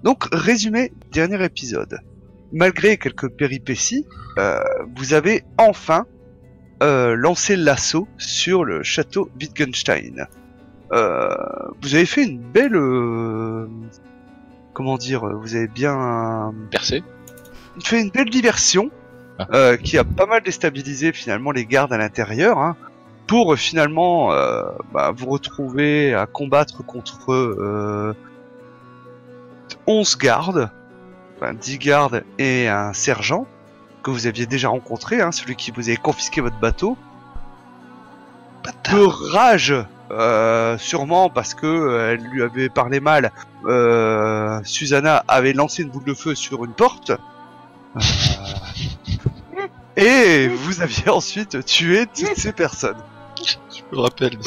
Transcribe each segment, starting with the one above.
Donc, résumé, dernier épisode. Malgré quelques péripéties, vous avez enfin lancé l'assaut sur le château Wittgenstein. Vous avez fait une belle... comment dire, vous avez bien... Percé. fait une belle diversion qui a pas mal déstabilisé finalement les gardes à l'intérieur, hein, pour finalement vous retrouver à combattre contre 11 gardes, enfin 10 gardes et un sergent que vous aviez déjà rencontré, hein, celui qui vous avait confisqué votre bateau. De rage, sûrement parce que elle lui avait parlé mal, Susanna avait lancé une boule de feu sur une porte. Et vous aviez ensuite tué toutes ces personnes. Je me rappelle.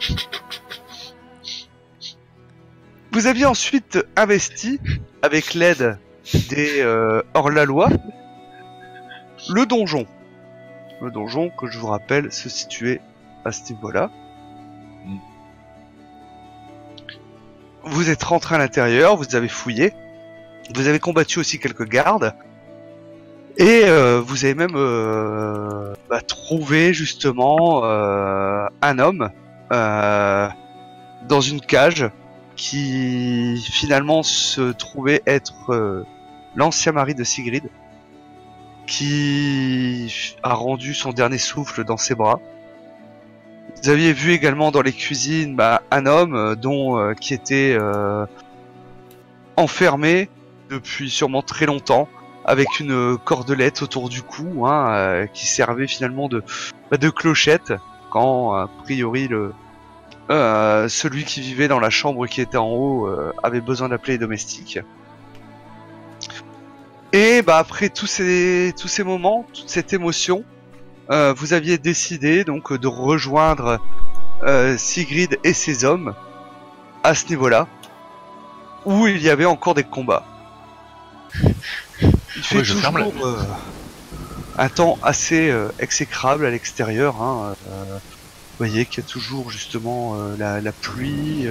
Vous aviez ensuite investi, avec l'aide des hors-la-loi, le donjon. Le donjon, que je vous rappelle, se situait à ce niveau-là. Vous êtes rentré à l'intérieur, vous avez fouillé, vous avez combattu aussi quelques gardes, et vous avez même trouvé justement un homme dans une cage qui finalement se trouvait être l'ancien mari de Sigrid, qui a rendu son dernier souffle dans ses bras. Vous aviez vu également dans les cuisines un homme qui était enfermé depuis sûrement très longtemps, avec une cordelette autour du cou, hein, qui servait finalement de clochette quand a priori celui qui vivait dans la chambre qui était en haut avait besoin d'appeler les domestiques. Et après tous ces moments, toute cette émotion, vous aviez décidé donc de rejoindre Sigrid et ses hommes à ce niveau-là, où il y avait encore des combats. Il fait toujours un temps assez exécrable à l'extérieur, hein. Vous voyez qu'il y a toujours justement la pluie.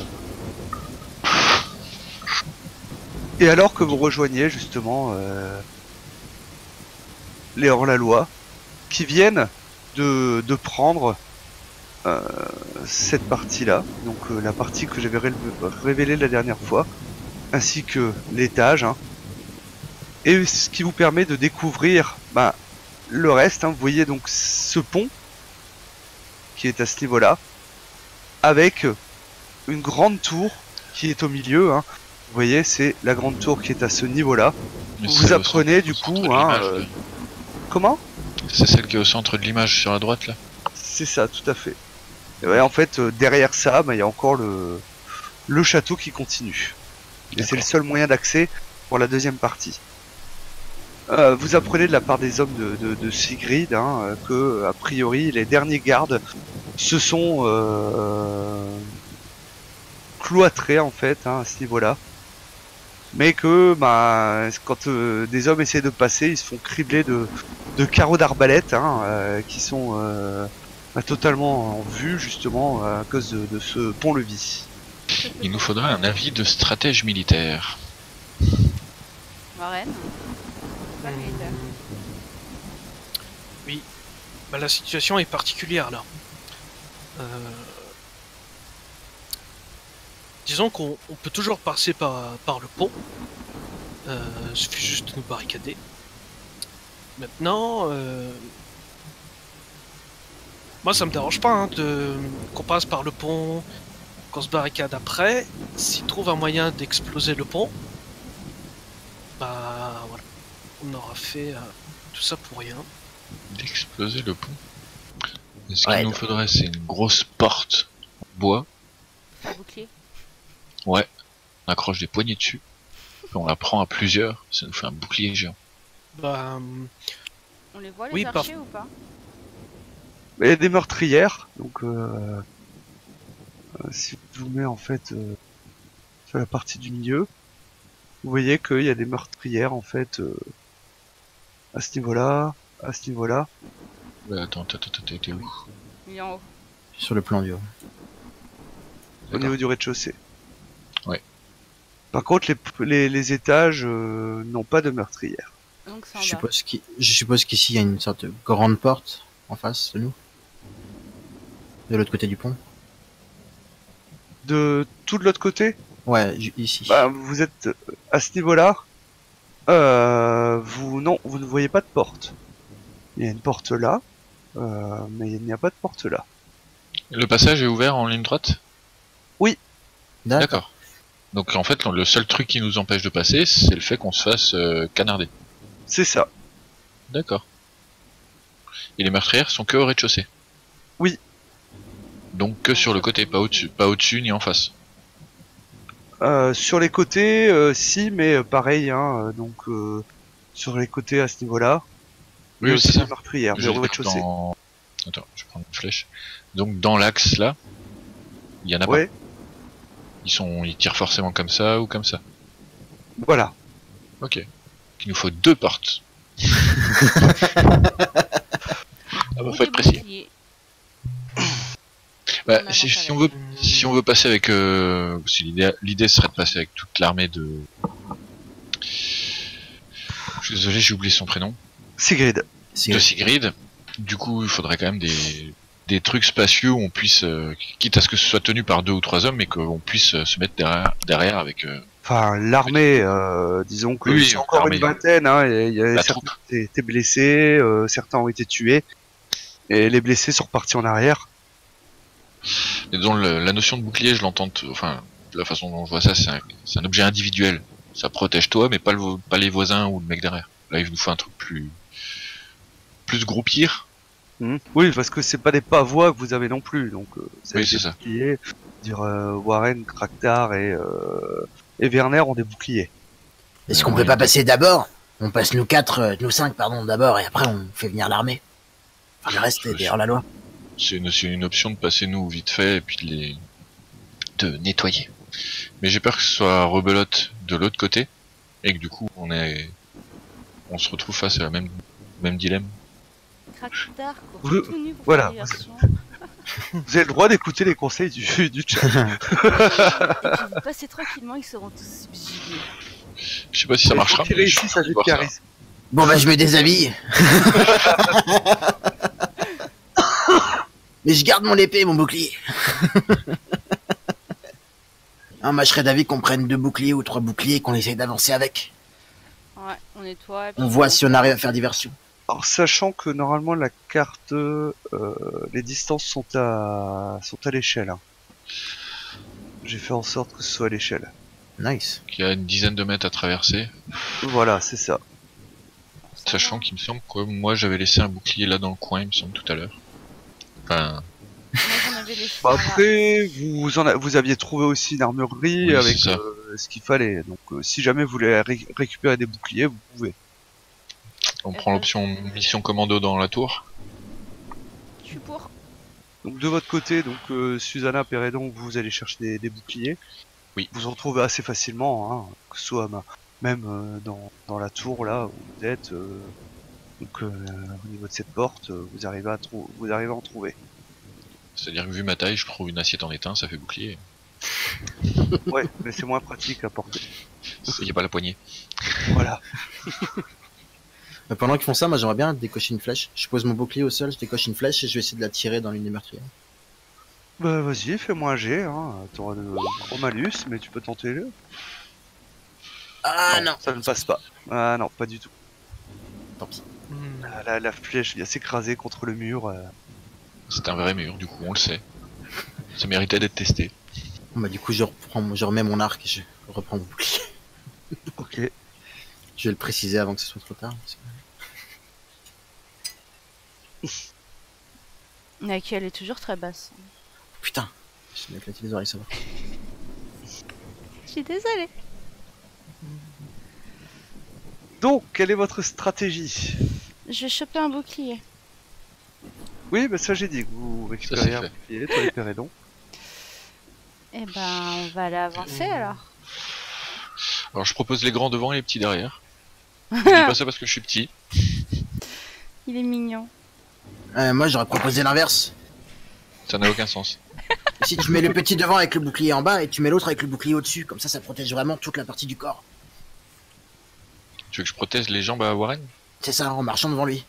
Et alors que vous rejoignez justement les hors-la-loi, qui viennent de prendre cette partie-là, donc la partie que j'avais révélée la dernière fois, ainsi que l'étage, hein, et ce qui vous permet de découvrir le reste, hein. Vous voyez donc ce pont qui est à ce niveau-là, avec une grande tour qui est au milieu, hein. Vous voyez, c'est la grande tour qui est à ce niveau-là. Vous apprenez du coup, hein, comment ? C'est celle qui est au centre de l'image sur la droite là. C'est ça, tout à fait. Et ouais, en fait, derrière ça, il y a encore le château qui continue. Et c'est le seul moyen d'accès pour la deuxième partie. Vous apprenez de la part des hommes de Sigrid, hein, que a priori les derniers gardes se sont cloîtrés en fait, hein, à ce niveau-là. Mais que quand des hommes essaient de passer, ils se font cribler de carreaux d'arbalète, hein, qui sont totalement en vue justement à cause de ce pont-levis. Il nous faudrait un avis de stratège militaire. Warren. Oui, la situation est particulière là. Disons qu'on peut toujours passer par le pont. Il suffit juste de nous barricader. Maintenant, moi ça me dérange pas, hein, qu'on passe par le pont, qu'on se barricade après. S'ils trouvent un moyen d'exploser le pont, voilà, on aura fait tout ça pour rien. D'exploser le pont. Et ce qu'il nous faudrait, c'est une grosse porte en bois. Un bouclier. Ouais, on accroche des poignées dessus, puis on la prend à plusieurs, ça nous fait un bouclier géant. On les voit les archers ou pas? Il y a des meurtrières, donc si je vous mets en fait sur la partie du milieu, vous voyez qu'il y a des meurtrières en fait à ce niveau-là, à ce niveau-là. Attends, t'es où? Il est en haut. Sur le plan du haut. Au niveau du rez-de-chaussée. Ouais. Par contre, les étages n'ont pas de meurtrière. Donc c'est Je en bas. suppose qu'ici il y a une sorte de grande porte en face de nous. De l'autre côté du pont. De tout de l'autre côté, Ouais, ici. bah, vous êtes à ce niveau-là. Non, vous ne voyez pas de porte. Il y a une porte là, mais il n'y a pas de porte là. Le passage est ouvert en ligne droite? D'accord. Donc en fait, le seul truc qui nous empêche de passer, c'est le fait qu'on se fasse canarder. C'est ça. D'accord. Et les meurtrières sont que au rez-de-chaussée? Oui. Donc que sur le côté, pas au-dessus ni en face. Sur les côtés, si, mais pareil, hein, donc sur les côtés à ce niveau-là, il y a Oui, c'est aussi ça. des meurtrières, mais Je au veux dire rez-de-chaussée. Attends, je vais prendre une flèche. Donc dans l'axe là, il y en a Ouais, pas. Ils tirent forcément comme ça ou comme ça. voilà. Ok. Il nous faut 2 portes. Ah bah Ou faut des être précis. boucliers. Bah, On si, avance si avec. si on veut passer avec, si l'idée serait de passer avec toute l'armée de. Je suis désolé, j'ai oublié son prénom. Sigrid. De Sigrid. Du coup, il faudrait quand même des trucs spacieux où on puisse, quitte à ce que ce soit tenu par 2 ou 3 hommes, mais qu'on puisse se mettre derrière avec. Enfin, l'armée, disons que Oui, c'est encore l'armée. une vingtaine, hein, et il y a La certains troupe. qui étaient blessés, certains ont été tués, et les blessés sont repartis en arrière. Et dont la notion de bouclier, je l'entends, enfin, la façon dont je vois ça, c'est un objet individuel. Ça protège toi, mais pas les voisins ou le mec derrière. Là, il nous faut un truc plus groupir. Oui, parce que c'est pas des pavois que vous avez non plus, donc Oui, des c'est ça. boucliers. Dire Warren, Kraktar et Werner ont des boucliers. Est-ce qu'on peut pas passer d'abord? On passe nous 5 pardon, d'abord, et après on fait venir l'armée. Enfin, le reste est derrière la loi. C'est une option de passer nous vite fait et puis de nettoyer. Mais j'ai peur que ce soit rebelote de l'autre côté et que du coup on se retrouve face à la même dilemme. Kraktar, court Vous- tout nu pour voilà. faire diversion. Vous avez le droit d'écouter les conseils du chat. Et puis vous passez tranquillement, ils seront tous subjugués. Je sais pas si ça Il faut marchera. qu'ils mais je réussissent à vais jet de voir ça. charisme. Bon bah je me déshabille. Mais je garde mon épée et mon bouclier. Moi je serais d'avis qu'on prenne 2 boucliers ou 3 boucliers et qu'on essaye d'avancer avec. Ouais, on nettoie. et puis On voit si on arrive à faire diversion. Alors, sachant que normalement la carte, les distances sont à l'échelle. Hein. J'ai fait en sorte que ce soit à l'échelle. Nice. Il y a une dizaine de mètres à traverser. Voilà, c'est ça. ça Sachant va. qu'il me semble que moi j'avais laissé un bouclier là dans le coin, il me semble tout à l'heure. Enfin, Moi j'en avais laissé Bah, un là. après, vous aviez trouvé aussi une armurerie Oui, avec c'est ça. ce qu'il fallait. Donc, si jamais vous voulez récupérer des boucliers, vous pouvez. on prend l'option mission commando dans la tour. Je suis pour. Donc, de votre côté, donc Susanna, Pérédon, vous allez chercher des boucliers. Oui. Vous en trouvez assez facilement, hein, que ce soit même dans la tour là où vous êtes. Donc, au niveau de cette porte, vous arrivez à en trouver. C'est-à-dire que vu ma taille, je trouve une assiette en étain, ça fait bouclier. Ouais, mais c'est moins pratique à porter. Il n'y a pas la poignée. Voilà. Pendant qu'ils font ça, moi j'aimerais bien décocher une flèche. Je pose mon bouclier au sol, je décoche une flèche et je vais essayer de la tirer dans l'une des meurtrières. Bah, vas-y, fais-moi un jet. Hein. T'auras de gros malus, mais tu peux tenter le. Ah non. Ça ne passe pas. Ah non, pas du tout. Tant pis. La flèche vient s'écraser contre le mur. C'est un vrai mur, du coup, on le sait. Ça méritait d'être testé. Bon, bah du coup je remets mon arc et je reprends mon bouclier. Ok. Je vais le préciser avant que ce soit trop tard. parce que- Naki, elle est toujours très basse. Putain, je vais m'éclater les oreilles, ça va. Je suis désolée. Donc, quelle est votre stratégie? Je vais choper un bouclier. Oui, bah ça j'ai dit que vous récupérez c'est un fait. bouclier, toi et Pérédon. Eh ben, on va aller avancer alors. Alors je propose les grands devant et les petits derrière. Je dis pas ça parce que je suis petit. Il est mignon. Moi j'aurais proposé l'inverse. Ça n'a aucun sens. Si tu mets le petit devant avec le bouclier en bas et tu mets l'autre avec le bouclier au-dessus, comme ça protège vraiment toute la partie du corps. Tu veux que je protège les jambes à Warren? C'est ça, en marchant devant lui.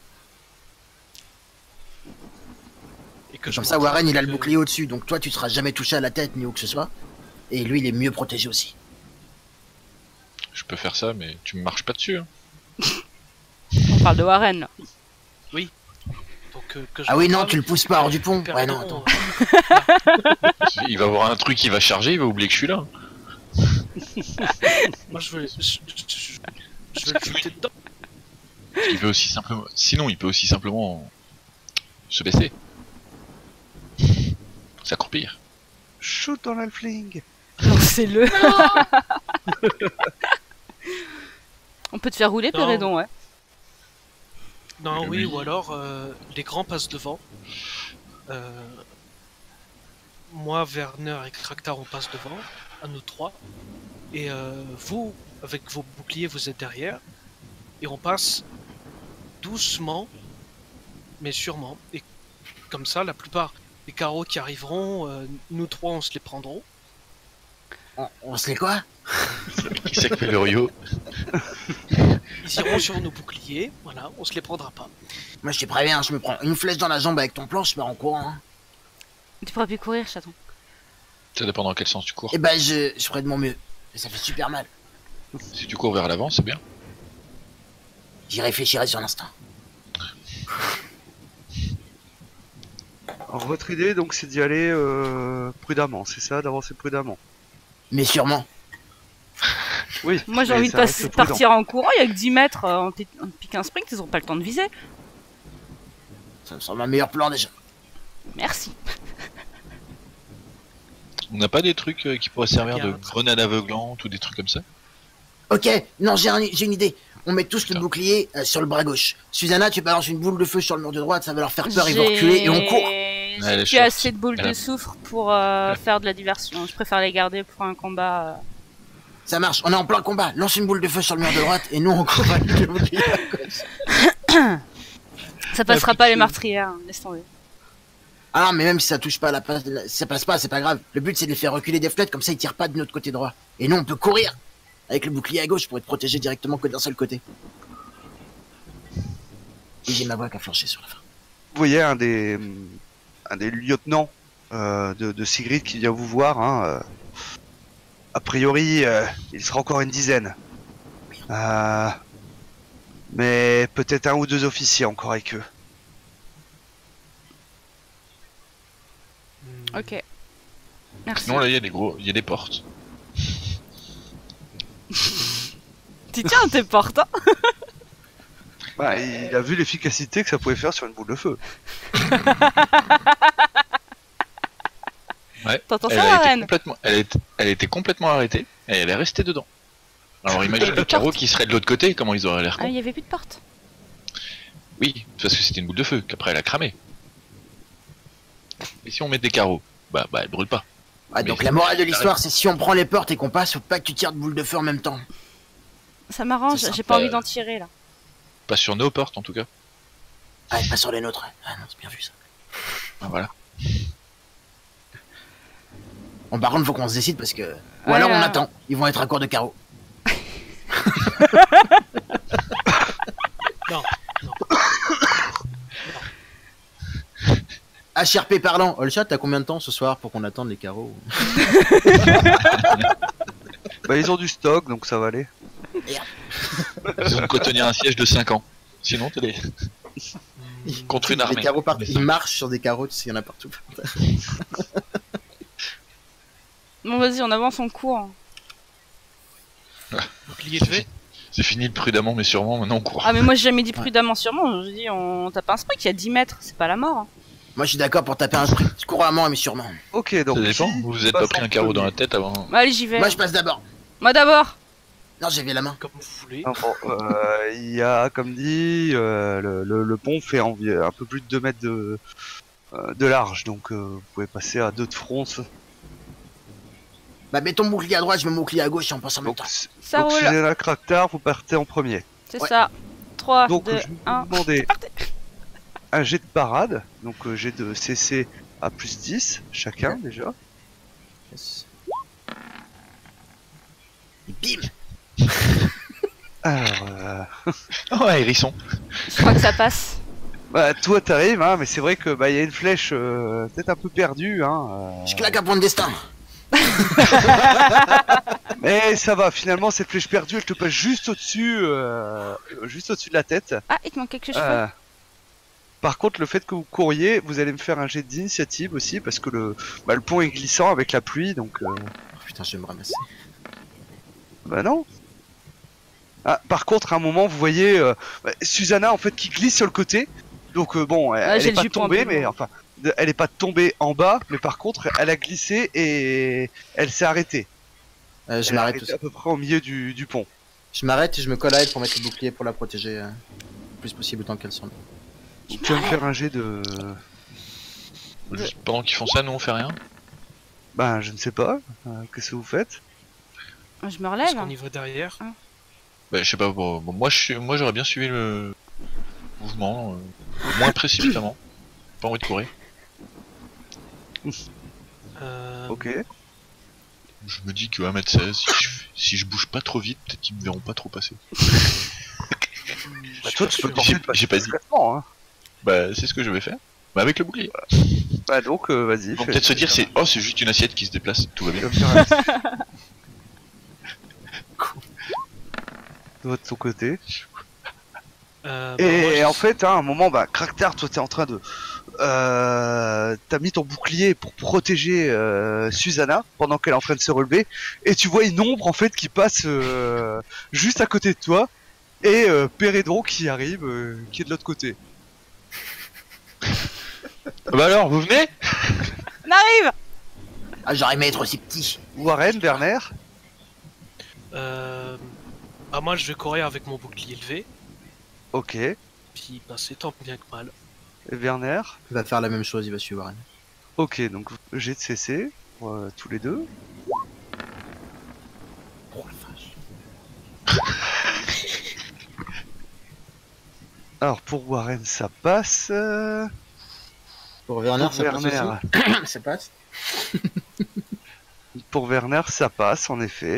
Et que je Comme ça, montre Warren, il a le que- bouclier au-dessus, donc toi, tu seras jamais touché à la tête ni où que ce soit. Et lui, il est mieux protégé aussi. Je peux faire ça, mais tu me marches pas dessus. Hein. On parle de Warren là. Donc, que je Ah oui, montre non, tu le pousses pas hors du pont. Ouais, non, Perdon, attends. Il va avoir un truc qui va charger, il va oublier que je suis là. Moi, je vais le shooter dedans. Il peut aussi simplement... Sinon, il peut aussi simplement se baisser. S'accroupir. Shoot dans l'halfling. Lancez-le. On peut te faire rouler, Non. Pérédon, ouais. Non, oui, Oui. ou alors les grands passent devant. Moi, Werner et Kraktar, on passe devant, à nous trois. Et vous, avec vos boucliers, vous êtes derrière. Et on passe doucement, mais sûrement. Et comme ça, la plupart des carreaux qui arriveront, nous trois, on se les prendront. On se les quoi? Qui c'est que fait le Rio? Ah Ils iront sur nos boucliers, voilà, on se les prendra pas. Moi, je te préviens, je me prends une flèche dans la jambe avec ton plan, je pars en courant. Hein. Tu pourras plus courir, chaton. Ça dépend dans quel sens tu cours. Et ben, je ferai de mon mieux. Mais ça fait super mal. Si tu cours vers l'avant, c'est bien. J'y réfléchirai sur l'instant. Alors, votre idée, donc, c'est d'y aller prudemment, c'est ça, d'avancer prudemment. Mais sûrement. Oui. Moi, j'ai mais envie de ça reste prudent. partir en courant. Il y a que 10 mètres en pique un sprint. Ils ont pas le temps de viser. Ça me semble un meilleur plan déjà. Merci. On n'a pas des trucs qui pourraient servir de Regarde. grenades aveuglantes ou des trucs comme ça? Ok, non, j'ai une idée. On met tous le Putain. bouclier sur le bras gauche. Susanna, tu balances une boule de feu sur le mur de droite, ça va leur faire peur, ils vont reculer et on court. Elle J'ai est plus chaude. assez de boules Elle a- de soufre pour faire de la diversion. Je préfère les garder pour un combat. Ça marche, on est en plein combat. Lance une boule de feu sur le mur de droite et nous on court avec le bouclier à gauche. Ça passera pas les meurtrières. Hein, laisse tomber. Ah non, mais même si ça touche pas la passe, si ça passe pas, c'est pas grave. Le but c'est de les faire reculer des flèches, comme ça ils tirent pas de notre côté droit. Et nous on peut courir avec le bouclier à gauche pour être protégé directement que d'un seul côté. Et j'ai ma voix qui a flanché sur la fin. Vous voyez un des lieutenants de Sigrid qui vient vous voir. Hein, a priori, il sera encore une dizaine. Mais peut-être un ou deux officiers encore avec eux. Ok. Merci. Sinon, là, il y a il y a des portes. Tu tiens à tes portes. Hein. Bah, il a vu l'efficacité que ça pouvait faire sur une boule de feu. Ouais. T'entends Elle ça, a été Warren? complètement, elle était complètement arrêtée et elle est restée dedans. Alors imagine Et le carreau porte. qui serait de l'autre côté, comment ils auraient l'air Ah, cons. il y avait plus de porte. Oui, parce que c'était une boule de feu, qu'après elle a cramé. Et si on met des carreaux, bah elle brûle pas. Ouais, donc Mais- la morale de l'histoire c'est si on prend les portes et qu'on passe, faut pas que tu tires de boule de feu en même temps. Ça m'arrange. C'est ça. J'ai pas envie d'en tirer là. Pas sur nos portes en tout cas. Ah, pas sur les nôtres. Ah non, c'est bien vu ça. Ah, voilà. Bon, par contre, faut qu'on se décide parce que. Ou Ouais, alors on là. attend, ils vont être à court de carreaux. Non, non. HRP parlant, Olchat, t'as combien de temps ce soir pour qu'on attende les carreaux? Bah, ils ont du stock, donc ça va aller. Ils ont quoi tenir un siège de 5 ans. Sinon t'es des... contre une armée. Les carreaux partent, Mais ça- ils marchent sur des carreaux, tu sais, il y en a partout. Bon, vas-y, on avance, on court. Bouclier levé. C'est fini le prudemment mais sûrement, maintenant on court. Ah, mais moi, j'ai jamais dit prudemment, sûrement. Je dis, on tape un sprint. Il y a 10 mètres. C'est pas la mort. Hein. Moi je suis d'accord pour taper un sprint, couramment mais sûrement. Ok, donc. Ça dépend, qui vous vous êtes passe pas pris en un carreau dans premier la tête avant. Bah, allez, j'y vais. Moi je passe d'abord. Moi d'abord. Non, j'ai vu la main. Comme vous voulez. Ah, bon, il y a, comme dit, le pont fait un peu plus de 2 mètres de large, donc vous pouvez passer à 2 de front. Bah mets ton bouclier à droite, je mets mon bouclier à gauche et on passe en même Donc, temps. Ça donc si roule. j'ai la Kraktar, vous partez en premier. C'est Ouais. ça. 3, Donc 2, je vais vous 1. demander un jet de parade, donc jet de CC à plus 10 chacun déjà. Yes. Et bim. Alors, Oh, hérisson. Je crois que ça passe. bah, toi t'arrives, hein, mais c'est vrai que bah, y a une flèche peut-être un peu perdue. Hein, Je claque un point de destin. Mais ça va, finalement cette flèche perdue elle te passe juste au-dessus de la tête. Ah, il te manque quelque chose. Par contre, le fait que vous couriez, vous allez me faire un jet d'initiative aussi parce que le pont est glissant avec la pluie donc. Oh, putain, je vais me ramasser. Bah non. Ah, par contre, à un moment, vous voyez Susanna en fait qui glisse sur le côté. Donc bon, elle j'ai est le pas jupon un tombée, peu mais lourd. enfin, elle est pas tombée en bas, mais par contre, elle a glissé et elle s'est arrêtée. Je Elle a m'arrête arrêté aussi. à peu près au milieu du pont. Je m'arrête et je me colle à elle pour mettre le bouclier pour la protéger le plus possible autant qu'elle semble. Donc, tu vas me faire un jet de. Juste pendant qu'ils font ça, nous on fait rien. Ben, je ne sais pas. Qu'est-ce que vous faites? Je me Est-ce relève. qu'on y va derrière? Bah, je sais pas, bon, moi j'aurais bien suivi le mouvement, moins précipitamment. Pas envie de courir. Ok. Je me dis que 1m16, si je bouge pas trop vite, peut-être qu'ils me verront pas trop passer. Bah, toi, tu peux tenter de passer j'ai pas dit. discrètement, hein. Bah, c'est ce que je vais faire. Bah, avec le bouclier. Bah donc, vas-y. Ils vont fais- peut-être se dire c'est juste une assiette qui se déplace, tout va Tu bien. vas me faire un- Toi de ton côté. Et en fait, hein, à un moment, bah, Kraktar, toi t'es en train de. T'as mis ton bouclier pour protéger Susanna pendant qu'elle est en train de se relever. Et tu vois une ombre en fait qui passe juste à côté de toi. Et Pérédon qui arrive, qui est de l'autre côté. Bah alors, vous venez? On arrive. Ah, j'aurais aimé être aussi petit. Warren, Werner. Bah moi je vais courir avec mon bouclier levé, Ok. Et puis passer tant bien que mal. Werner. Il va faire la même chose, il va suivre Warren. Ok, donc j'ai de CC pour tous les deux. Oh la vache. Alors pour Warren ça passe. Pour Werner, Pour ça passe Werner. aussi. Ça passe. Pour Werner ça passe en effet.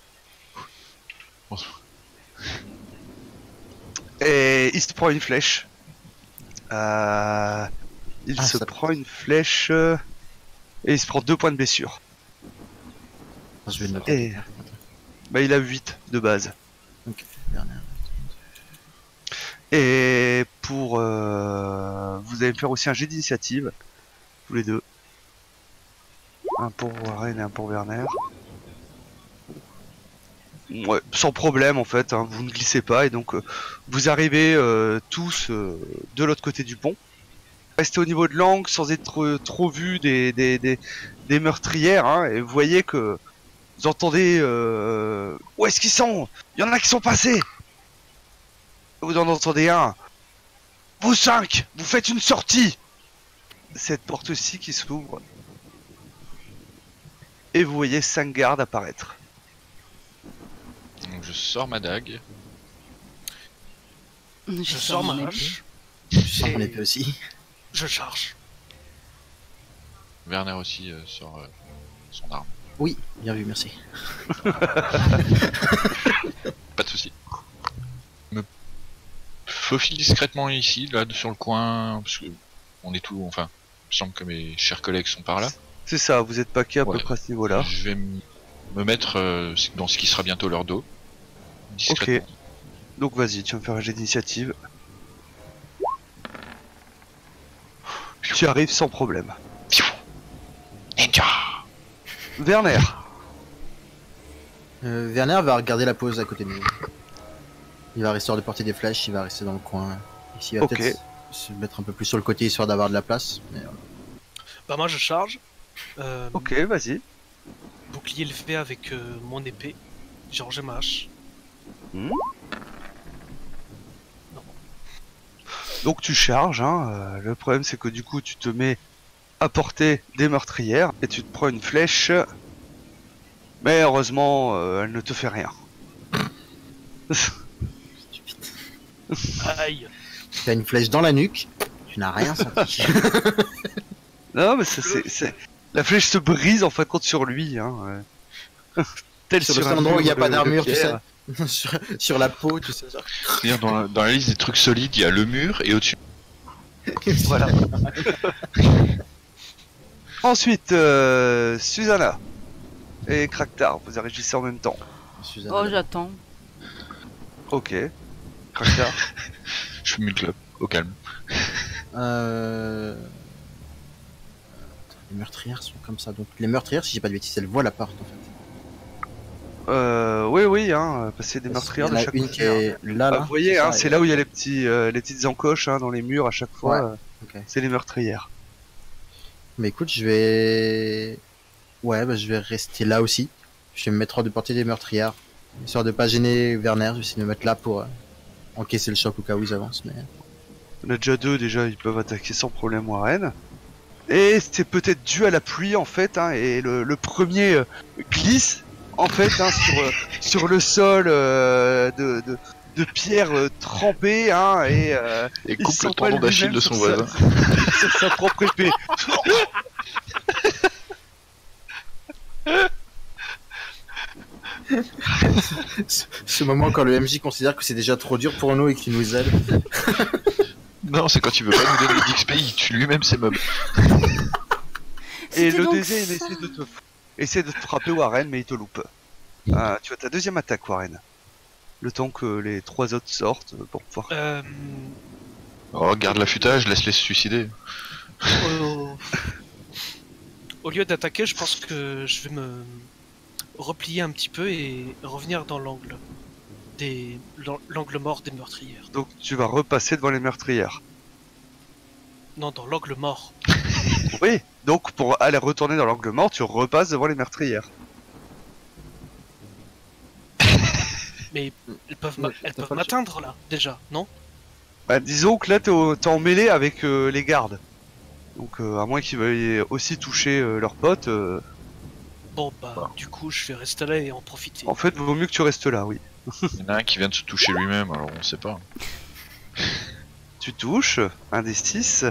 Et il se prend une flèche. Il Ah, se ça prend une flèche et il se prend 2 points de blessure. Je vais le noter. Et bah il a 8 de base. Ok, Werner. Et pour vous allez me faire aussi un jet d'initiative tous les deux. Un pour Warren et un pour Werner. Ouais, sans problème en fait, hein, vous ne glissez pas et donc vous arrivez tous de l'autre côté du pont. Restez au niveau de l'angle sans être trop vu des meurtrières hein, et vous voyez que vous entendez où est-ce qu'ils sont? Il y en a qui sont passés. Vous en entendez un. Vous 5, vous faites une sortie. Cette porte-ci qui s'ouvre. Et vous voyez 5 gardes apparaître. Donc je sors ma dague. Je Je sors ma mon hache, Sans et mon épée aussi. je charge. Werner aussi sort son arme. Oui, bien vu, merci. Pas de soucis. Me faufile discrètement ici, là, sur le coin, parce que on est tout, enfin, il me semble que mes chers collègues sont par là. C'est ça, vous êtes paqués à Ouais. peu près à ce niveau-là. Je vais me mettre dans ce qui sera bientôt leur dos. Discrètement. Donc vas-y, tu vas me faire un jet d'initiative. Tu arrives sans problème. Ninja. Werner, Werner va regarder la pause à côté de nous. Il va rester hors de portée des flèches, il va rester dans le coin. Ici, il va Ok. peut-être se mettre un peu plus sur le côté histoire d'avoir de la place. Mais, Bah moi je charge. ok, vas-y. Bouclier levé avec mon épée. Genre j'ai ma hache. Donc tu charges, hein. Le problème c'est que du coup tu te mets à portée des meurtrières et tu te prends une flèche. Mais heureusement, elle ne te fait rien. stupide. Aïe. T'as une flèche dans la nuque, tu n'as rien senti. Non, mais la flèche se brise en fin de compte sur lui, hein. Tel Sur le un seul endroit où il n'y a mur pas de d'armure, tu sais. pierre. sur la peau, tu sais. Genre. C'est-à-dire dans la liste des trucs solides, il y a le mur et au-dessus. Voilà. Ensuite, Susanna et Kraktar, vous réagissez en même temps. Oh, j'attends. Ok. Kraktar. Je fume une clope, au calme. Les meurtrières sont comme ça. Donc les meurtrières, si j'ai pas de bêtises, elles voient la porte en fait. Oui, hein, passer des meurtrières Il y de en a chaque une côté. qui est là, Ah, là. vous voyez, ça, hein, c'est et- là où il y a les petites encoches hein, dans les murs à chaque fois. Ouais. Ok. C'est les meurtrières. Mais écoute, je vais. Ouais, bah je vais rester là aussi. Je vais me mettre hors de portée des meurtrières. Histoire de pas gêner Werner, je vais essayer de me mettre là pour encaisser le choc au cas où ils avancent. Mais... On a déjà deux, déjà, ils peuvent attaquer sans problème Warren. Et c'est peut-être dû à la pluie en fait, hein, et le premier glisse en fait hein, sur le sol de pierre trempée hein, et Et il coupe sent le pas tendon d'Achille lui-même de son sur sa- voisin. sur sa propre épée. Ce moment quand le MJ considère que c'est déjà trop dur pour nous et qu'il nous aide. Non, c'est quand il veut pas nous donner d'XP, il tue lui-même ses mobs. Et C'était le donc deuxième ça. essaie de te frapper Warren, mais il te loupe. Tu as ta deuxième attaque, Warren. Le temps que les trois autres sortent pour pouvoir. Oh, garde l'affûtage, laisse-les se suicider. Au... au lieu d'attaquer, je pense que je vais me replier un petit peu et revenir dans l'angle l'angle mort des meurtrières. Donc tu vas repasser devant les meurtrières. Non, dans l'angle mort. Oui. Donc pour aller retourner dans l'angle mort, tu repasses devant les meurtrières. Mais elles peuvent Ouais, elles t'as peuvent pas le m'atteindre là, déjà, non? Bah, disons que là t'es en mêlée avec les gardes. Donc à moins qu'ils veuillent aussi toucher leurs potes, Bon bah, du coup, je vais rester là et en profiter. en fait vaut mieux que tu restes là, oui. Il y en a un qui vient de se toucher lui-même, alors on sait pas. Tu touches, un des 6.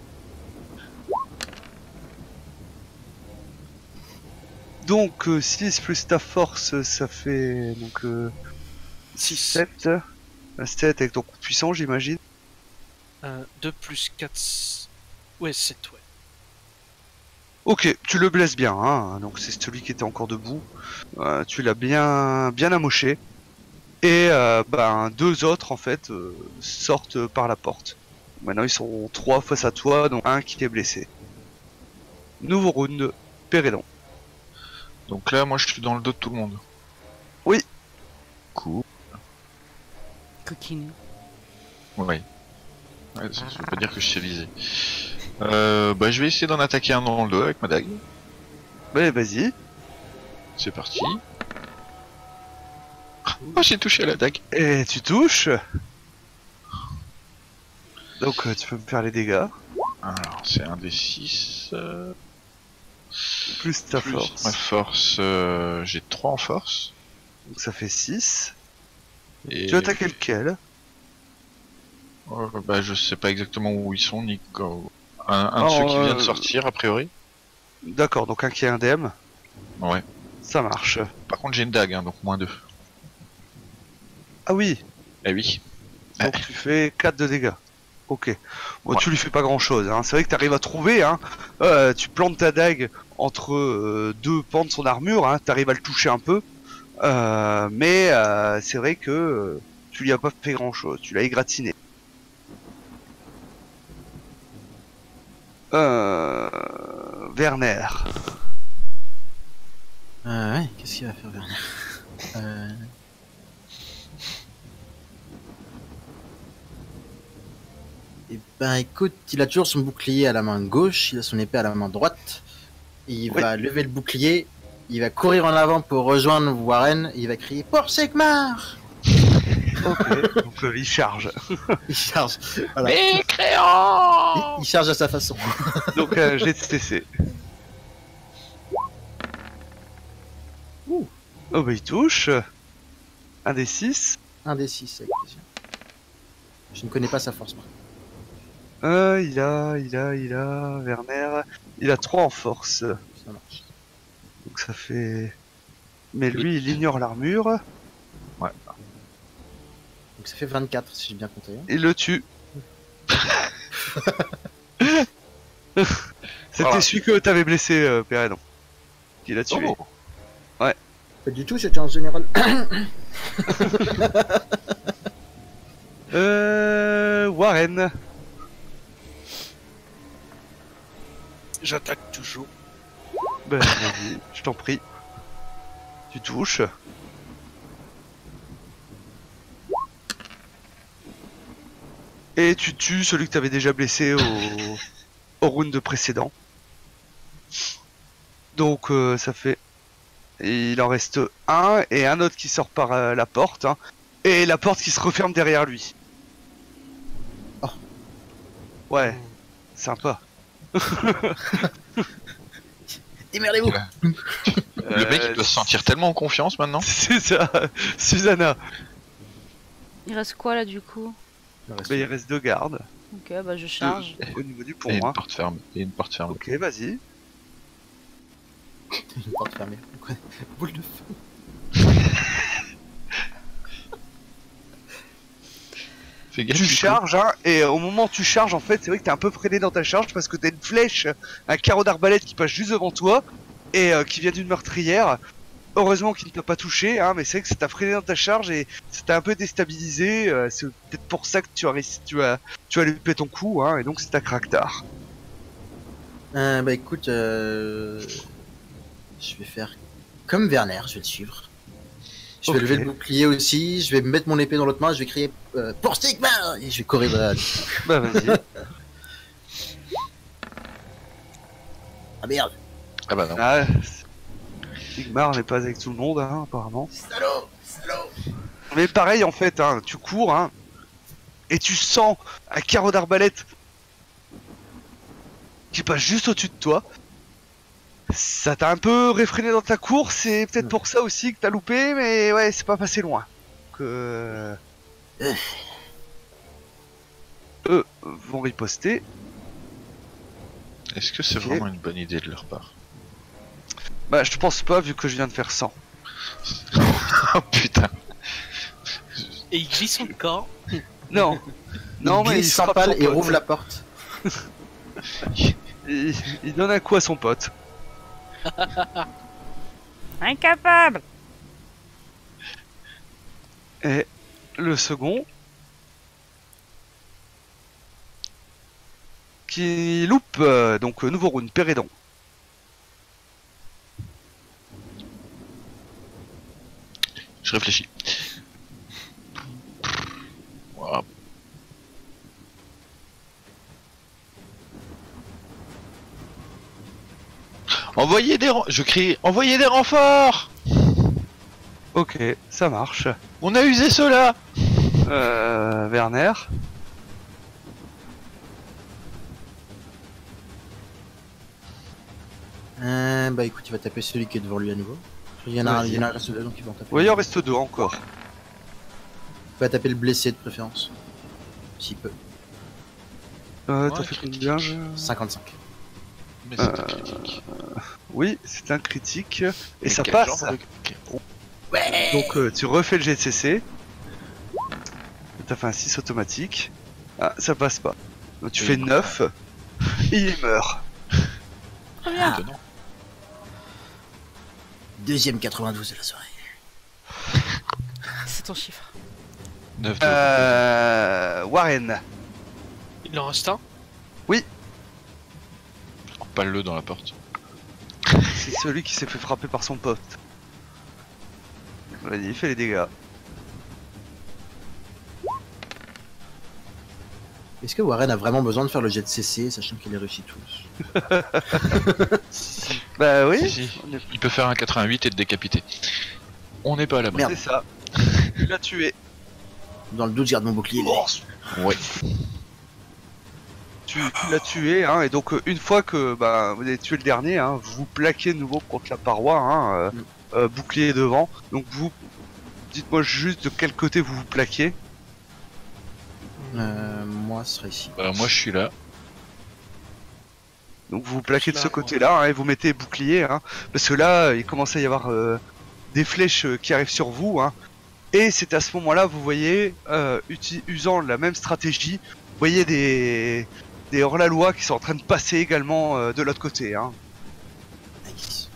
Donc 6 plus ta force, ça fait donc 6. 7. 7 avec ton coup puissant, j'imagine. 2 plus 4... Ouais, 7, ouais. Ok, tu le blesses bien, hein. Donc c'est celui qui était encore debout. Tu l'as bien amoché. Et ben deux autres en fait sortent par la porte. Maintenant ils sont 3 face à toi, dont un qui est blessé. Nouveau round, Pérédon. Donc là, moi je suis dans le dos de tout le monde. Oui. Cool. Coquine. Ouais. Ouais, ça veut pas dire que je sais viser. Bah je vais essayer d'en attaquer un dans le dos avec ma dague. Ouais, vas-y. C'est parti. Oh, j'ai touché à la dague. Et tu touches. Donc tu peux me faire les dégâts. Alors c'est un des 6. Plus ta Plus force. ma force, j'ai 3 en force. Donc ça fait 6. Et... Tu attaques lequel? Bah je sais pas exactement où ils sont, ni un de ceux qui vient de sortir a priori. D'accord, donc un qui est indemne. Ouais. Ça marche. Par contre j'ai une dague, hein, donc moins 2. Ah oui, Eh oui. donc tu fais 4 de dégâts. Ok. Bon, Ouais. tu lui fais pas grand chose. Hein. C'est vrai que tu arrives à trouver. Hein. Tu plantes ta dague entre deux pans de son armure. Hein. Tu arrives à le toucher un peu. Mais c'est vrai que tu lui as pas fait grand chose. Tu l'as égratigné. Werner. Ouais, qu'est-ce qu'il va faire Werner Eh ben écoute, il a toujours son bouclier à la main gauche, il a son épée à la main droite. Il Oui. va lever le bouclier, il va courir en avant pour rejoindre Warren, il va crier pour Segmar. Ok. Donc il charge. Il charge. Voilà. Mécréant. Il charge à sa façon. Donc j'ai de CC. Ouh. Oh bah il touche. Un des 6. Un des 6 avec plaisir. Je ne connais pas sa force. Werner, il a 3 en force. Ça marche. Donc ça fait... Mais lui, il ignore l'armure. Donc ça fait 24 si j'ai bien compté. Hein. Il le tue. C'était Voilà. celui que t'avais blessé, Pérédon. Qui l'a tué. Oh. Pas du tout, c'était en général. Warren. J'attaque toujours. Ben, vas-y, je t'en prie. Tu touches. Et tu tues celui que t'avais déjà blessé au round précédent. Donc ça fait... Il en reste un et un autre qui sort par la porte. Hein, et la porte qui se referme derrière lui. Oh. Ouais, sympa. Démerdez-vous. Le mec, il doit se sentir tellement en confiance maintenant. C'est ça, Susanna. Il reste quoi là du coup? Il reste 2 gardes Ok, bah je charge. au niveau du Et pont. une Hein. porte ferme. Et une porte ferme. Ok, vas-y. Une porte fermée. Boule de feu. Fais gaffe. Tu du coup. charges, hein, et au moment où tu charges, en fait, c'est vrai que t'es un peu freiné dans ta charge parce que t'as une flèche, un carreau d'arbalète qui passe juste devant toi et qui vient d'une meurtrière. Heureusement qu'il ne t'a pas touché, hein, mais c'est vrai que ça t'a freiné dans ta charge et ça t'a un peu déstabilisé. C'est peut-être pour ça que tu as loupé ton coup, hein, et donc c'est ta Kraktar. Bah écoute, je vais faire comme Werner, je vais le suivre. Je vais Ok. lever le bouclier aussi, je vais mettre mon épée dans l'autre main, je vais crier pour Stigma et je vais courir vers elle. Bah vas-y. Ah merde, Ah bah non. Ah, Sigmar n'est pas avec tout le monde, hein, apparemment. salaud, salaud. Mais pareil, en fait, hein, tu cours, hein, et tu sens un carreau d'arbalète qui passe juste au-dessus de toi. Ça t'a un peu réfréné dans ta course, c'est peut-être pour ça aussi que t'as loupé, mais ouais, c'est pas passé loin. Eux vont riposter. Est-ce que c'est Ok. vraiment une bonne idée de leur part? Bah, je pense pas, vu que je viens de faire 100. Oh putain. Et il glisse son corps. Non, non, il mais glisse il sans frappe pale son et pote. rouvre la porte. Il donne un coup à son pote. Incapable! Et le second qui loupe, donc nouveau round, Pérédon. Je réfléchis. Voilà. Je crie, envoyez des renforts! Ok, ça marche. On a usé cela! Werner. Bah écoute, il va taper celui qui est devant lui à nouveau. Il y en a un, Vas-y. il y en a un reste deux, donc ils vont taper. Oui, il en reste 2 encore. Il va taper le blessé de préférence. S'il peut. T'as Ouais, fait critique. combien 55. Mais c'est critique. Oui, c'est un critique. Et Mais ça quel passe. genre de- Donc tu refais le GCC. T'as fait un 6 automatique. Ah, ça passe pas. Donc tu Oui. fais 9. Et il meurt. Étonnant. Deuxième 92 de la soirée. C'est ton chiffre. 9 Warren. Il en reste un. Pas-le dans la porte. C'est celui qui s'est fait frapper par son pote. Vas-y, fais les dégâts. Est-ce que Warren a vraiment besoin de faire le jet de CC, sachant qu'il les réussit tous? Bah oui, Si, si. Il peut faire un 88 et te décapiter. On n'est pas là-bas. Merde. c'est ça. Tu l'as tué. Dans le doute, je garde mon bouclier. Ouais. Tu l'as tué, hein, et donc une fois que bah, vous avez tué le dernier, hein, vous vous plaquez de nouveau contre la paroi, hein, bouclier devant. Donc vous, dites-moi juste de quel côté vous vous plaquez. Moi, ce serait ici. Bah, moi je suis là. Donc vous vous plaquez de Là, ce moi. côté-là hein, et vous mettez bouclier, hein, parce que là, il commence à y avoir des flèches qui arrivent sur vous. Hein, et c'est à ce moment-là, vous voyez, usant la même stratégie, vous voyez des hors-la-loi qui sont en train de passer également de l'autre côté. Hein. Nice.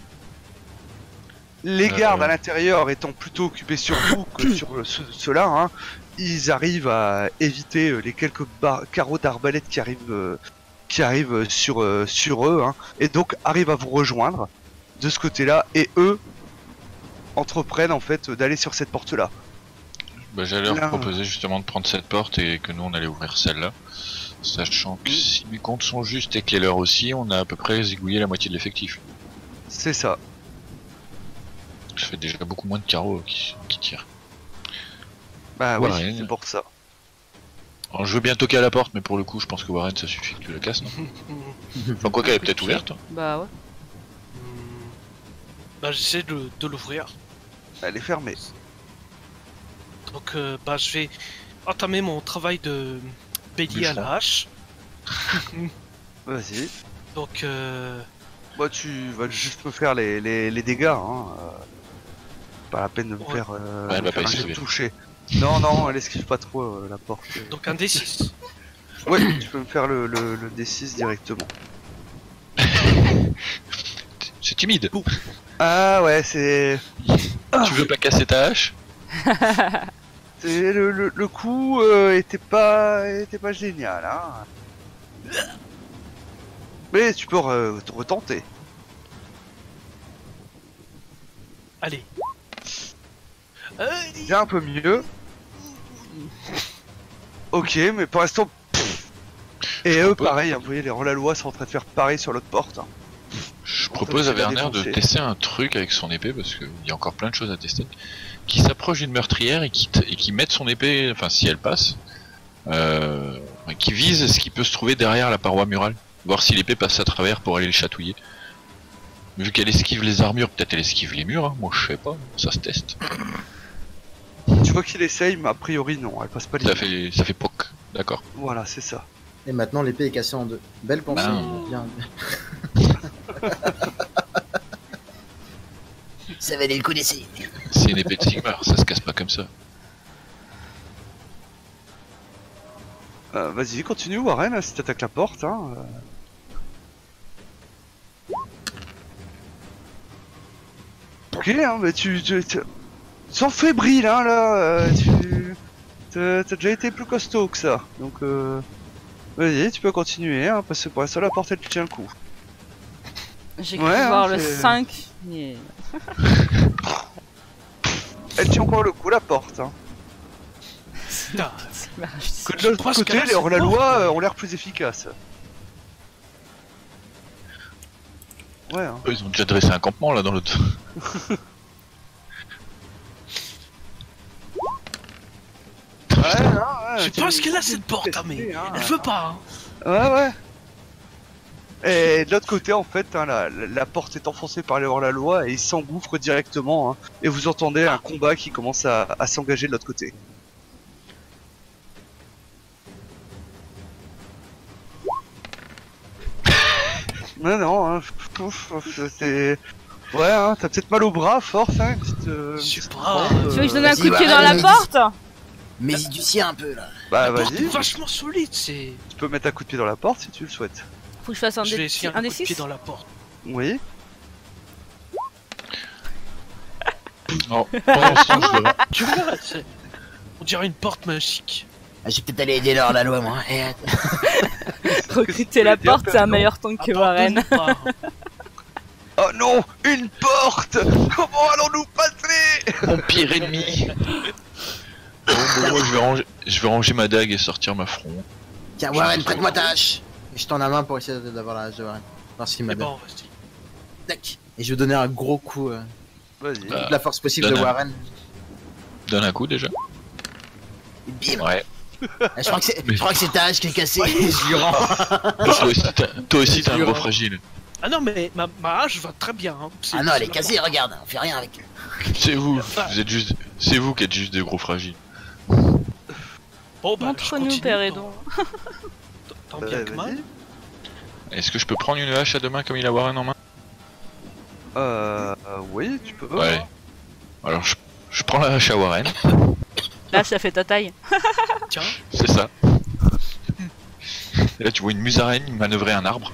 Les gardes à l'intérieur étant plutôt occupés sur vous que sur ceux-là, hein, ils arrivent à éviter les quelques carreaux d'arbalète qui arrivent sur eux, hein, et donc arrivent à vous rejoindre de ce côté-là, et eux entreprennent en fait d'aller sur cette porte-là. Bah, j'allais leur Là. proposer justement de prendre cette porte et que nous on allait ouvrir celle-là. Sachant que si mes comptes sont justes et que les leurs aussi, on a à peu près zigouillé la moitié de l'effectif. C'est ça. Ça fait déjà beaucoup moins de carreaux qui tirent. Bah Voilà, oui, et- c'est pour ça. Alors, je veux bien toquer à la porte, mais pour le coup, je pense que Warren, ça suffit que tu la casses, non? Enfin, quoi qu'elle est peut-être ouverte. Hein. Bah ouais. Bah, j'essaie de l'ouvrir. Elle est fermée. Donc, bah, je vais entamer mon travail de bélier à la hache. Vas-y. Donc, Moi tu vas juste me faire les dégâts. Hein. Pas la peine de me Ouais. faire, Ouais, elle me va faire pas un jet de esquiver. toucher. Non, non, elle esquive pas trop la porte. donc un D6. Oui, tu peux me faire le D6 directement. C'est timide. Ah ouais, c'est... Tu veux pas casser ta hache? Le coup était pas génial, hein. Mais tu peux retenter. Allez. J'ai un peu mieux. Ok, mais pour l'instant... Et eux, propose- pareil, hein, vous voyez, les hors-la-loi sont en train de faire pareil sur l'autre porte. Hein. Je propose à tu vas Werner de défoncer. tester un truc avec son épée, parce qu'il y a encore plein de choses à tester. Qui s'approche d'une meurtrière et qui mette son épée, enfin si elle passe, qui vise ce qui peut se trouver derrière la paroi murale. Voir si l'épée passe à travers pour aller les chatouiller. Vu qu'elle esquive les armures, peut-être elle esquive les murs, hein. Moi je sais pas, ça se teste. Tu vois qu'il essaye, mais a priori non, elle passe pas les... Ça fait poc, d'accord. Voilà, c'est ça. Et maintenant, l'épée est cassée en deux. Belle pensée. Bah. Bien. Ça valait le coup d'essayer. C'est une épée de Sigmar, ça se casse pas comme ça. Vas-y, continue Warren, hein, si t'attaques la porte. Hein, Ok, hein, mais tu sens fébrile, hein, là. T'as déjà été plus costaud que ça. Donc, vas-y, tu peux continuer, hein, parce que pour l'instant, la porte, elle tient le coup. J'ai Ouais, cru hein, voir le c'est- 5. Mais... Elle tient encore le coup, la porte. Hein. Putain. Que de l'autre pense côté, que là, les c'est hors-la-loi mort, ont l'air plus efficaces. Ouais, hein. Eux, ils ont déjà dressé un campement là dans l'autre. Ouais, non, ouais, Je tu- pense qu'elle a tu cette peux porte, hein, mais tester, hein. elle veut pas. Hein. Ouais, ouais. Et de l'autre côté, en fait, hein, la porte est enfoncée par les hors-la-loi et ils s'engouffrent directement. Hein, et vous entendez un combat qui commence à s'engager de l'autre côté. Non, non, hein, c'est... Ouais, hein, t'as peut-être mal au bras, force, hein, Je sais pas. Tu veux que je donne un vas-y, coup de pied bah, dans la vas-y. porte? Mais-y du sien un peu là. Bah La porte est vas-y, vachement solide, c'est. tu peux mettre un coup de pied dans la porte si tu le souhaites. Faut que je fasse un Je vais essayer un des coup de pied 6. dans la porte. Oui. Non, pendant ce temps, je vais- Tu vois, c'est. On dirait une porte magique. Ah, j'ai peut-être allé aider leur la loi moi. Eh, attends. Recruter la tu veux dire, porte, c'est un pardon meilleur tank que Warren. Abandonne pas. Oh non, une porte. Comment allons-nous passer? Mon pire ennemi. Bon, moi, je vais ranger ma dague et sortir ma front. Tiens, Warren, prête-moi ta hache. Et je tends la main pour essayer d'avoir la hache de Warren. Voir s'il m'a Mais bien. bon, vas-y. Tac. Et je vais donner un gros coup. Vas-y. Bah, Toute la force possible de donne un- Warren. Donne un coup déjà. Et bim. Ouais. Ah, je crois que c'est ta hache qui est cassée. Je lui rends. Toi aussi, t'es un gros Jure. fragile. Ah non, mais ma hache va très bien. Hein. Ah non, elle est la cassée, porte. regarde. On fait rien avec. C'est vous. Vous êtes juste. C'est vous qui êtes juste des gros fragiles. Bon, bah, je Montre-nous, continue Pérédon. tant bien que mal. Vas-y. Est-ce que je peux prendre une hache à deux mains comme il a Warren en main? Oui, tu peux. Ouais. Alors je prends la hache à Warren, Là, ça fait ta taille. Tiens, c'est ça. Et là tu vois une musaraigne manœuvrer un arbre.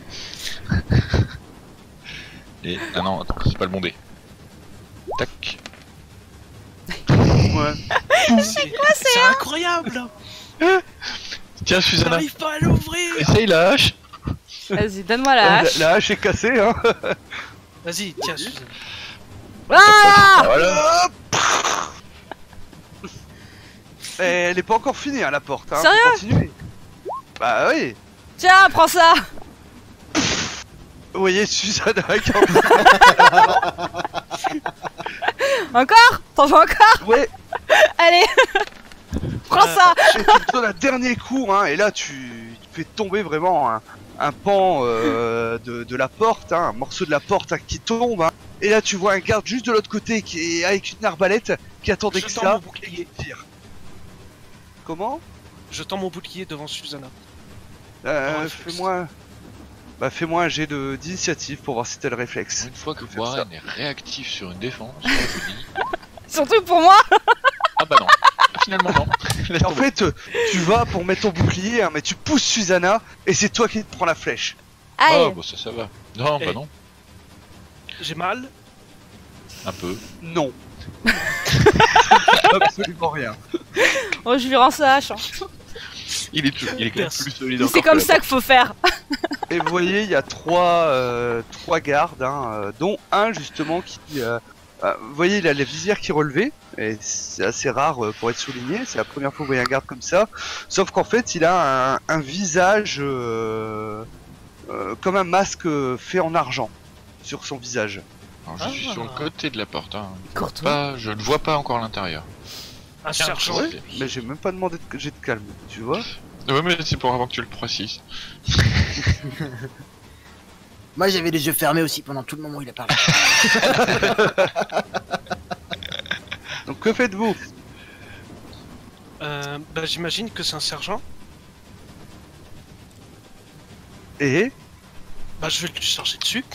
Et... Ah non, attends, c'est pas le bon dé. Tac. Ouais. c'est incroyable. Tiens Susanna, J'arrive pas à l'ouvrir. essaye la hache. Vas-y, donne-moi la hache. La hache est cassée, hein. Vas-y, tiens, Suzanne. Ah Voilà. Elle est pas encore finie, hein, la porte. Hein. Sérieux Faut continuer. Bah oui. Tiens, prends ça. Vous voyez Susanna qui Encore? T'en veux encore? Ouais. Allez. Prends ça. Et tu te donnes un dernier coup, hein, et là tu fais tomber vraiment un pan de la porte, hein, un morceau de la porte hein, qui tombe. Hein. Et là tu vois un garde juste de l'autre côté qui est avec une arbalète qui attendait Je que tends ça mon bouclier. et qui tire. Comment Je tends mon bouclier devant Susanna. Fais-moi un jet d'initiative pour voir si t'as le réflexe. Une fois que de faire Warren est réactif sur une défense, je vous dis... Surtout pour moi. Ah bah non, finalement non. Laisse Et en tomber. fait, tu vas pour mettre ton bouclier, hein, mais tu pousses Susanna et c'est toi qui te prends la flèche. Ah Aïe. bah ça va. Non, bah Eh. non, J'ai mal. un peu. Non. Absolument rien. Oh, je lui rends sa hache. Hein. Il est quand même Merci. plus solide C'est encore comme que ça qu'il faut faire. Et vous voyez, il y a trois gardes, hein, dont un justement qui... vous voyez, il a la visière qui est relevée, et c'est assez rare pour être souligné, c'est la première fois que vous voyez un garde comme ça, sauf qu'en fait, il a un visage comme un masque fait en argent sur son visage. Alors, je suis Ah. sur le côté de la porte, hein. Courte. Je ne vois pas encore l'intérieur. Un sergent. Ouais, mais j'ai même pas demandé de jet de calme, tu vois. Ouais, mais c'est pour avant que tu le précises. Moi j'avais les yeux fermés aussi pendant tout le moment où il a parlé. Donc que faites-vous? Bah, j'imagine que c'est un sergent. Et Bah, je vais lui charger dessus.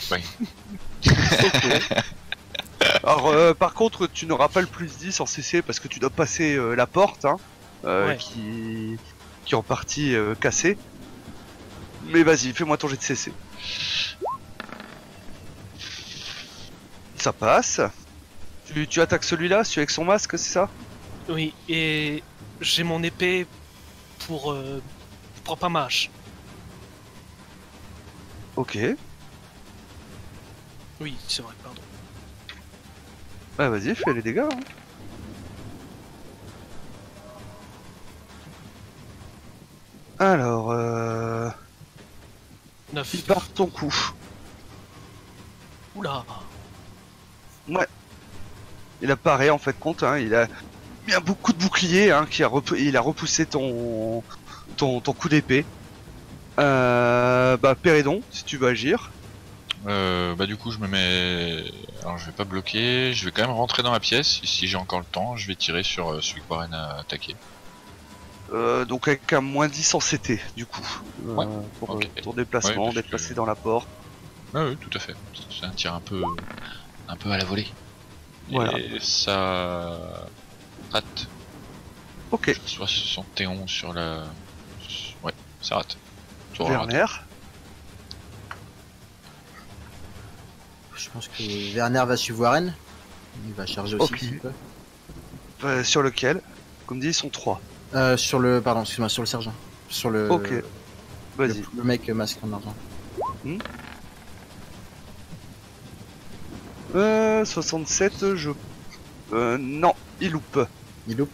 alors, par contre, tu n'auras pas le plus 10 en CC parce que tu dois passer la porte, hein, Ouais. qui est en partie cassée. Mais vas-y, fais-moi ton jet de CC. Ça passe. Tu attaques celui-là, celui avec son masque, c'est ça? Oui, et j'ai mon épée pour. Je prends pas ma hache. Ok. Oui, c'est vrai, pardon. Bah vas-y, fais les dégâts. Hein. Alors, 9. il part ton coup. Oula. Il apparaît en fait compte, hein, il a mis un coup de bouclier, hein, il a repoussé ton coup d'épée. Bah Pérédon, si tu veux agir. Bah du coup je me mets... Alors je vais pas bloquer, je vais quand même rentrer dans la pièce, et si j'ai encore le temps, je vais tirer sur celui que Warren a attaqué. Donc avec un moins 10 en CT du coup. Ouais, Pour ok. ton déplacement, Ouais, parce d'être que- passé dans la porte. Ah oui, tout à fait. C'est un tir un peu à la volée. Voilà. Et ça rate. Ok, 71 sur la... Ouais, ça rate. Ça aura raté. Werner. Je pense que Werner va suivre Warren. Il va charger aussi Ok. s'il peut. Sur lequel? Comme dit, ils sont 3. Sur le... Pardon, excuse-moi, sur le sergent. Sur le... Ok. Vas-y. Le mec masque en argent. 67, je... non, il loupe. Il loupe.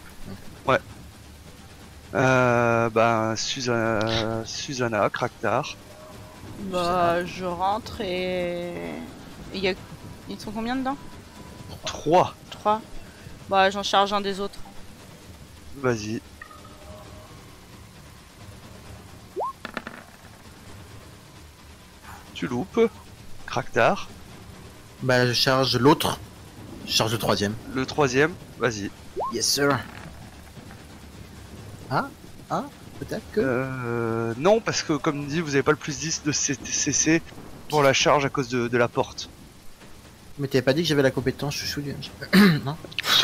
Susanna, Kraktar. Bah, je rentre et. Il y a. Ils sont combien dedans? 3. 3. Bah, j'en charge un des autres. Vas-y. Tu loupes. Kraktar. Bah je charge l'autre. Je charge le troisième. Le troisième, vas-y. Yes sir. Ah Peut-être que. Non, parce que comme dit, vous avez pas le plus 10 de CC pour la charge à cause de la porte. Mais t'avais pas dit que j'avais la compétence chouchou du MJ. Non.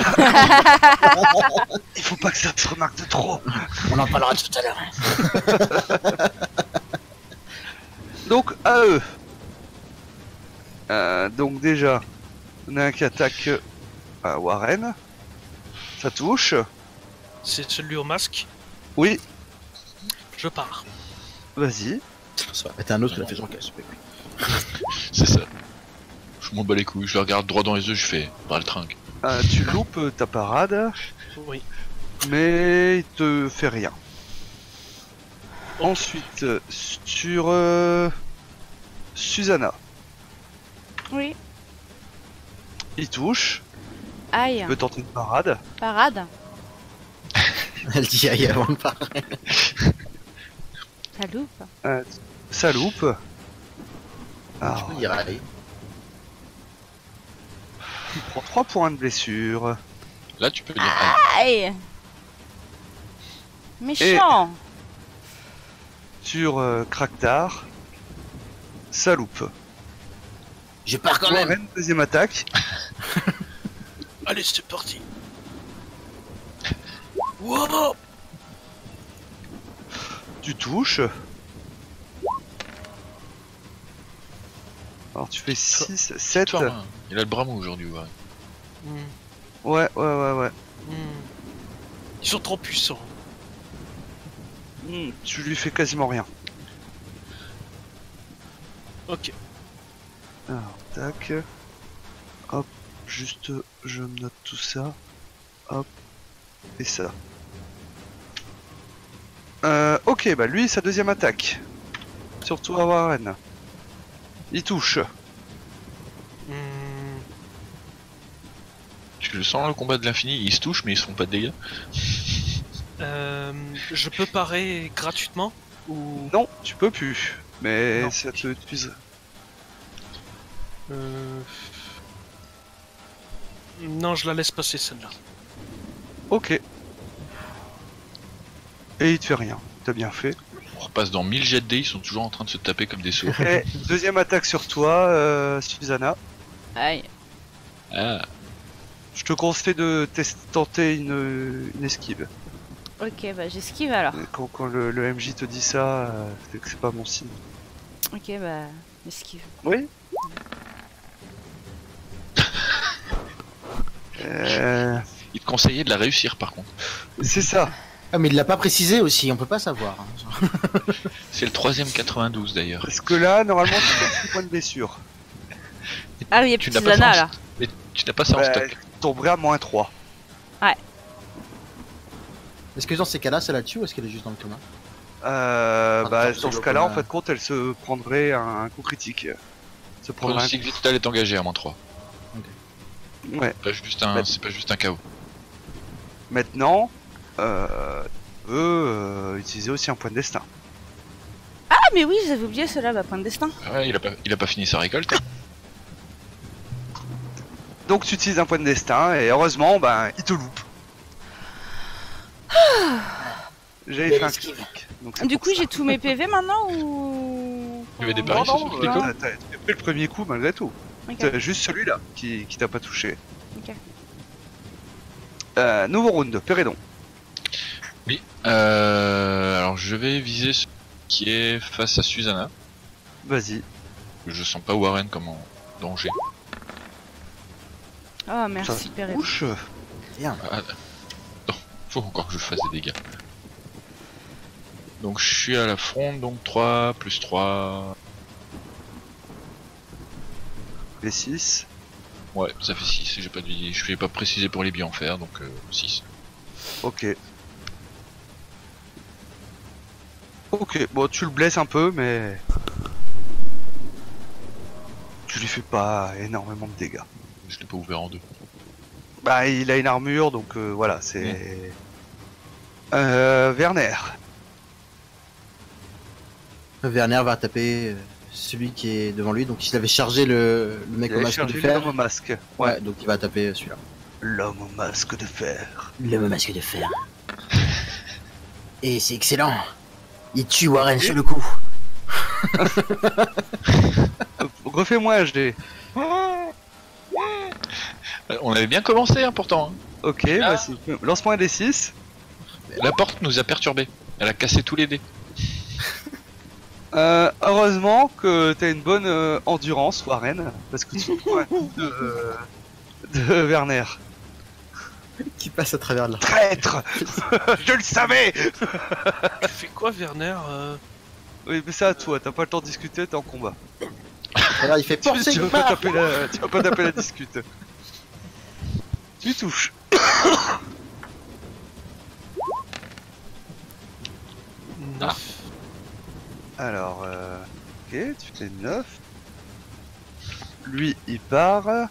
Il faut pas que ça se remarque de trop. On en parlera tout à l'heure. Donc à eux. Donc déjà, on a un qui attaque Warren. Ça touche. C'est celui au masque. Oui, Je pars. vas-y. Ça va être un autre, il a fait son casse. C'est ça. Je m'en bats les couilles, je le regarde droit dans les yeux, je fais pas le trinque. Tu loupes ta parade, Oui. mais il te fait rien. Ensuite, sur Susanna, Oui. il touche. Aïe. Il peut tenter une parade. Parade. Elle dit aïe avant de parler. Ça loupe. Ça loupe. Alors, Je peux dire aïe. il prend 3 points de blessure. Là, tu peux dire aïe. Aïe. Méchant. Sur Kraktar, ça loupe. Je pars quand même. Warren, deuxième attaque. Allez, c'est parti. Wow. Tu touches. Alors tu fais 6, 7. Toi, hein. Il a le bras mou aujourd'hui, ouais. Ouais. Ils sont trop puissants. Tu lui fais quasiment rien. Ok. Alors, tac. Hop, juste je me note tout ça. Hop. Et ça. Ok, bah lui, sa deuxième attaque. Surtout à Warren. Il touche. Tu le sens le combat de l'infini, ils se touchent mais ils se font pas de dégâts. Je peux parer gratuitement ou Non, tu peux plus. Mais Non. ça te utilise. Non, je la laisse passer celle-là. Ok. Et il te fait rien. T'as bien fait. On repasse dans 1000 jets de dés, ils sont toujours en train de se taper comme des sourds. Et deuxième attaque sur toi, Susanna. Aïe. Ah, Je te conseille de tenter une esquive. Ok, bah j'esquive alors. Quand le MJ te dit ça, c'est que c'est pas mon signe. Ok, bah j'esquive. Oui. il te conseillait de la réussir par contre. C'est ça. Ah, mais il l'a pas précisé aussi, on peut pas savoir. Hein. C'est le 3ème 92 d'ailleurs. Parce que là, normalement, tu fais 6 points de blessure. Ah oui, il y a Tu plus n'as pas Susanna ça en là. Mais tu n'as pas ça en Ouais, stock. tu tomberais à moins 3. Est-ce que dans ces cas-là, ça la tue ou est-ce qu'elle est juste dans le coma? Bah, Attends, dans c'est ce le cas-là, en coma. fait, compte, elle se prendrait un coup critique. Se prendrait un Pronostic vital est engagé à moins 3. coup. Ouais. Pas juste un, Bah- c'est pas juste un KO. Maintenant, utiliser aussi un point de destin. Ah mais oui, j'avais oublié cela, bah point de destin. Ah ouais, il a pas fini sa récolte. Donc, tu utilises un point de destin et heureusement, ben, il te loupe. J'avais fait un critique. Donc c'est Du pour coup, ça. j'ai tous mes PV maintenant ou... Il y avait des Non, paris sur non, ce flico. t'as fait le premier coup malgré tout. Ok. C'est juste celui-là qui t'a pas touché. Ok. Nouveau round, Pérédon. Oui. Alors je vais viser ce qui est face à Susanna. Vas-y. Je sens pas Warren comme en danger. Oh merci Ça Pérédon. touche. Bien. Ah, non, faut encore que je fasse des dégâts. Donc je suis à la fronde, donc 3 plus 3. Les 6. Ouais, ça fait 6. Je vais pas préciser pour les billes en fer, donc 6. Ok. Ok, bon tu le blesses un peu mais... Tu lui fais pas énormément de dégâts. Je l'ai pas ouvert en deux. Bah il a une armure donc voilà c'est... Werner. Werner va taper celui qui est devant lui. Donc il avait chargé le mec Il au a masque de chargé fer. l'homme au masque. Ouais, donc il va taper celui-là. L'homme au masque de fer. L'homme au masque de fer. Et c'est excellent. Il tue Warren sur le coup. Refais-moi un jet. On avait bien commencé, hein, pourtant. Hein. Ok, vas-y. Lance-moi un D6. La porte nous a perturbés. Elle a cassé tous les dés. Heureusement que t'as une bonne endurance, Warren, parce que tu prends un coup de Werner. Qui passe à travers là. Traître. Je le savais. Tu fais quoi, Werner Oui, mais c'est à toi, t'as pas le temps de discuter, t'es en combat. Alors il fait penser Tu vas pas taper la discute. Tu touches. 9. Alors, ok, tu fais 9. Lui, il part.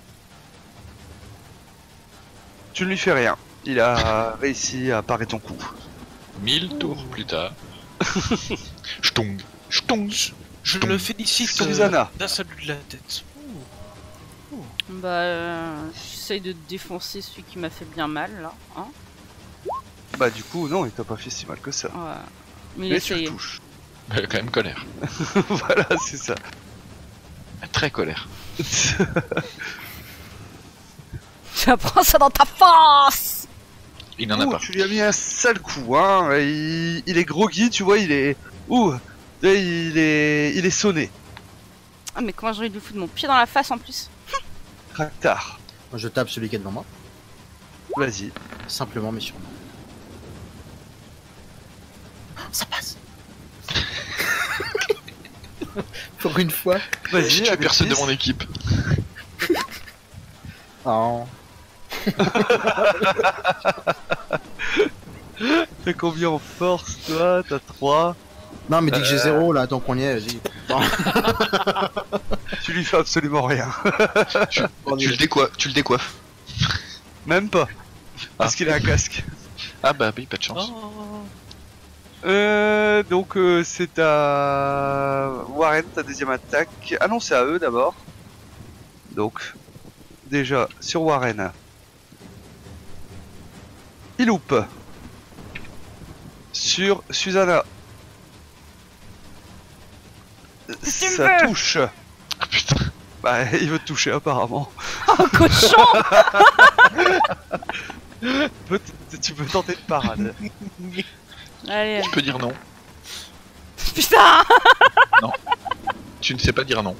Tu ne lui fais rien. Il a réussi à parer ton coup. 1000 tours plus tard. Ch'tong. Je le félicite Susanna. d'un salut de la tête. Bah, j'essaye de défoncer celui qui m'a fait bien mal, là. Hein, Bah du coup, non, il t'a pas fait si mal que ça. ouais. Mais il Mais tu le essaye. touches. Elle a quand même colère. Voilà, c'est ça. Très colère. Tu prends ça dans ta face. Il n'en a pas. Tu lui as mis un sale coup, hein. Il est groggy, tu vois, il est... Ouh, il est sonné. Ah, mais comment j'ai envie de lui foutre mon pied dans la face en plus? Raktar, Moi, je tape celui qui est devant moi. vas-y. Simplement, mais sûrement. Ça passe. Pour une fois. Vas-y, Je tue avec personne de 10. mon équipe. Oh. T'as combien en force, toi? T'as 3. Non, mais dis que j'ai 0 là, tant qu'on y est, vas-y. Tu lui fais absolument rien. Tu le décoiffes. Même pas. Parce qu'il a un casque. Ah bah oui, pas de chance. Oh. Donc c'est à Warren, ta deuxième attaque. Ah non, c'est à eux d'abord. Donc, déjà, sur Warren. Il loupe. Sur Susanna. Ça touche. Ah putain. Bah, il veut te toucher apparemment. Oh, cochon. Tu peux tenter de parade. Allez, Tu peux dire non. putain. Tu ne sais pas dire non.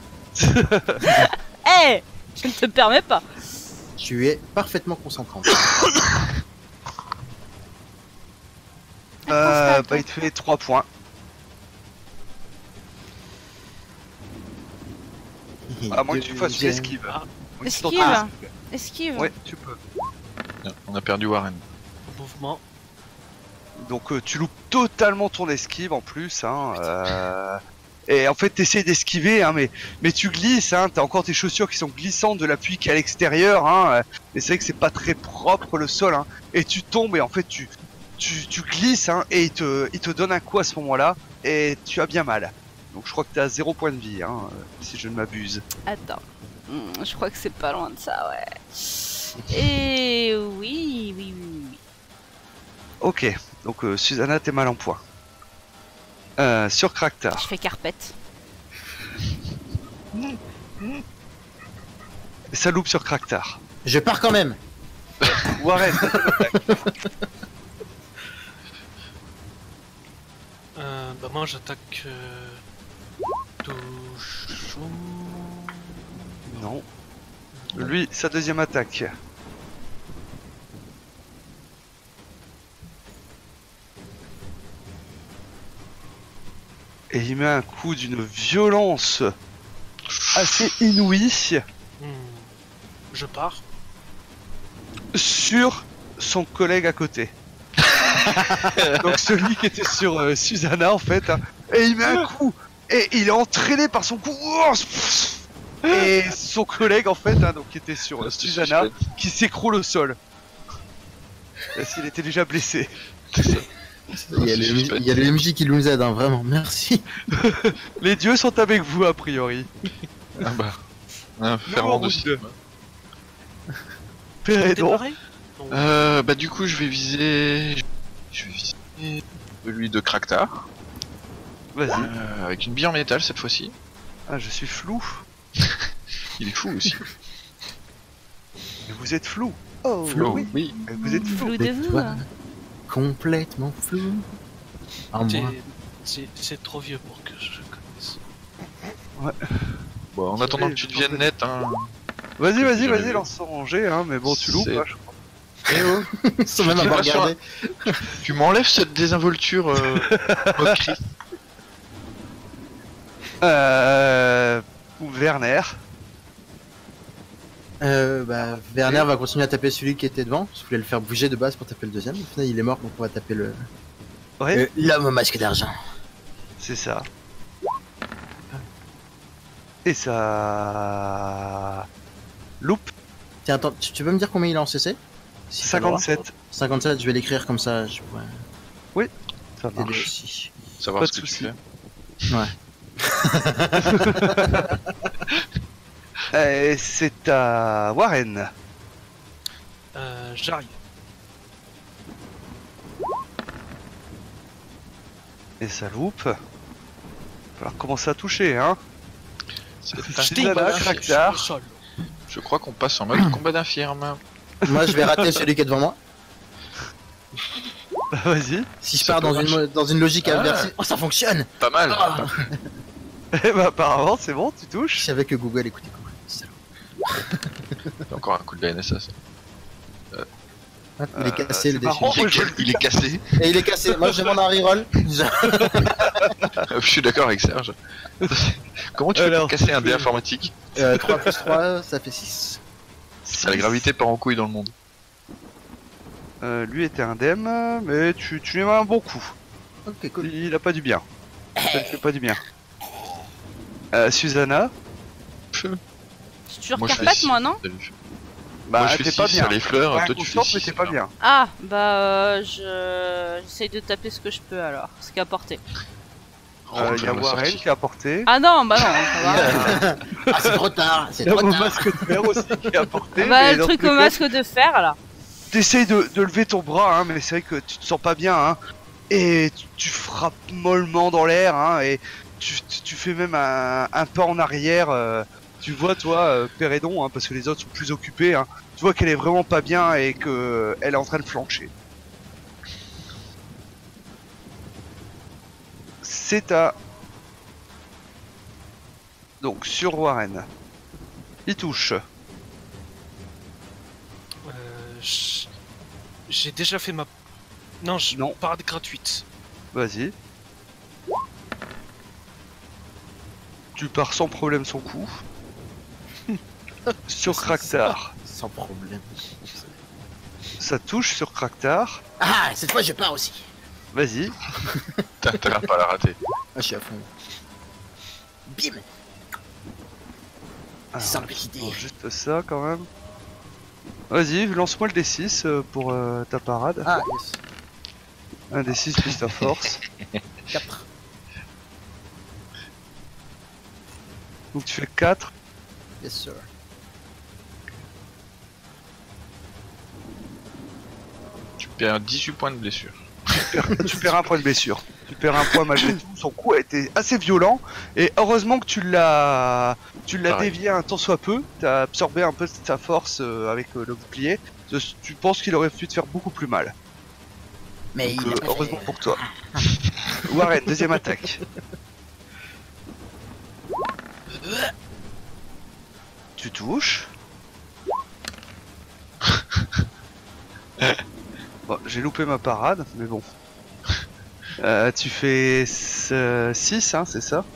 Eh, je ne te permets pas. Tu es parfaitement concentrant. Bah, il te fait 3 points. À moins que tu fasses une esquive. Ah. Oui, tu Esquive. tentes- Esquive. Ouais, tu peux. On a perdu Warren. Mouvement. Donc tu loupes totalement ton esquive en plus, hein. Et en fait t'essayes d'esquiver, hein, mais tu glisses, hein. T'as encore tes chaussures qui sont glissantes de l'appui qui est à l'extérieur, hein. Et c'est vrai que c'est pas très propre le sol, hein. Et tu tombes et en fait tu glisses, hein. Et il te donne un coup à ce moment-là et tu as bien mal. Donc je crois que t'as 0 point de vie, hein, si je ne m'abuse. Attends. Je crois que c'est pas loin de ça, ouais. Et oui. Ok, donc Susanna t'es mal en point. Sur Kraktar. Je fais carpette. Ça loupe sur Kraktar. Je pars quand même. Warren. Bah moi j'attaque touche. Non. Lui, sa deuxième attaque. Et il met un coup d'une violence assez inouïe Je pars. sur son collègue à côté. Donc celui qui était sur Susanna en fait. Hein. Et il met un coup. Et il est entraîné par son coup. Et son collègue en fait, hein, donc qui était sur Susanna, qui s'écroule au sol. Parce qu'il était déjà blessé. Il y a le MJ qui nous aide, hein, vraiment, merci. Les dieux sont avec vous a priori. Ah bah. Un ferment de route. cinéma. Pérédon. Démarrer. Bah du coup je vais viser... Je vais viser... celui de Kraktar, Vas-y. avec une bille en métal cette fois-ci. Ah, je suis flou. Il est fou aussi. Mais vous êtes flou. Oh, Oh, oui. oui. Vous êtes flou. Flou de vous. Toi, complètement flou. En T'es- moi. C'est trop vieux pour que je connaisse. Bon, en attendant que tu deviennes net, hein. Vas-y, vas-y, J'aurais vas-y, vu. lance ton rangé, hein, mais bon, tu loupes, C'est- hein, je crois. Eh oh, Sans même avoir Attention. regardé. tu m'enlèves cette désinvolture moquerie. Werner. Werner va continuer à taper celui qui était devant. Je voulais le faire bouger de base pour taper le deuxième. Au final, il est mort, donc on va taper Ouais, l'homme au masque d'argent. c'est ça. Et ça... Loupe. Tiens, attends, tu peux me dire combien il a en CC? Si t'as le droit. 57. 57, je vais l'écrire comme ça, je pourrais Ça t'aider marche. aussi. Savoir Pas ce de que tu soucis. fais. Et c'est à Warren. J'arrive. Et ça loupe. Va falloir commencer à toucher, hein. Stigmata. Sur Kraktar. le sol. Je crois qu'on passe en mode combat d'infirme. Moi, je vais rater celui qui est devant moi. Bah, vas-y. Si je Ça pars peut dans une logique Ah. inversée. Oh, ça fonctionne! Pas mal. Ah. Et bah apparemment c'est bon, tu Je touches. savais que Google écoutait Google. Salaud. Encore un coup de la NSA. Ça. Ah, il est cassé le c'est marrant. défi. Oh, je le Il est cassé. Et il est cassé. Moi, je demande un reroll. Je suis d'accord avec Serge. Comment tu fais Alors, pour casser un tu dé fais- informatique? 3 plus 3, ça fait 6. La gravité part en couille dans le monde. Lui était indemne, mais tu lui mets un bon coup. Ok, cool. Il a pas du bien. Ça ne fait pas du bien. Susanna, Je suis toujours Moi, je fais Carpath, six. moi, non? Salut. bah Moi je fais t'es pas 6 bien. sur les fleurs, Ouais, toi tu fais inconsciente, mais 6. t'es pas bien. Ah, bah, j'essaye de taper ce que je peux alors, ce qu'il a porté. Il y a Warren qui a porté. Ah non, bah non, ça va. Ah, c'est trop tard. C'est Il y a trop mon tard. masque de fer aussi qui a porté. Bah, mais le dans truc tous les au cas, masque de fer, là. T'essayes de lever ton bras, hein, mais c'est vrai que tu te sens pas bien, hein, et tu frappes mollement dans l'air, hein, et tu fais même un pas en arrière. Tu vois, toi, Pérédon, hein, parce que les autres sont plus occupés, hein, tu vois qu'elle est vraiment pas bien et que elle est en train de flancher. C'est à... Donc, sur Warren. Il touche. J'ai déjà fait ma... Non, Non. parade gratuite. Vas-y. Tu pars sans problème son coup. Sur Kraktar. Sans problème. Ça touche sur Kraktar. Ah, cette fois, je pars aussi. Vas-y. T'as l'air pas à la rater. Ah, je suis à fond. Bim. Alors, Sans petit dé. bon, juste ça quand même. Vas-y, lance-moi le D6 pour ta parade. Ah, yes. Un D6 plus ta force. 4. Donc tu fais 4. Yes, sir. Tu perds 18 points de blessure. Tu perds un point de blessure. Tu perds un point malgré tout. Son coup a été assez violent. Et heureusement que tu l'as Pareil. dévié un tant soit peu. Tu as absorbé un peu de sa force avec le bouclier. Tu penses qu'il aurait pu te faire beaucoup plus mal. Mais Donc, il a pas heureusement fait. pour toi. Warren, deuxième attaque. Tu touches. Bon, j'ai loupé ma parade, mais bon. Tu fais 6, hein, c'est ça?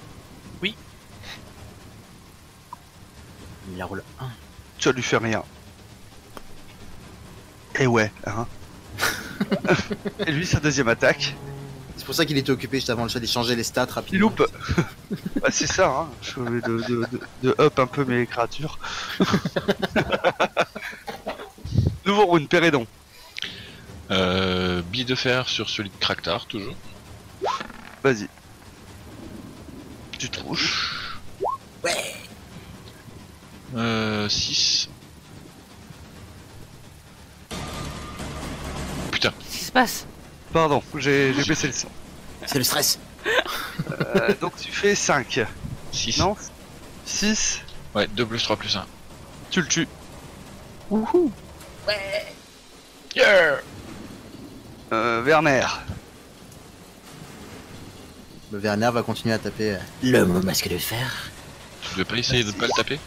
Il a roulé 1. Tu vas lui faire rien. Et ouais, hein. Et lui, sa deuxième attaque. C'est pour ça qu'il était occupé juste avant le chat d'échanger les stats rapidement. Il loupe. Bah, c'est ça, hein. Je vais de up un peu mes créatures. Nouveau round, Pérédon. Bille de fer sur celui de Kraktar, toujours. Vas-y. Tu touches. Ouais. 6. Putain, Qu'est-ce qui se passe? Pardon, j'ai baissé le son. C'est le stress. Donc tu fais 5. 6. Non 6. Ouais, 2 plus 3 plus 1. Tu le tues. Wouhou. Yeah. Werner. Le Werner va continuer à taper l'homme au masque de fer. Tu veux pas essayer de pas le taper?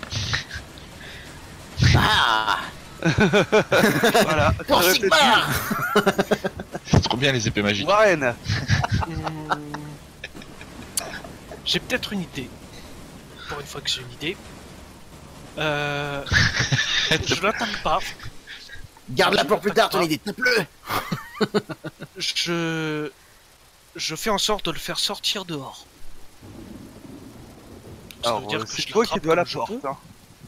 Ah. Voilà. Pour Sigmar. C'est trop bien les épées magiques. Warren. J'ai peut-être une idée. Pour une fois que j'ai une idée. Je l'attaque pas. Garde-la pour plus tard, ton idée. Tape-le. Je fais en sorte de le faire sortir dehors. Ça Alors, veut dire que c'est je toi qui l'attrape dois la comme je porte. peux. Hein.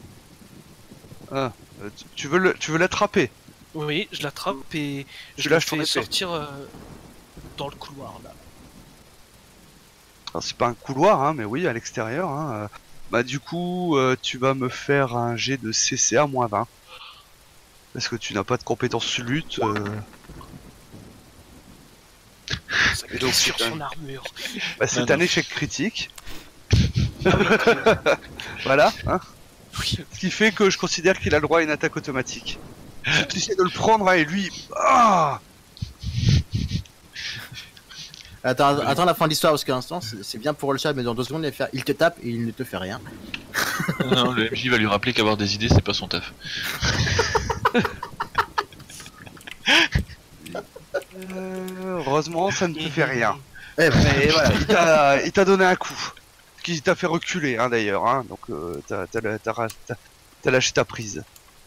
Tu veux l'attraper. Oui, je l'attrape et Tu je le lâches ton fais épée. sortir dans le couloir là. Alors c'est pas un couloir, hein, mais oui, à l'extérieur. Hein. Bah du coup, tu vas me faire un jet de CCA moins 20. Parce que tu n'as pas de compétences lutte. Ça Et donc, glisse sur c'est son armure. Bah, c'est Non, un non. échec critique. Voilà. Hein. Oui. Ce qui fait que je considère qu'il a le droit à une attaque automatique. Tu essaies de le prendre, hein, et lui... Ah Attends la fin de l'histoire parce qu'à l'instant c'est bien pour le chat, mais dans 2 secondes il te tape et il ne te fait rien. Non, le MJ va lui rappeler qu'avoir des idées, c'est pas son taf. Heureusement, ça ne te fait rien. Eh ben, Mais voilà, il t'a donné un coup. Qui t'a fait reculer, hein, d'ailleurs. Hein, donc, t'as lâché ta prise.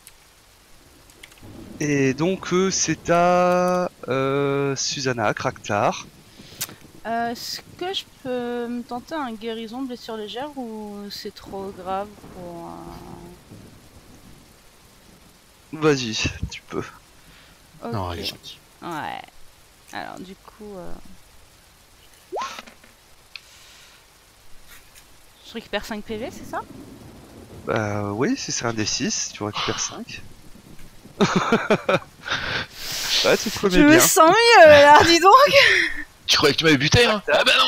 Et donc, c'est à Susanna, Kraktar. Est-ce que je peux me tenter un guérison de blessure légère ou c'est trop grave pour... Vas-y, tu peux. Ok. non, il est gentil. Ouais. Alors du coup... Je récupère 5 PV, c'est ça? Bah oui, si c'est un D6, tu récupères 5. Ouais, tu te Je remets me bien. sens mieux là, dis donc. Tu croyais que tu m'avais buté, hein? Ah bah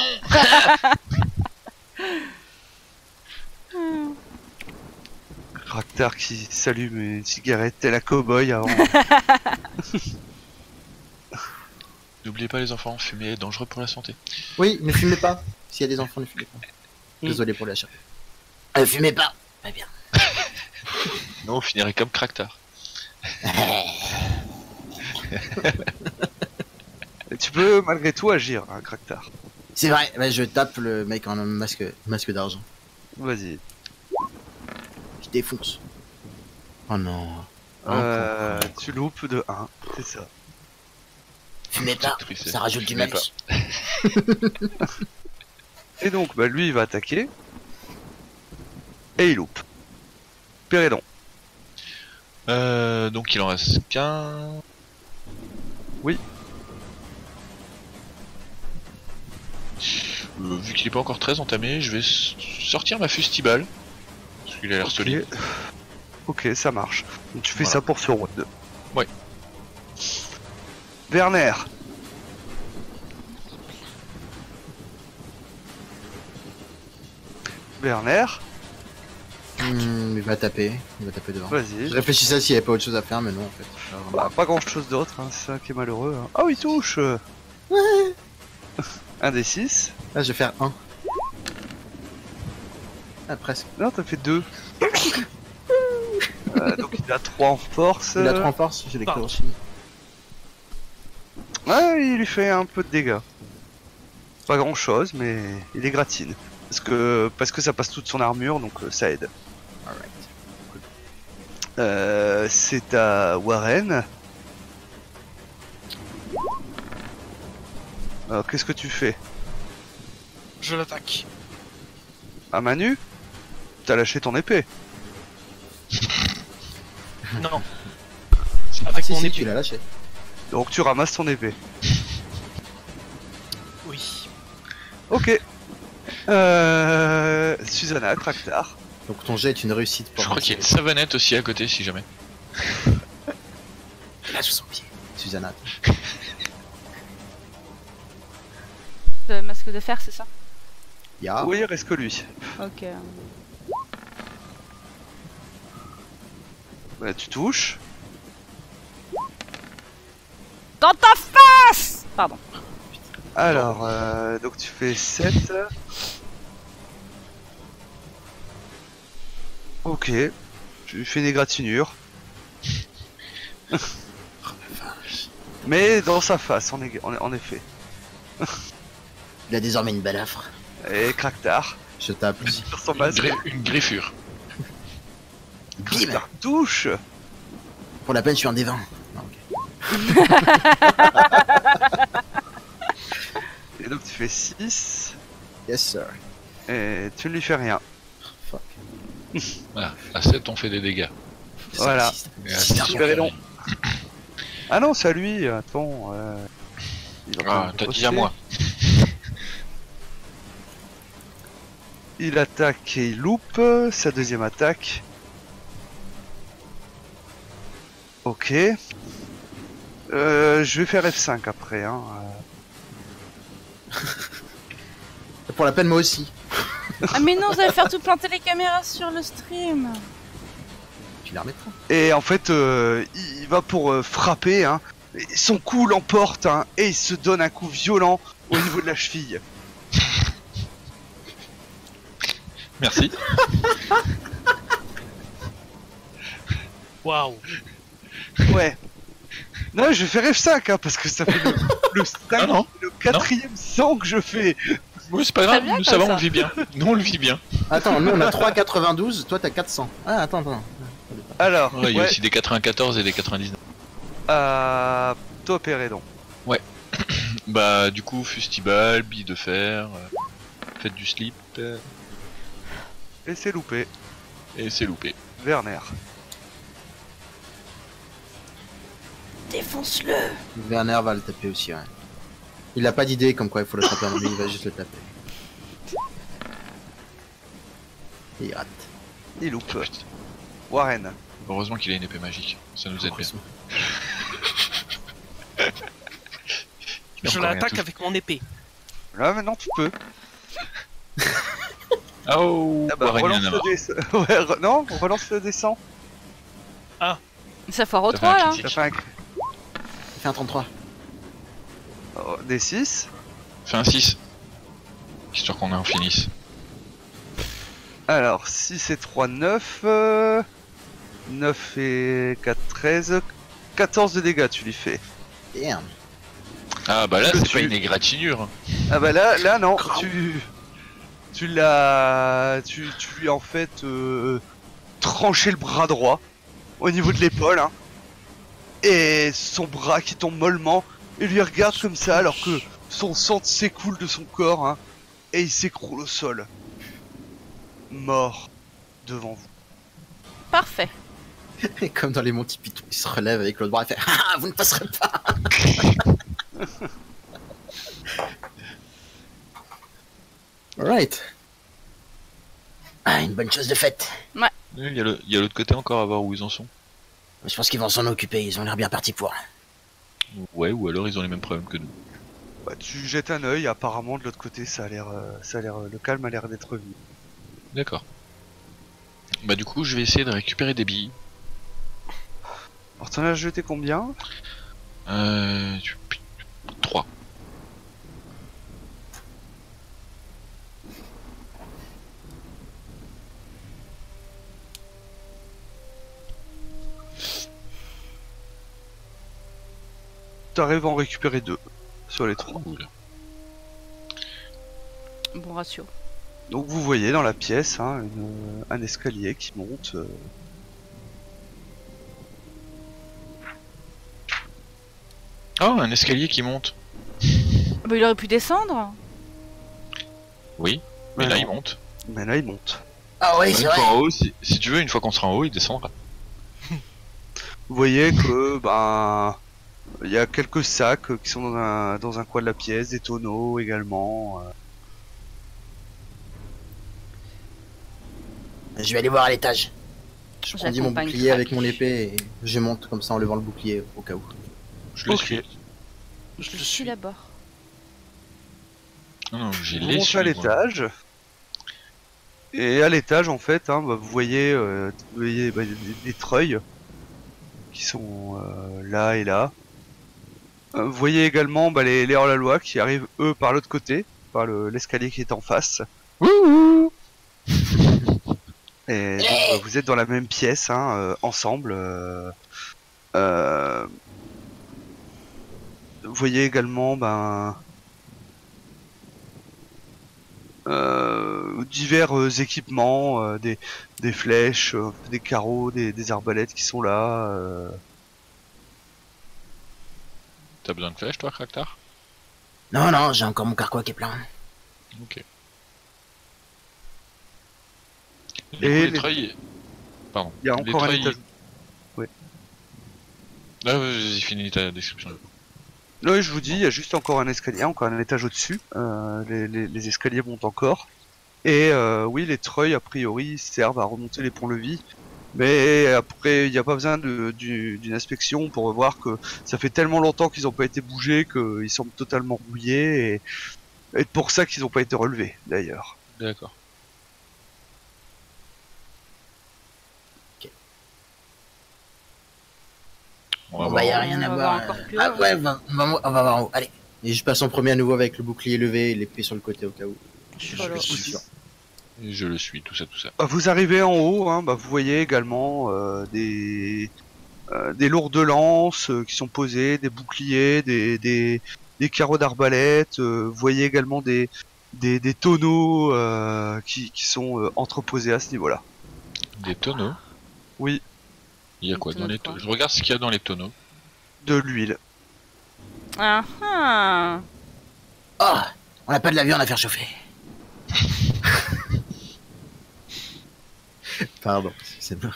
non! Kraktar qui s'allume une cigarette tel un cow-boy avant. N'oubliez pas les enfants, fumer est dangereux pour la santé. Oui, ne fumez pas. S'il y a des enfants, ne fumez pas. Désolé pour l'achat. Ne fumez pas. Pas bien. Non, on finirait comme Kraktar. Et tu peux malgré tout agir, hein, Kraktar. C'est vrai, ouais, je tape le mec en masque d'argent. Vas-y. Je défonce. Oh non. Tu loupes de 1, c'est ça. Fumez pas, Triste. ça rajoute du Fumez malus. Et donc, bah, lui, il va attaquer. Et il loupe. Pérédon. Donc il en reste qu'un. Oui. Vu qu'il est pas encore très entamé, je vais sortir ma fustibale. Parce qu'il a l'air solide. Ok, ça marche. Donc, tu fais Voilà. ça pour ce round. Ouais. Werner. Werner, Il va taper devant. vas-y. Je réfléchissais s'il n'y avait pas autre chose à faire, mais non en fait. Bah, pas grand chose d'autre, hein, c'est ça qui est malheureux. Hein. Ah oui, il touche. Un des 6. Là, je vais faire 1. Ah, presque. Non, t'as fait 2. Donc il a 3 en force. Il a 3 en force, j'ai des Pardon. aussi. Ouais, il lui fait un peu de dégâts. Pas grand chose, mais il est gratine. Parce que ça passe toute son armure, donc ça aide. C'est à Warren. Alors, qu'est-ce que tu fais? Je l'attaque. À main nue? T'as lâché ton épée. Non. Ah, Avec si, mon si, épée. tu l'as lâché. Donc tu ramasses ton épée. Oui. Ok. Susanna, Kraktar. Donc ton jet est une réussite pour Je crois qu'il y a une savonnette aussi à côté si jamais. Là, sous son pied. Susanna. masque de fer, c'est ça? Ya. Oui, il reste que lui. Ok. Bah, tu touches. Dans ta face! Pardon. Alors, donc tu fais 7. Ok. Tu fais une égratignure. Mais dans sa face, en effet. Il a désormais une belle affre. Et Cracktar, Je tape. sur son masque. Une griffure. Bim. Cracktar touche. Pour la peine, je suis un des 20. Non, ok. Et donc tu fais 6. Yes, sir. Et tu ne lui fais rien. Fuck. Voilà. À 7, on fait des dégâts. Voilà. Et à C'est 6, on super fait long. rien. Ah non, c'est à lui, attends. Il est en train Ah, de t'as dit bosser. à moi. Il attaque et il loupe. Sa deuxième attaque. Ok. Je vais faire F5 après. Hein. Pour la peine, moi aussi. Ah mais non, vous allez faire tout planter les caméras sur le stream. Tu la remettras. Et en fait, il va pour frapper. Hein. Et son coup l'emporte hein, et il se donne un coup violent au niveau de la cheville. Merci. Waouh. Ouais. Non, je vais faire F5 hein, parce que ça fait le, Ah non. le quatrième sang que je fais. Oui, c'est pas grave, bien nous comme ça va, ça. on le vit bien. Nous on le vit bien. Attends, nous on a 3,92, toi t'as 400. Ah, attends. Alors, Ouais, il y a aussi des 94 et des 99. t'opérer donc. Bah, du coup, fustibal, bille de fer, faites du slip, Et c'est loupé. et c'est loupé. Werner. Défonce-le. Werner va le taper aussi, ouais. Il a pas d'idée comme quoi il faut le taper, mais il va juste le taper. Et il rate. Il loupe. Putain. Warren. Heureusement qu'il a une épée magique, ça nous aide bien. Heureusement. Il a Je encore rien l'attaque touché. avec mon épée. Là maintenant tu peux. Oh, Ah bah, Warren, il relance en a le marre. descend. Ouais, non, on relance le descend. Ça foire au Ça fait 3 un là. critique. Ça fait un Il fait un 33. des 6. Fais un 6. Histoire qu'on en finisse. Alors 6 et 3, 9. 9 et 4, 13. 14 de dégâts tu lui fais. Damn. Ah bah là, Le c'est tue. pas une égratignure. Ah bah là non, tu l'as, tu lui as en fait tranché le bras droit au niveau de l'épaule, hein, et son bras qui tombe mollement, et lui regarde comme ça alors que son sang s'écoule de son corps, hein, et il s'écroule au sol, mort devant vous. Parfait. Et comme dans les Monty Python, il se relève avec l'autre bras et fait ah, vous ne passerez pas. Alright. Ah, une bonne chose de faite. Il y a l'autre côté encore à voir où ils en sont. Je pense qu'ils vont s'en occuper, ils ont l'air bien partis pour. Ouais, ou alors ils ont les mêmes problèmes que nous. Bah, tu jettes un œil, apparemment de l'autre côté ça a l'air, le calme a l'air d'être venu. D'accord. Bah du coup, je vais essayer de récupérer des billes. Alors t'en as jeté combien? 3. T'arrives à en récupérer 2 sur les 3. Cool. Bon ratio. Donc vous voyez dans la pièce hein, un escalier qui monte. Oh, un escalier qui monte. Bah il aurait pu descendre. Oui, mais Ouais, là non. il monte. Mais là il monte. Ah oui, Une c'est fois vrai. en haut, si tu veux, une fois qu'on sera en haut, il descendra. Vous voyez que ben il y a quelques sacs qui sont dans un coin de la pièce, des tonneaux également. Je vais aller voir à l'étage. Je brandis mon J'accompagne bouclier Crack. avec mon épée et je monte comme ça en levant le bouclier au cas où. Je le Ok. suis. Je le Je suis suis. d'abord. Non, j'ai Vous les montez à l'étage. Et à l'étage, en fait, hein, bah, vous voyez, bah, des treuils qui sont là et là. Vous voyez également bah, les hors-la-loi qui arrivent, eux, par l'autre côté, par l'escalier qui est en face. Wouhou. Et donc, bah, vous êtes dans la même pièce, hein, ensemble. Euh, Vous voyez également ben, divers équipements, des flèches, des carreaux, des arbalètes qui sont là. T'as besoin de flèches, toi, Kraktar? Non, non, j'ai encore mon carquois qui est plein. Ok. Et Les les- treuils... Pardon. Il y a Les encore un treuils- étage. Ah, vas-y, finis ta description. Oui, je vous dis, il y a juste encore un escalier, encore un étage au-dessus. Les escaliers montent encore. Et oui, les treuils, a priori, servent à remonter les ponts-levis. Mais après, il n'y a pas besoin d'une inspection pour voir que ça fait tellement longtemps qu'ils n'ont pas été bougés qu'ils semblent totalement rouillés. Et pour ça qu'ils n'ont pas été relevés, d'ailleurs. D'accord. On va Bon, voir. bah, y a rien à On va voir. voir encore plus Ah, haut. ouais, on va voir en haut. Allez. Et je passe en premier à nouveau avec le bouclier levé et l'épée sur le côté au cas où. Je suis Je follow. suis sûr. Et je le suis, tout ça, tout ça. Bah, vous arrivez en haut, hein, bah, vous voyez également des lourdes lances qui sont posées, des boucliers, des carreaux d'arbalète. Vous voyez également des tonneaux qui sont entreposés à ce niveau-là. Des tonneaux. Oui, Il y a Des quoi dans tonneaux les de quoi tonneaux? Je regarde ce qu'il y a dans les tonneaux. de l'huile. Ah ah. Oh, on n'a pas de la viande à faire chauffer. Pardon, c'est bon.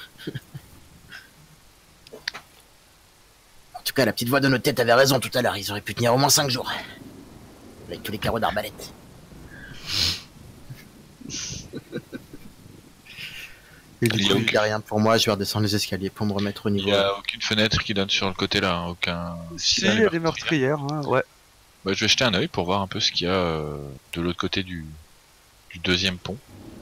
En tout cas, la petite voix de notre tête avait raison tout à l'heure. Ils auraient pu tenir au moins 5 jours. Avec tous les carreaux d'arbalète. Et du Il y a coup, aucun- il n'y a rien pour moi, je vais redescendre les escaliers pour me remettre au Il niveau. n'y a aucune fenêtre qui donne sur le côté là, hein, aucun... Si, il y a des meurtrières, hein, ouais. Bah, je vais jeter un œil pour voir un peu ce qu'il y a de l'autre côté du deuxième pont.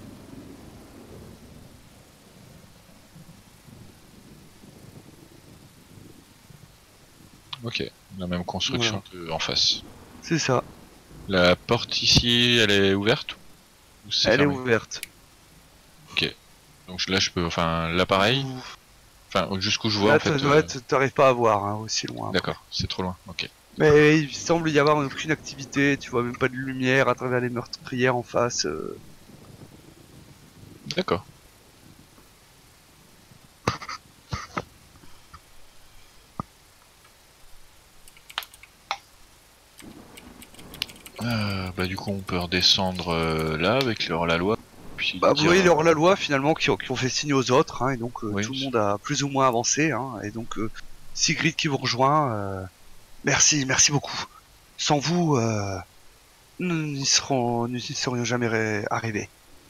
Ok, la même construction qu'en face. C'est ça. La porte ici, elle est ouverte ou c'est Elle est fermé? ouverte. Donc là, je peux, enfin, l'appareil, enfin, jusqu'où je vois Là, en fait. ouais, t'arrives pas à voir hein, aussi loin. D'accord, c'est trop loin. Ok. Mais il semble y avoir aucune activité, tu vois même pas de lumière à travers les meurtrières en face. D'accord. Bah du coup on peut redescendre là avec le hors-la-loi. Puis Bah, vous dire, voyez les hors-la-loi finalement qui ont fait signe aux autres, hein, et donc Oui, tout le c'est- monde a plus ou moins avancé, hein, et donc Sigrid qui vous rejoint, merci beaucoup. Sans vous, nous n'y serions jamais arrivés.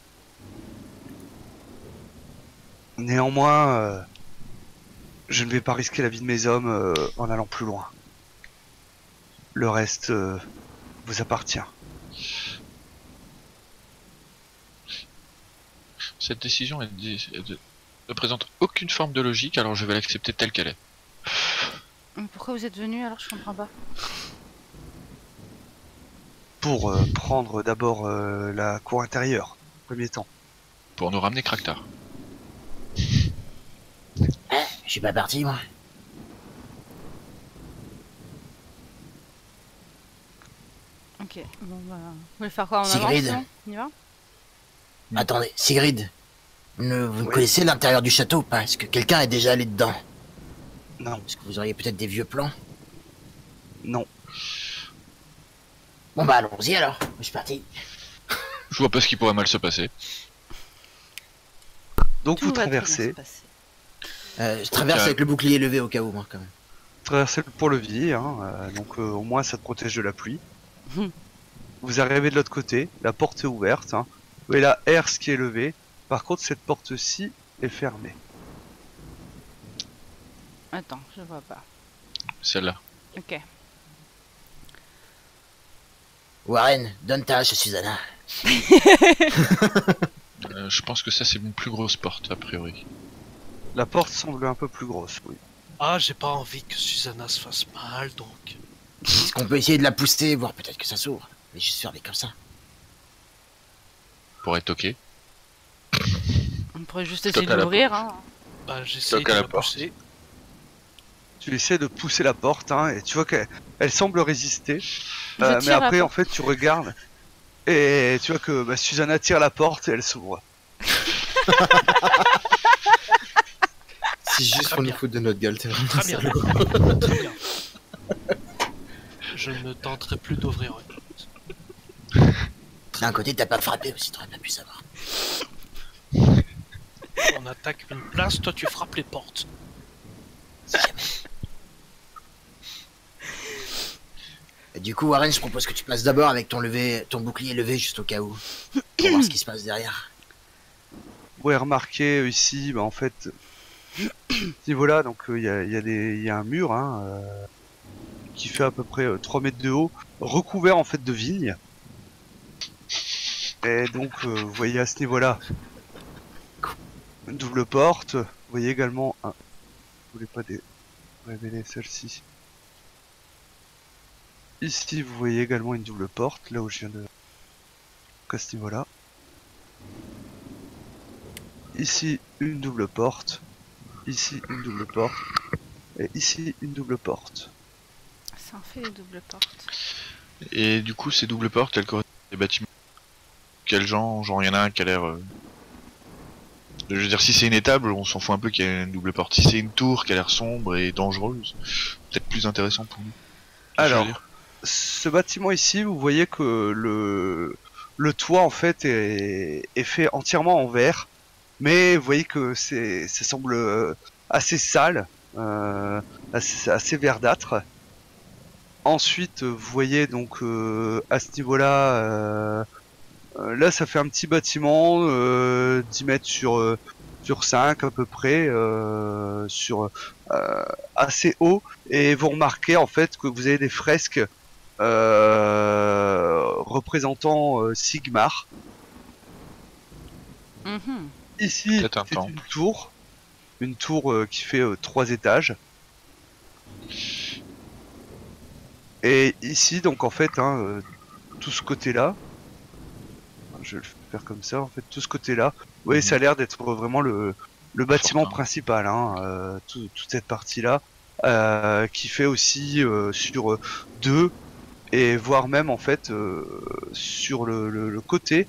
Néanmoins, je ne vais pas risquer la vie de mes hommes en allant plus loin. Le reste vous appartient. Cette décision ne présente aucune forme de logique, alors je vais l'accepter telle qu'elle est. Pourquoi vous êtes venu alors? Je comprends pas. Pour prendre d'abord la cour intérieure, en premier temps. Pour nous ramener Kraktar. Je suis pas parti, moi. Ok, bon bah. Vous voulez faire quoi? On avance, Sigrid. sinon on y va? Attendez, Sigrid. Vous Oui. connaissez l'intérieur du château ou pas? Est-ce que quelqu'un est déjà allé dedans? Non, Est-ce que vous auriez peut-être des vieux plans? non. Bon bah allons-y alors. Je suis parti. Je vois pas ce qui pourrait mal se passer. Donc Tout vous va très bien traversez. se passer. Je traverse Ok. avec le bouclier levé au cas où, moi, quand même. Traversez le pont-levis, hein, donc au moins ça te protège de la pluie. Hmm. Vous arrivez de l'autre côté, la porte est ouverte. Hein. Vous voyez la herse qui est levée. Par contre, cette porte-ci est fermée. Attends, je vois pas. Celle-là. Ok. Warren, donne ta hache à Susanna. Je pense que ça c'est une plus grosse porte a priori. La porte semble un peu plus grosse, oui. Ah, j'ai pas envie que Susanna se fasse mal, donc. Est-ce qu'on peut essayer de la pousser, voir peut-être que ça s'ouvre? Mais juste fermé comme ça. Pour être ok. On pourrait juste essayer Toque à de la l'ouvrir. Hein. Bah, j'essaie Toque de à la la porte. pousser. Tu essaies de pousser la porte, hein, et tu vois qu'elle semble résister. Je Mais tire la après, en porte. fait, tu regardes, et tu vois que bah, Susanna tire la porte et elle s'ouvre. C'est juste Très pour nous bien. foutre de notre gueule, t'es vraiment Très bien. salaud. Très bien. Je ne tenterai plus d'ouvrir une porte. D'un côté, t'as pas frappé aussi, t'aurais pas pu savoir. On attaque une place, toi tu frappes les portes. Si jamais. Et du coup, Warren, je propose que tu passes d'abord avec ton bouclier levé, juste au cas où. Pour voir ce qui se passe derrière. Vous pouvez remarquer ici, bah, en fait, et voilà, donc il y a un mur hein, qui fait à peu près 3 mètres de haut, recouvert en fait de vignes. Et donc vous voyez à ce niveau-là une double porte. Vous voyez également un... Je voulais pas révéler celle-ci. Ici vous voyez également une double porte, là où je viens de... Donc à ce niveau-là. Ici une double porte. Ici une double porte. Et ici une double porte. Ça en fait des doubles portes. Et du coup ces doubles portes elles correspondent à des bâtiments. Quel genre? Genre il y en a un qui a l'air... Je veux dire si c'est une étable on s'en fout un peu qu'il y ait une double porte. Si c'est une tour qui a l'air sombre et dangereuse, peut-être plus intéressant pour nous. Alors, ce bâtiment ici, vous voyez que le toit en fait est fait entièrement en verre, mais vous voyez que ça semble assez sale, assez verdâtre. Ensuite, vous voyez donc à ce niveau-là, là ça fait un petit bâtiment 10 mètres sur 5 à peu près, assez haut, et vous remarquez en fait que vous avez des fresques représentant Sigmar. Mhm. Ici, Peut-être un c'est temple. une tour qui fait 3 étages. Et ici, donc en fait, hein, tout ce côté-là, je vais le faire comme ça, en fait, tout ce côté-là, vous voyez, ça a l'air d'être vraiment le bâtiment Fort, hein. principal, hein, toute cette partie-là, qui fait aussi sur 2 et voire même en fait sur le côté,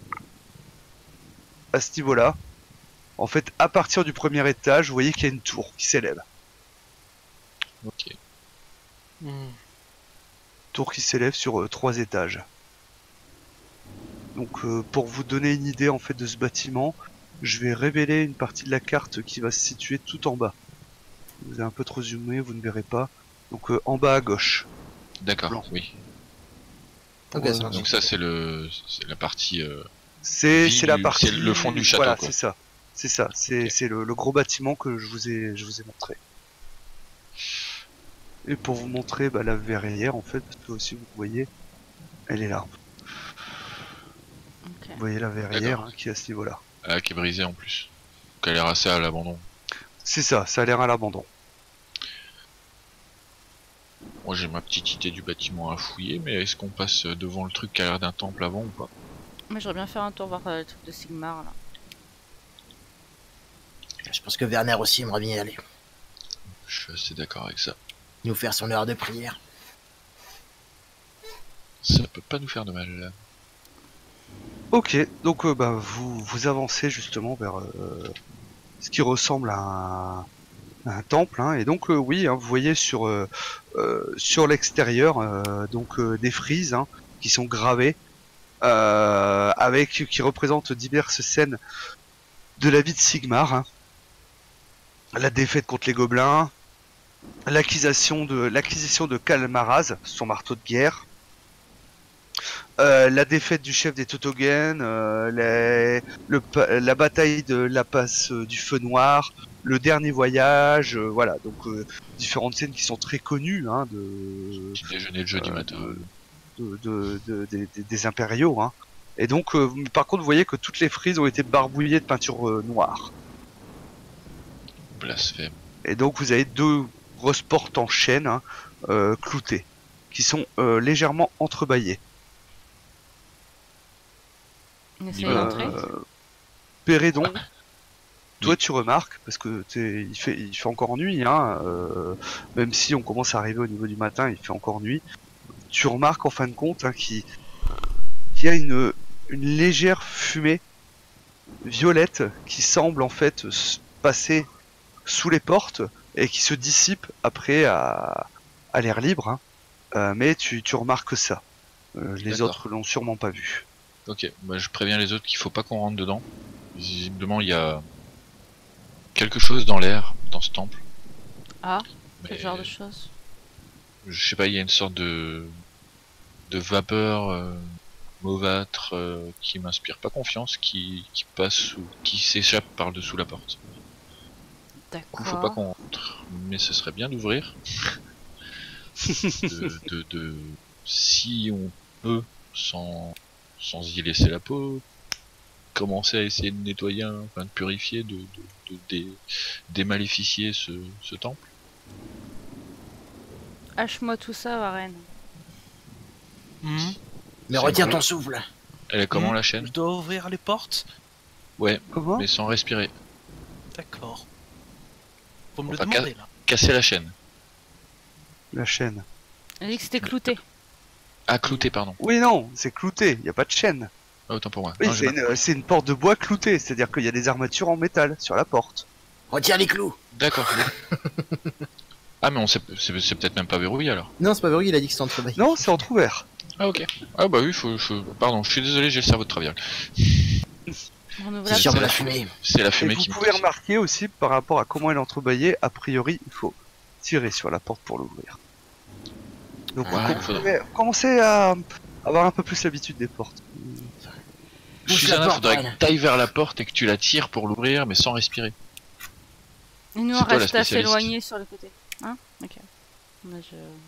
à ce niveau-là, en fait, à partir du premier étage, vous voyez qu'il y a une tour qui s'élève. Ok. Hmm. Tour qui s'élève sur 3 étages. Donc pour vous donner une idée en fait de ce bâtiment, je vais révéler une partie de la carte qui va se situer tout en bas. Vous avez un peu trop zoomé, vous ne verrez pas. Donc en bas à gauche. D'accord, Blanc. oui. Ok, ça marche. Donc ça c'est la partie... C'est Vie la du- partie. c'est le fond du château, Voilà, quoi. c'est ça. C'est ça. C'est Ok. le gros bâtiment que je vous ai montré. Et pour vous montrer bah, la verrière en fait, parce que aussi vous voyez, elle est là. Ok. Vous voyez la verrière D'accord. hein, qui est à ce niveau-là. Ah, qui est brisée en plus. Donc elle a l'air assez à l'abandon. C'est ça, ça a l'air à l'abandon. Moi j'ai ma petite idée du bâtiment à fouiller, mais est-ce qu'on passe devant le truc qui a l'air d'un temple avant ou pas? Mais j'aurais bien faire un tour voir le truc de Sigmar là. Je pense que Werner aussi aimerait bien y aller. Je suis assez d'accord avec ça. Nous faire son heure de prière. Ça peut pas nous faire de mal. Ok, donc bah, vous avancez justement vers ce qui ressemble à un temple, hein, et donc oui, hein, vous voyez sur l'extérieur donc des frises hein, qui sont gravées qui représentent diverses scènes de la vie de Sigmar, hein. La défaite contre les gobelins, l'acquisition de Kalmaraz, son marteau de guerre, la défaite du chef des Totogen, la bataille de la passe du Feu Noir, le dernier voyage, voilà, donc différentes scènes qui sont très connues hein, de Petit déjeuner le jeudi matin. des impériaux, hein. Et donc, par contre, vous voyez que toutes les frises ont été barbouillées de peinture noire. Blasphème. Et donc, vous avez 2 grosses portes en chêne, hein, cloutées, qui sont légèrement entrebâillées. On essaye Euh, d'entrer. Pérédon, toi Oui. tu remarques, parce que il fait encore nuit, hein, même si on commence à arriver au niveau du matin, il fait encore nuit. Tu remarques en fin de compte, hein, qu'il y a une légère fumée violette qui semble en fait passer sous les portes et qui se dissipe après à l'air libre, hein. Mais tu remarques ça. Les D'accord. autres l'ont sûrement pas vu. Ok, bah, je préviens les autres qu'il faut pas qu'on rentre dedans. Visiblement, il y a quelque chose dans l'air, dans ce temple. Ah, quel Mais genre de choses? je sais pas, il y a une sorte de vapeur mauvâtre qui m'inspire pas confiance, qui passe ou qui s'échappe par-dessous la porte. Du coup, faut pas D'accord. qu'on rentre, mais ce serait bien d'ouvrir. Si on peut, sans y laisser la peau, commencer à essayer de nettoyer, enfin de purifier, démaléficier ce temple. Hache-moi tout ça, Warren. Hmm. Mais C'est retiens gros. ton souffle. Elle est comment Hmm. la chaîne? Je dois ouvrir les portes? Ouais, Comment? mais sans respirer. D'accord. Vous me Faut le pas demandez là. Casser la chaîne. La chaîne. Elle a dit que c'était clouté. Ah, clouter, pardon. Oui, non, c'est clouté, il n'y a pas de chaîne. Ah, autant pour moi. Oui, Non, j'ai c'est une porte de bois cloutée, c'est-à-dire qu'il y a des armatures en métal sur la porte. Retire les clous. D'accord. Ah, mais c'est peut-être même pas verrouillé alors. Non, c'est pas vrai, il a dit que c'était entrebâillé. Non, c'est entrouvert. Ah, ok. Ah, bah oui, pardon, je suis désolé, j'ai le cerveau de travers. On ouvre C'est la sûr C'est de la la fumée. C'est la Et fumée vous qui me pouvez remarquer aussi, par rapport à comment elle est entrebâillée, a priori, il faut tirer sur la porte pour l'ouvrir. Donc Ah, commencez à avoir un peu plus l'habitude des portes. Pousse la Susanna, porte, faudrait Warren. que t'ailles vers la porte et que tu la tires pour l'ouvrir, mais sans respirer. Et nous, C'est on toi la reste assez spécialiste. éloignés sur le côté. Hein? Ok. Moi,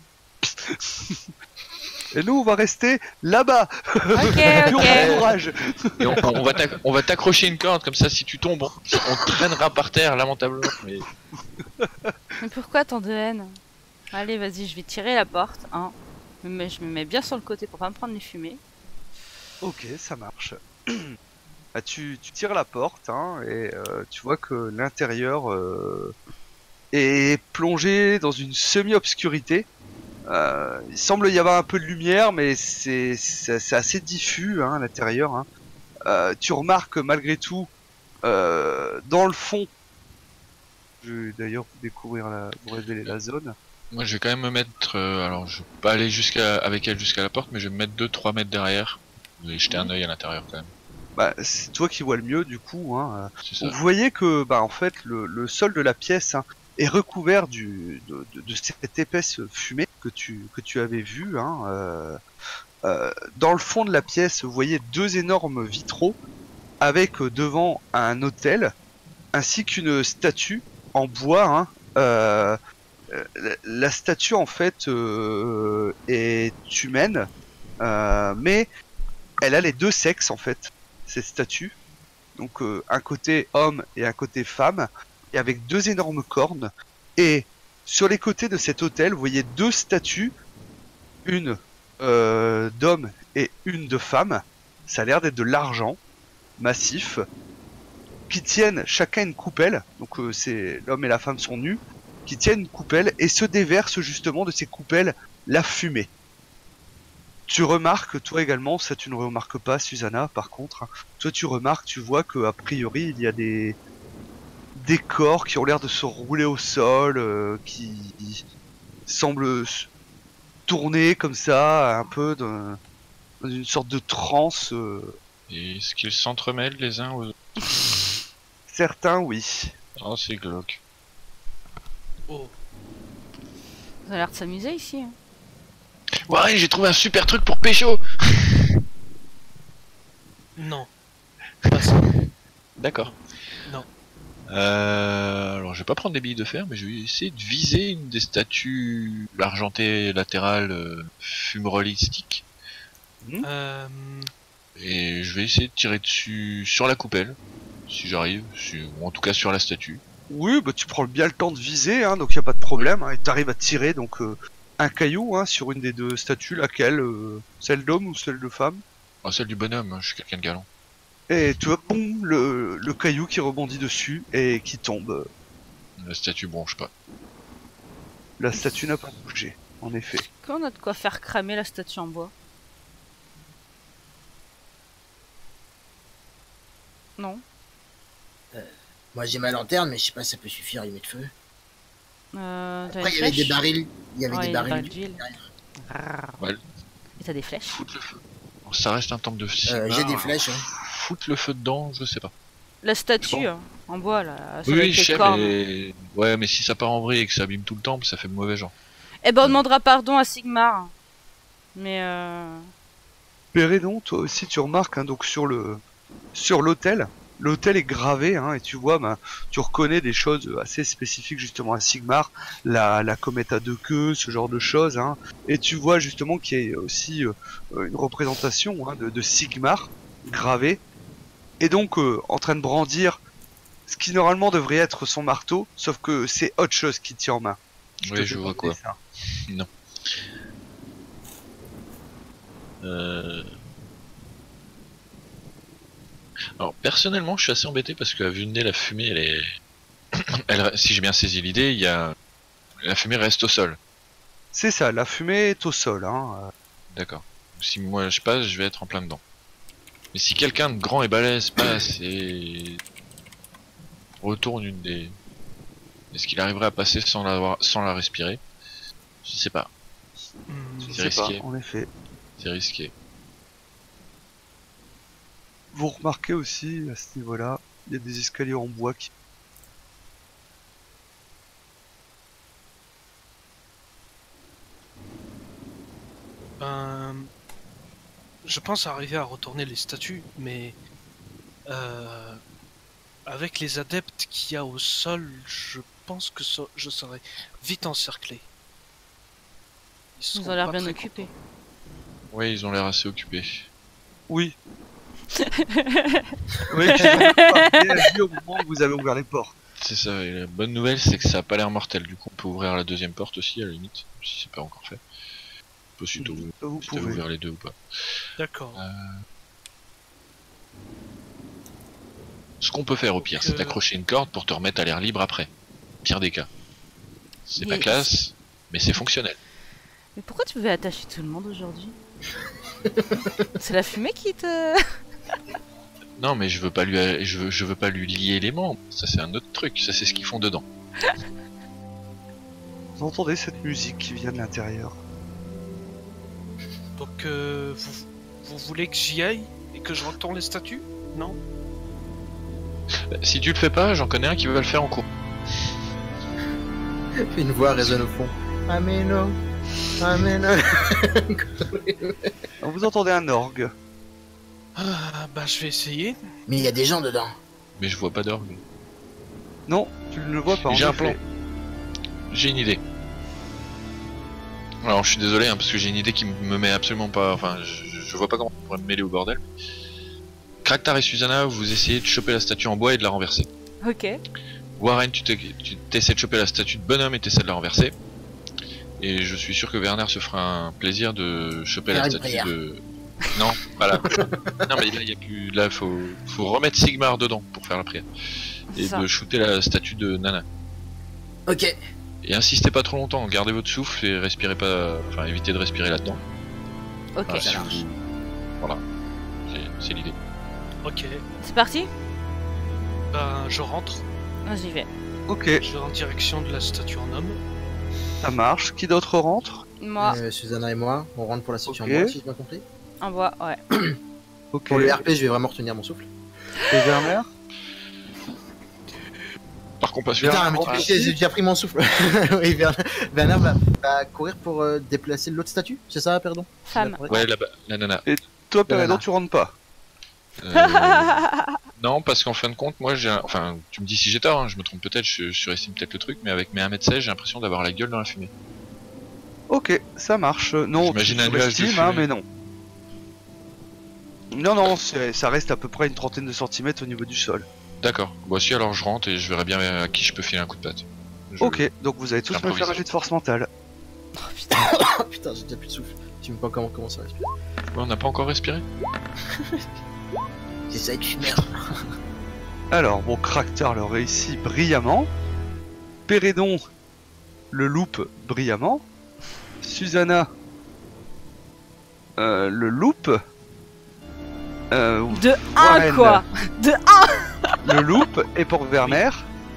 Et nous, on va rester là-bas. Ok, Pur ok. courage. Et on va t'accrocher une corde, comme ça, si tu tombes, on te traînera par terre, lamentablement. Mais Mais pourquoi tant de haine? Allez, vas-y, je vais tirer la porte. Hein. Mais je me mets bien sur le côté pour pas me prendre les fumées. Ok, ça marche. Ah, tu tires la porte, hein, et tu vois que l'intérieur est plongé dans une semi-obscurité. Il semble y avoir un peu de lumière, mais c'est assez diffus, hein, à l'intérieur, hein. Tu remarques malgré tout, dans le fond, je vais d'ailleurs vous révéler la zone. moi, je vais quand même me mettre. Alors, je vais pas aller avec elle jusqu'à la porte, mais je vais me mettre 2-3 mètres derrière. Et jeter un œil à l'intérieur quand même. Bah, c'est toi qui vois le mieux du coup, hein. C'est ça. Donc, vous voyez que bah en fait le sol de la pièce, hein, est recouvert de cette épaisse fumée que tu avais vue, hein. Dans le fond de la pièce, vous voyez 2 énormes vitraux avec devant un autel ainsi qu'une statue en bois, hein. La statue en fait est humaine, mais elle a les 2 sexes en fait, cette statue. Donc un côté homme et un côté femme, et avec 2 énormes cornes. Et sur les côtés de cet autel, vous voyez 2 statues, une d'homme et une de femme. Ça a l'air d'être de l'argent massif, qui tiennent chacun une coupelle. Donc c'est l'homme et la femme sont nus, qui tiennent une coupelle et se déversent justement de ces coupelles la fumée. Tu remarques, toi également, ça tu ne remarques pas, Susanna, par contre, hein, toi tu remarques, tu vois que a priori il y a des corps qui ont l'air de se rouler au sol, qui semblent tourner comme ça, un peu dans une sorte de transe. Et est-ce qu'ils s'entremêlent les uns aux autres? Certains, oui. Oh, c'est glauque. Oh. Ça a l'air de s'amuser ici. Hein. Ouais, j'ai trouvé un super truc pour pécho. Non. Pas ça. D'accord. Non. Alors, je vais pas prendre des billes de fer, mais je vais essayer de viser une des statues argentées latérales fumerollistiques Et je vais essayer de tirer dessus sur la coupelle, si j'arrive, ou en tout cas sur la statue. Oui, bah tu prends bien le temps de viser, hein, donc y a pas de problème, hein, et t'arrives à tirer donc un caillou hein, sur une des deux statues, laquelle celle d'homme ou celle de femme. Ah, celle du bonhomme, hein, je suis quelqu'un de galant. Et tu vois, boum, le caillou qui rebondit dessus et qui tombe. La statue bronche pas. La statue n'a pas bougé, en effet. Quand on a de quoi faire cramer la statue en bois. Non. Moi j'ai ma lanterne, mais je sais pas si ça peut suffire à y mettre feu. T'as Après, une il y avait des flèche barils. Il y avait Ouais, des il y a barils d'huile. derrière. Ouais, Et t'as des flèches? foutre le feu. Bon, ça reste un temple de Sigmar. J'ai des flèches. Ouais. Foutre le feu dedans, je sais pas. La statue Bon. en bois là, ça Oui, doit oui, être je les sais, cornes. mais... Ouais, mais si ça part en vrille et que ça abîme tout le temple, ça fait mauvais genre. Eh ben on demandera pardon à Sigmar. Mais Pérédon, toi aussi tu remarques, hein, donc sur l'autel, l'autel est gravé, hein, et tu vois, bah, tu reconnais des choses assez spécifiques justement à Sigmar, la comète à deux queues, ce genre de choses, hein, et tu vois justement qu'il y a aussi une représentation hein, de Sigmar gravée, et donc en train de brandir ce qui normalement devrait être son marteau, sauf que c'est autre chose qui tient en main. Oui, je vois quoi. Ça. Non. Alors personnellement, je suis assez embêté parce qu'à vue de nez, la fumée, elle est, si j'ai bien saisi l'idée, la fumée reste au sol. C'est ça, la fumée est au sol, hein. D'accord. Si moi je passe, je vais être en plein dedans. Mais si quelqu'un de grand et balèze passe et retourne une des, est-ce qu'il arriverait à passer sans la respirer? Je sais pas. Je C'est sais pas, risqué. en effet. C'est risqué. Vous remarquez aussi à ce niveau-là, il y a des escaliers en bois qui... Ben, je pense arriver à retourner les statues, mais avec les adeptes qu'il y a au sol, je pense que je serai vite encerclé. ils seront ont l'air pas bien très occupés. contents. Oui, ils ont l'air assez occupés. Oui. Oui, qui n'ont pas réagi au moment où vous avez ouvert les portes. C'est ça, et la bonne nouvelle c'est que ça a pas l'air mortel, du coup on peut ouvrir la deuxième porte aussi à la limite, si c'est pas encore fait. On peut suite Vous si t'as pouvez. ouvert les deux ou pas. D'accord. Ce qu'on peut faire au pire, c'est d'accrocher une corde pour te remettre à l'air libre après. Pire des cas. C'est pas Mais- classe, mais c'est fonctionnel. Mais pourquoi tu veux attacher tout le monde aujourd'hui? C'est la fumée qui te... Non mais je veux pas je veux pas lui lier les membres, ça c'est un autre truc, ça c'est ce qu'ils font dedans. Vous entendez cette musique qui vient de l'intérieur. Donc, vous voulez que j'y aille et que je retourne les statues? Non? Si tu le fais pas, j'en connais un qui va le faire en cours. Une voix résonne au fond. Ameno. Ameno. Alors, vous entendez un orgue. Ah, bah je vais essayer. Mais il y a des gens dedans. Mais je vois pas d'orgue. Non, tu ne le vois pas en J'ai un effet. plan. J'ai une idée. Alors je suis désolé hein, parce que j'ai une idée qui me met absolument pas. Enfin, je vois pas comment on pourrait me mêler au bordel. Kraktar et Susanna, vous essayez de choper la statue en bois et de la renverser. Ok. Warren, tu t'essaies de choper la statue de bonhomme et t'essaies de la renverser. Et je suis sûr que Werner se fera un plaisir de choper Faire la une statue prière. de. Non, voilà. Non mais là, y a plus. Là, faut remettre Sigmar dedans pour faire la prière. Et Ça. de shooter la statue de Nana. Ok. Et insistez pas trop longtemps, gardez votre souffle et respirez pas. Enfin, évitez de respirer là-dedans. Ok. Voilà, ça si marche. Voilà. C'est l'idée. Ok. C'est parti? Ben, je rentre. J'y vais. Ok, Je vais en direction de la statue en homme. ça marche. Qui d'autre rentre? Moi, Susanna et moi, on rentre pour la statue Ok. en bois, si j'ai bien compris. en bois, ouais. Ok. Pour le RP, je vais vraiment retenir mon souffle. Et Werner? Par compassion. Putain, mais rentre tu aussi. sais, j'ai déjà pris mon souffle. Oui, Werner va courir pour déplacer l'autre statue, c'est ça, pardon? Femme. Ouais, là-bas, la nana. Toi, Pérédon, Nana. tu rentres pas. Non, parce qu'en fin de compte, moi j'ai. Enfin, tu me dis si j'ai tort, hein, je me trompe peut-être, je surestime peut-être le truc, mais avec mes 1m16, j'ai l'impression d'avoir la gueule dans la fumée. Ok, ça marche. Non, tu J'imagine un nuage de surestimes, hein, fumée. mais non. Non, non, ça reste à peu près une trentaine de centimètres au niveau du sol. D'accord. Voici alors je rentre et je verrai bien à qui je peux filer un coup de patte. Ok, donc vous allez tous me faire un jet de force mentale. Oh putain. Oh putain, j'ai déjà plus de souffle. Je sais même pas comment commencer à respirer. Ouais, on n'a pas encore respiré. C'est ça être une merde. Alors, bon, Cractar le réussit brillamment. Pérédon le loupe brillamment. Susanna le loupe. De 1 Warren, quoi. De 1. le loupe. Et pour Werner.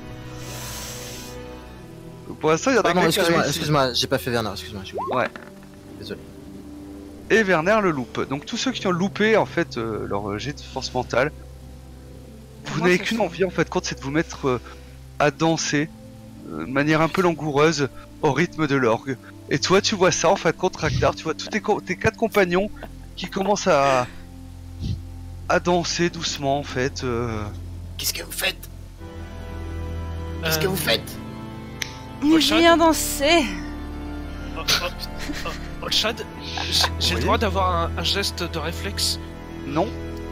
Pour l'instant, il y en a Pardon, qu'un qui a réussi. excuse-moi, j'ai pas fait Werner, excuse-moi, j'ai oublié. Ouais. Désolé. Et Werner le loupe. Donc tous ceux qui ont loupé en fait leur jet de force mentale, vous Moi, n'avez ça qu'une fait- envie en fait, c'est de vous mettre à danser de manière un peu langoureuse au rythme de l'orgue. Et toi, tu vois ça en fait contre Ragnar, tu vois tous tes 4 compagnons qui commencent à danser doucement en fait. Qu'est-ce que vous faites Qu'est-ce que vous faites Mais je viens danser. Chad, j'ai Oui. le droit d'avoir un geste de réflexe. Non.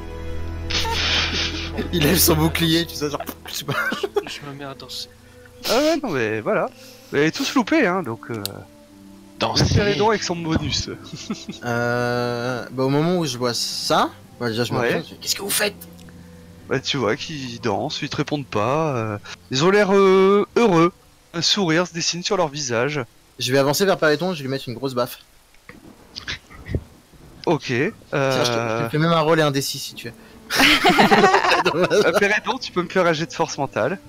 Il lève son bouclier, tu sais, genre, je sais pas. Je me mets à danser. Ah ouais, non mais voilà. Vous avez tous loupé hein, donc Pérédon avec son bonus. Bah, au moment où je vois ça, bah, déjà je me Ouais. retourne, je fais, Qu'est-ce que vous faites Bah tu vois qu'ils dansent, ils te répondent pas. Ils ont l'air heureux. Un sourire se dessine sur leur visage. je vais avancer vers Paréton, je vais lui mettre une grosse baffe. Ok. Tiens, je te fais même un rôle et un D6 si tu veux. Pérédon, tu peux me faire un jet de force mentale.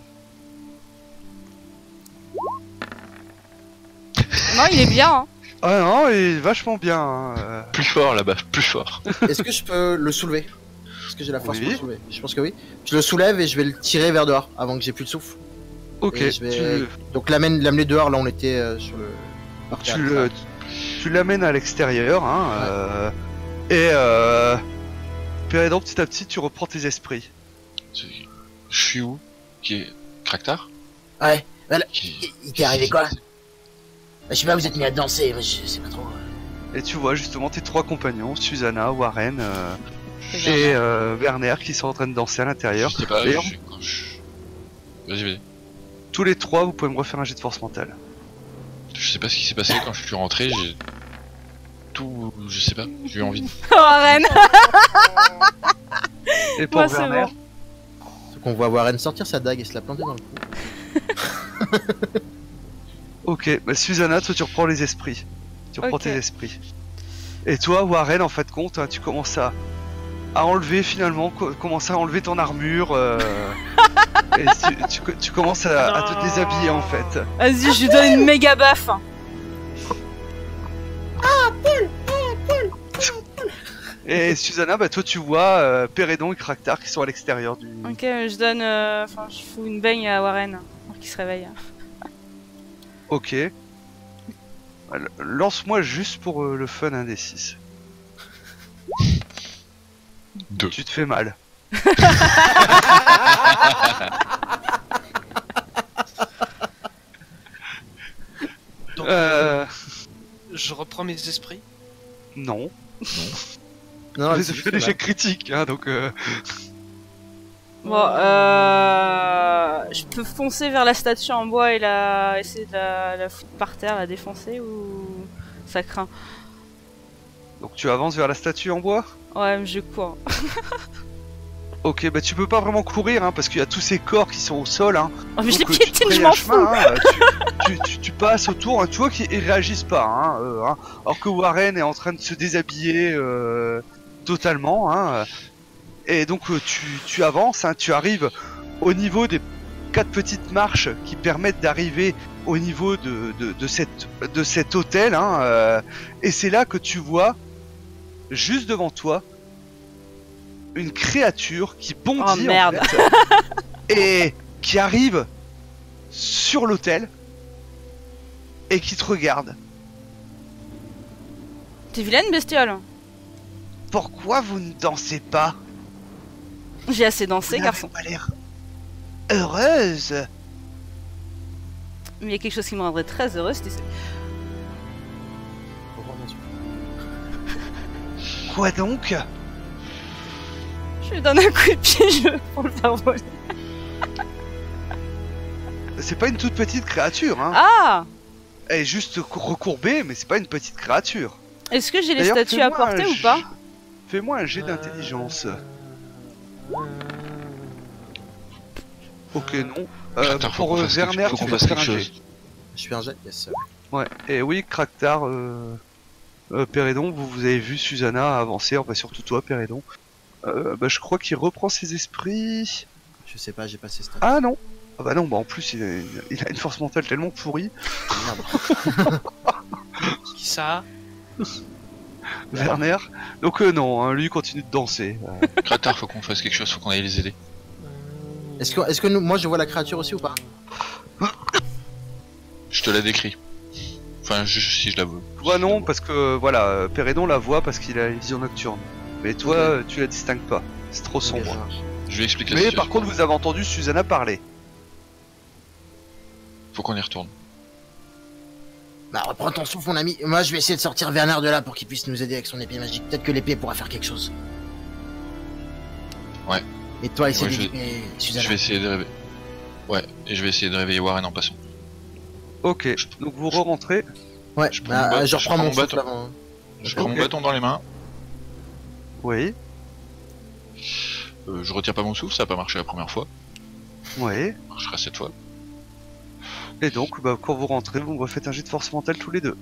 Non, il est bien. Hein. Ah non, il est vachement bien. Hein. Plus fort là-bas, plus fort. Est-ce que je peux le soulever Est-ce que j'ai la force Oui. pour le soulever? Je pense que oui. Je le soulève et je vais le tirer vers dehors avant que j'ai plus de souffle. Ok, Et je vais- Donc l'amener dehors, là on était sur le... par terre. tu l'amènes à l'extérieur. Hein, et Pérédon, petit à petit, tu reprends tes esprits. Je suis où? Qui est Cractar? Ouais, voilà. Qui... Il t'est arrivé quoi Je sais pas, vous êtes mis à danser, je sais pas trop. Et tu vois justement tes 3 compagnons, Susanna, Warren C'est et bien. Werner, qui sont en train de danser à l'intérieur. Je sais pas, Et Vas-y, vas-y. tous les 3, vous pouvez me refaire un jet de force mentale. Je sais pas ce qui s'est passé quand je suis rentré, j'ai... Tout... Je sais pas, j'ai eu envie. Oh, Arène. Et pour Moi, c'est Werner, bon. Donc on voit Warren sortir sa dague et se la planter dans le cou. ok, bah Susanna, toi tu reprends les esprits. Tu reprends Ok. tes esprits. Et toi, Warren, en fait de compte, hein, tu commences à enlever finalement, commencer à enlever ton armure. Et tu commences à te déshabiller en fait. Vas-y, je lui donne une méga baffe. Et Susanna, bah toi tu vois Pérédon et Cractar qui sont à l'extérieur du... Ok, je donne. Enfin, je fous une baigne à Warren pour qu'il se réveille. Ok. Lance-moi juste pour le fun un des 6. 2. Tu te fais mal. Donc, je reprends mes esprits. Non. Non, Mais c'est ça juste fait des là. jets critiques, hein, donc... Bon, je peux foncer vers la statue en bois et essayer de la foutre par terre, la défoncer ou ça craint. Donc tu avances vers la statue en bois. Ouais, mais je cours. Ok, bah tu peux pas vraiment courir, hein, parce qu'il y a tous ces corps qui sont au sol, hein. Oh, mais je les Donc, tu te piétine, frayes je un m'en chemin, fous. hein, tu passes autour, hein, tu vois qu'ils réagissent pas, hein, hein, alors que Warren est en train de se déshabiller totalement, hein, et donc tu avances, hein, tu arrives au niveau des 4 petites marches qui permettent d'arriver au niveau de cet hôtel, hein, et c'est là que tu vois, juste devant toi, une créature qui bondit Oh, merde. en fait, et qui arrive sur l'hôtel et qui te regarde. T'es vilaine, bestiole. Pourquoi vous ne dansez pas? J'ai assez dansé, Vous garçon. n'avez pas l'air heureuse. Mais il y a quelque chose qui me rendrait très heureuse, tu sais. Faut voir mon souffle. Quoi donc? Je lui donne un coup de pied pour le faire voler. C'est pas une toute petite créature, hein. Ah! Elle est juste recourbée, mais c'est pas une petite créature. Est-ce que j'ai les D'ailleurs, statues à fais-moi porter un ou pas? Fais-moi un jet d'intelligence. Ok, non. Attends, faut Pour qu'on fasse Werner, quelque- faut tu qu'on vas fasse faire quelque un jet. chose. Je fais un jet, yes. Ouais, et oui, Kraktar, Pérédon, vous avez vu Susanna avancer, enfin surtout toi, Pérédon. Bah, je crois qu'il reprend ses esprits. Je sais pas, j'ai pas ses stats. Ah non! Ah bah non, bah en plus, il a une force mentale tellement pourrie. Merde. Qui ça? Werner. Donc non, hein, lui continue de danser. Kratar, faut qu'on fasse quelque chose, faut qu'on aille les aider. Est-ce que nous, moi je vois la créature aussi ou pas? Je te la décris. Enfin, si je la veux. Toi non, parce que voilà, Pérédon la voit parce qu'il a une vision nocturne. Mais toi, tu la distingues pas. C'est trop sombre. Je lui explique la Mais situation. par contre, vous avez entendu Susanna parler. Faut qu'on y retourne. Bah reprends ton souffle mon ami. Moi je vais essayer de sortir Werner de là pour qu'il puisse nous aider avec son épée magique. Peut-être que l'épée pourra faire quelque chose. Ouais. Et toi essaie Ouais, d'éliminer Susanna. Je vais essayer de réveiller. Ouais, et je vais essayer de réveiller Warren en passant. Ok, donc vous re-rentrez. Ouais, je prends mon bah, bâton- je reprends mon souffle bâton. avant. Je prends mon Ok. bâton dans les mains. Oui, Je retire pas mon souffle, ça a pas marché la première fois. oui. Ça marchera cette fois. Et donc, bah, quand vous rentrez, vous me refaites un jet de force mentale tous les deux.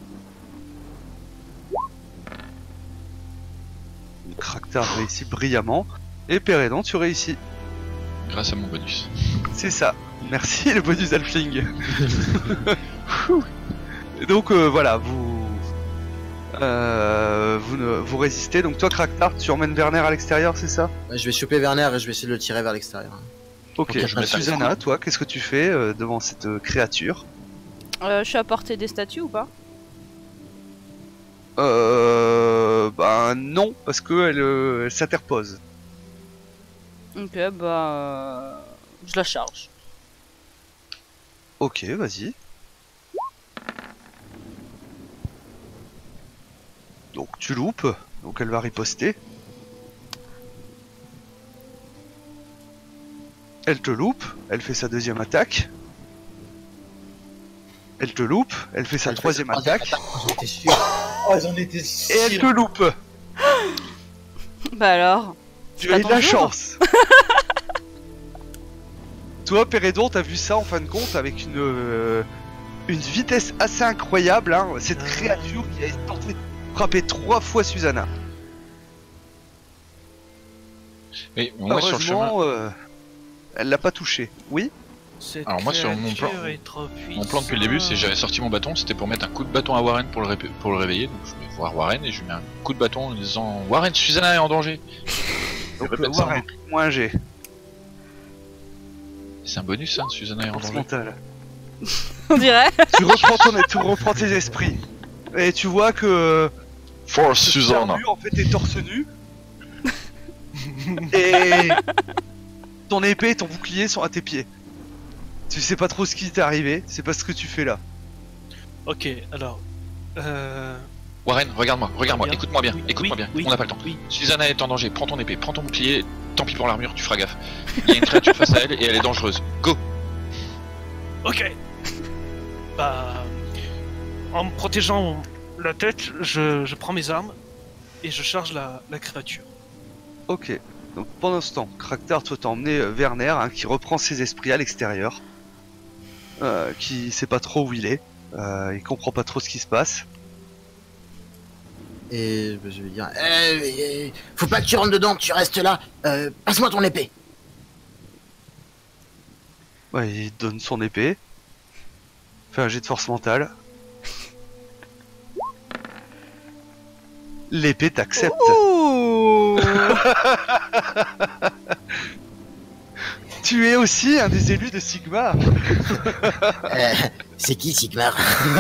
Kraktar réussit brillamment. Et Pérédon, tu réussis. Grâce à mon bonus. C'est ça. Merci le bonus Halfling. Et donc voilà, vous résistez. Donc toi Kraktar, tu emmènes Werner à l'extérieur, c'est ça? Ouais, je vais choper Werner et je vais essayer de le tirer vers l'extérieur. Ok. Ok, je mets ça. Susanna, toi, qu'est-ce que tu fais devant cette créature? Je suis à portée des statues ou pas? Ben non, parce que elle s'interpose. Ok, bah... je la charge. Ok, vas-y. Donc tu loupes, donc elle va riposter. Elle te loupe, elle fait sa deuxième attaque. Elle te loupe, elle fait sa troisième attaque. J'étais sûr. Oh, j'en étais sûr. Et elle te loupe. Bah alors... Tu pas as eu de la ton jour. chance. Toi, Pérédon, t'as vu ça en fin de compte avec une vitesse assez incroyable. Hein, cette créature qui a tenté de frapper 3 fois Susanna. Mais moi sur le chemin, Heureusement, elle l'a pas touché. Oui. Cette Alors moi, sur mon plan- créature est trop mon plan depuis le début, c'est j'avais sorti mon bâton, c'était pour mettre un coup de bâton à Warren pour le réveiller. Donc je vais voir Warren et je lui mets un coup de bâton en lui disant Warren, Susanna est en danger. Donc répète ça en Warren, moins un G. C'est un bonus, hein, Susanna est en Force danger. mentale. On dirait. Tu reprends tes esprits. Et tu vois que Force ce Susanna. perdu, en fait est torse nu. Et ton épée et ton bouclier sont à tes pieds. Tu sais pas trop ce qui t'est arrivé, c'est pas ce que tu fais là. Ok, alors... Warren, regarde-moi, Bien. écoute-moi bien, Oui, écoute-moi oui, bien, oui, on n'a pas le temps. oui. Susanna est en danger, prends ton épée, prends ton bouclier, tant pis pour l'armure, tu feras gaffe. Il y a une créature face à elle et elle est dangereuse. Go! Ok. Bah... En me protégeant la tête, je prends mes armes et je charge la créature. Ok. Donc pendant ce temps, Kraktar, toi t'as emmené Werner hein, qui reprend ses esprits à l'extérieur. Qui sait pas trop où il est. Il comprend pas trop ce qui se passe. Et bah, je vais dire, faut pas que tu rentres dedans, tu restes là. Passe-moi ton épée. Ouais, il te donne son épée. Fait un jet de force mentale. L'épée t'accepte. Ouh. Tu es aussi un des élus de Sigmar. C'est qui Sigmar?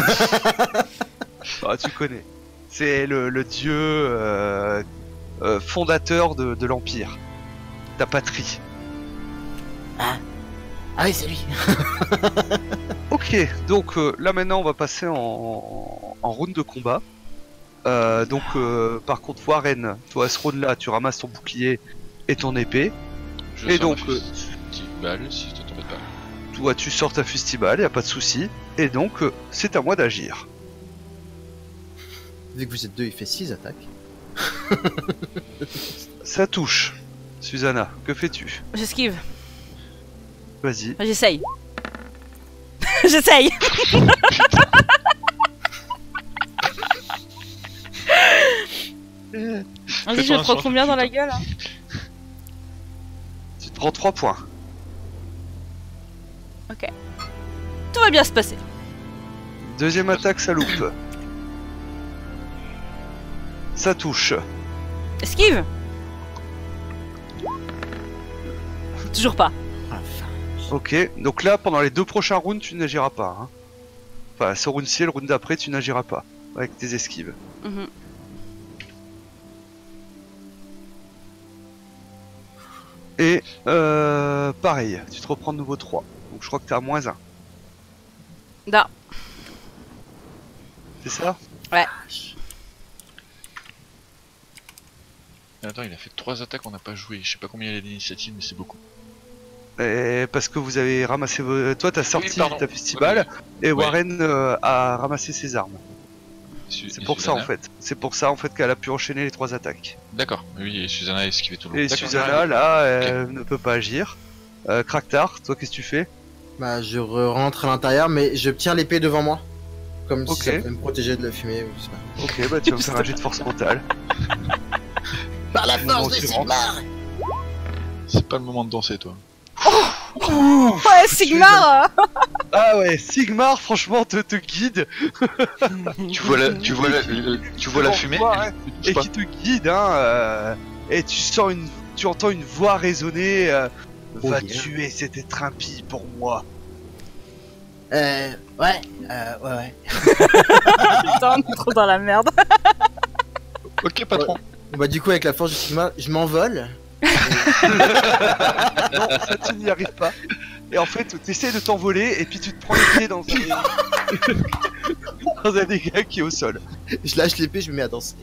Ah, tu connais. C'est le dieu fondateur de l'Empire. Ta patrie. Ah oui, c'est lui. Ok, donc là maintenant on va passer en round de combat. Par contre Warren, toi à ce round là tu ramasses ton bouclier et ton épée. Je Et sors donc, ma fustibale, si ça t'embête pas. Toi, tu sors ta fustibale, y a pas de souci. Et donc, c'est à moi d'agir. Vu que vous êtes deux, il fait 6 attaques. Ça touche. Susanna, que fais-tu? J'esquive. Vas-y. J'essaye. J'essaye. Vas-y, je Fais-toi me un prends sort combien tout dans de la suite, gueule hein? Tu te prends 3 points. Ok. Tout va bien se passer. Deuxième attaque, ça loupe. Ça touche. Esquive. Toujours pas. Ok, donc là, pendant les 2 prochains rounds, tu n'agiras pas. Hein. Enfin, ce round-ci et le round d'après, tu n'agiras pas. Avec tes esquives. Mhm. Et pareil, tu te reprends de nouveau 3. Donc je crois que t'es à -1. Non. C'est ça? Attends, il a fait 3 attaques, on n'a pas joué. Je sais pas combien il y a d'initiatives, mais c'est beaucoup. Et parce que vous avez ramassé vos... Toi, t'as sorti pardon. ta festival, et Ouais. Warren a ramassé ses armes. C'est Et pour ça en Susanna fait. C'est pour ça en fait qu'elle a pu enchaîner les 3 attaques. D'accord, oui, et Susanna a esquivé tout le long. Et D'accord. Susanna, là, elle ne peut pas agir. Kraktar, toi, qu'est-ce que tu fais? Bah, je rentre à l'intérieur, mais je tiens l'épée devant moi. Comme Ok. si ça pouvait me protéger de la fumée. Ou je sais pas. Ok, bah tu vas me faire un jet de force mentale. Par la Moment force de suivant. Sigmar. C'est pas le moment de danser, toi. Ouais, Sigmar. Ah ouais, Sigmar, franchement, te guide. Tu vois la fumée Voir, hein, elle te et touche qui te guide, hein. Et tu entends une voix résonner. Oh, Va yeah. tuer cette être impie pour moi. Ouais. Putain, on est trop dans la merde. pas. Ok, patron. Bah, du coup, avec la force du Sigma, je m'envole. Non, ça tu n'y arrives pas. Et en fait, tu essaies de t'envoler et puis tu te prends les pieds dans un... dans un dégât qui est au sol. Je lâche l'épée, je me mets à danser.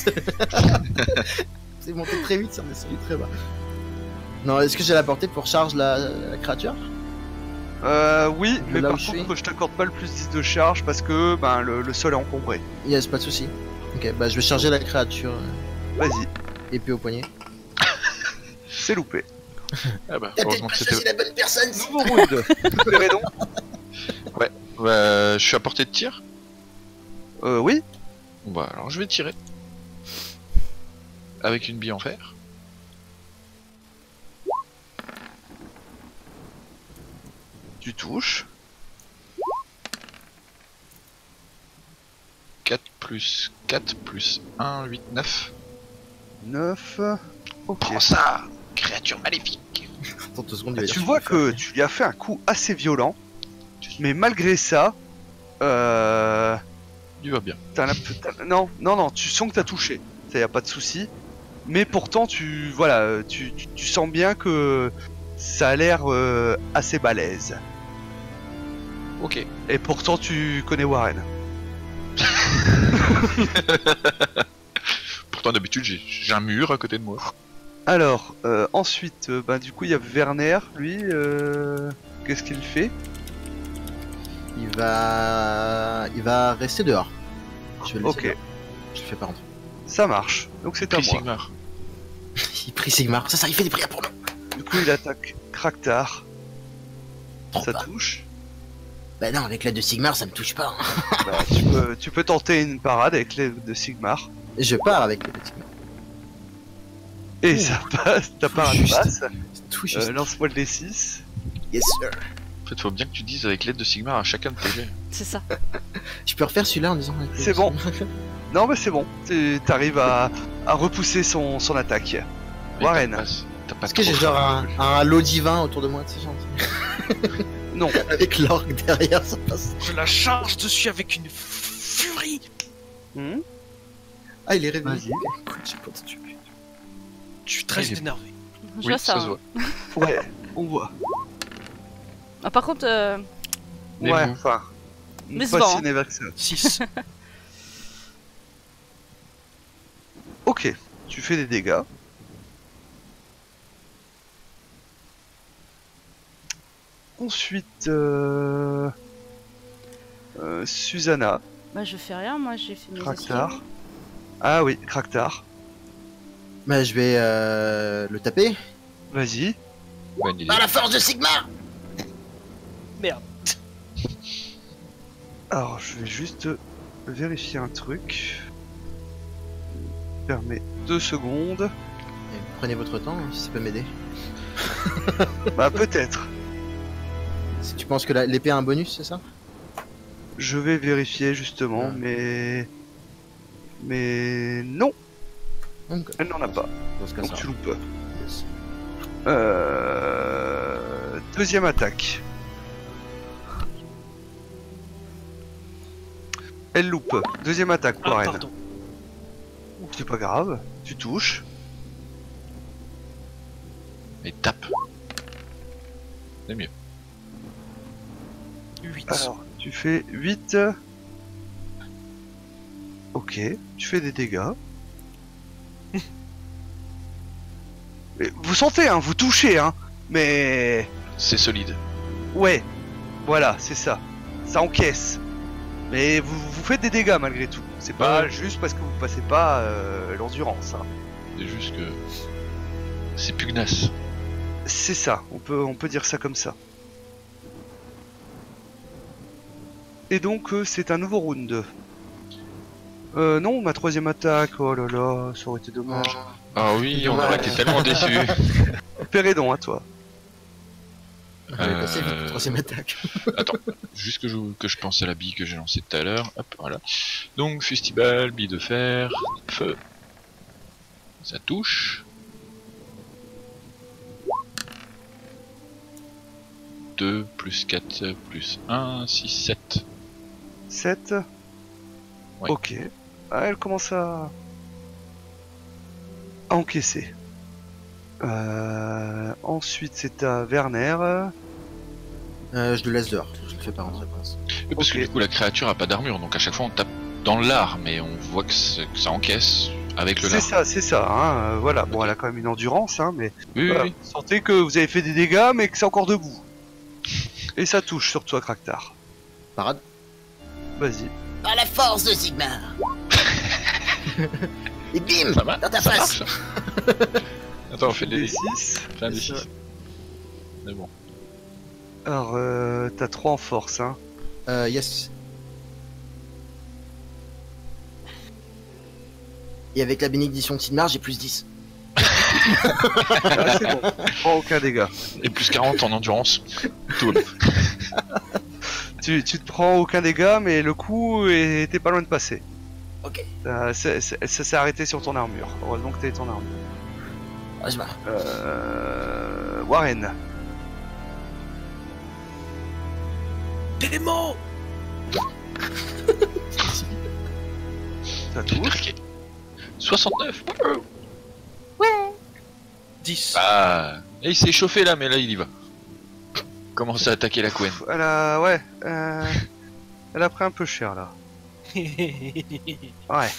C'est monté très vite, ça me suivi très bas. Non, est-ce que j'ai la portée pour charge la créature? Oui, mais Là par où je contre, suis. je t'accorde pas le plus 10 de charge parce que ben, le sol est encombré. Yes, pas de soucis. Ok, bah je vais charger la créature. Vas-y, Épée au poignet. c'est loupé. Ah bah, T'as peut-être heureusement pas que c'était. choisi la bonne personne. Nouveau round. Vous verrez donc. Bah, je suis à portée de tir. Oui. Bon, bah, alors je vais tirer. Avec une bille en fer. Tu touches. 4 plus 4 plus 1, 8, 9. 9. Ok. Prends ça, créature maléfique. Attends 2 secondes, il va Tu dire vois ce qu'il faut que tu lui as fait un coup assez violent. Mais malgré ça, Il va bien. non, tu sens que t'as touché. Ça y a pas de souci. Mais pourtant, tu sens bien que ça a l'air assez balèze. Ok. Et pourtant, tu connais Warren. Pourtant, d'habitude, j'ai un mur à côté de moi. Alors, ensuite, du coup, il y a Werner, lui. Qu'est-ce qu'il fait? Il va rester dehors. Je vais le laisser Ok, dehors. Je le fais pas rentrer. ça marche. Donc c'est à Puis moi. Sigmar. Il prie Sigmar. Ça, il fait des prières pour nous. Du coup, il attaque Kraktar. Trop Ça pas. touche. Bah non, avec l'aide de Sigmar, ça me touche pas. Hein. Bah, tu peux tenter une parade avec l'aide de Sigmar. Et je pars avec le petit Sigmar. Et Ouh. ça passe, ta parade Juste. passe. C'est tout juste. Lance-moi le D6. Yes sir. En fait, faut bien que tu dises avec l'aide de Sigmar à chacun de tes jets. C'est ça. Je peux refaire celui-là en disant. avec le C'est bon. Sigmar. Non, mais c'est bon. T'arrives à repousser son attaque. Mais Warren. T'as pas Est-ce que j'ai trop genre faim. un lot divin autour de moi, tu sais, genre, Non. avec l'orgue derrière, ça passe. Je la charge dessus avec une furie. Hmm. Ah, il est réveillé. Vas-y. Écoute, j'ai pas entendu. Je suis très Il est- énervé. Je Oui, vois ça. ça se hein. voit. Ouais, on voit. Ah, par contre, Mais Ouais, bon. enfin. Mais Pas souvent, si hein. énervé que ça. 6. Ok, tu fais des dégâts. Ensuite, Susanna, Bah, je fais rien, moi j'ai fait mes Kraktar. esquives. Ah oui, Kraktar. Bah, je vais le taper. Vas-y. Bonne idée. Par la force de Sigma. Merde. Alors, je vais juste vérifier un truc. Permet 2 secondes. Et prenez votre temps, si ça peut m'aider. Bah, peut-être. Si tu penses que l'épée a un bonus, c'est ça? Je vais vérifier justement, Ouais. mais non, Donc, elle n'en a pas. dans ce cas, Donc ça tu va. loupes. Yes. Deuxième attaque. Elle loupe. Deuxième attaque, Ah, Warren. pardon. C'est pas grave, tu touches. Et tape. C'est mieux. 8. Alors, tu fais 8. Ok, tu fais des dégâts. Mais vous sentez, hein, vous touchez, hein. Mais... C'est solide. Ouais, voilà, c'est ça. Ça encaisse. Mais vous faites des dégâts malgré tout. C'est pas Ouais. juste parce que vous passez pas l'endurance. Hein. C'est juste que. C'est pugnace. C'est ça, on peut dire ça comme ça. Et donc c'est un nouveau round. Non, ma troisième attaque, oh là là, ça aurait été dommage. Ah oui, on aurait été tellement déçus. Pérédon à toi. Elle est passée vite, troisième attaque. Attends, juste que je pense à la bille que j'ai lancée tout à l'heure. Hop, voilà. Donc, festival, bille de fer, feu. Ça touche. 2 plus 4 plus 1, 6, 7. 7. Ouais. Ok. Ah, elle commence à encaisser. Ensuite c'est à Werner. Je le laisse dehors, je le fais pas rentrer pour l'instant. Oui, parce que Ok. du coup, la créature a pas d'armure, donc à chaque fois on tape dans l'art, mais on voit que ça encaisse avec le lard. C'est ça, hein, voilà. Bon, elle a quand même une endurance, hein, mais Oui, voilà. oui. Sentez que vous avez fait des dégâts, mais que c'est encore debout. Et ça touche sur toi, Kraktar. Parade. Vas-y. Par la force de Sigma. Et bim, Ça va, dans ta ça face. marche. Attends, on fait Des les 6. Plein des 6. Mais bon. Alors, t'as 3 en force, hein. Yes. Et avec la bénédiction de Sigmar, j'ai plus 10. Ah, c'est bon. Prends aucun dégât. Et plus 40 en endurance. Tout va bien. Tu te prends aucun dégât, mais le coup était pas loin de passer. Ok, Ça s'est arrêté sur ton armure. Heureusement que t'as ton armure. vas-y. Warren. Démon. Ça J'ai touche. craqué. 69. 10. Ah. Et il s'est chauffé là, mais là il y va. Commence à attaquer la couenne. Elle a... Ouais. Elle a pris un peu cher, là. Ouais.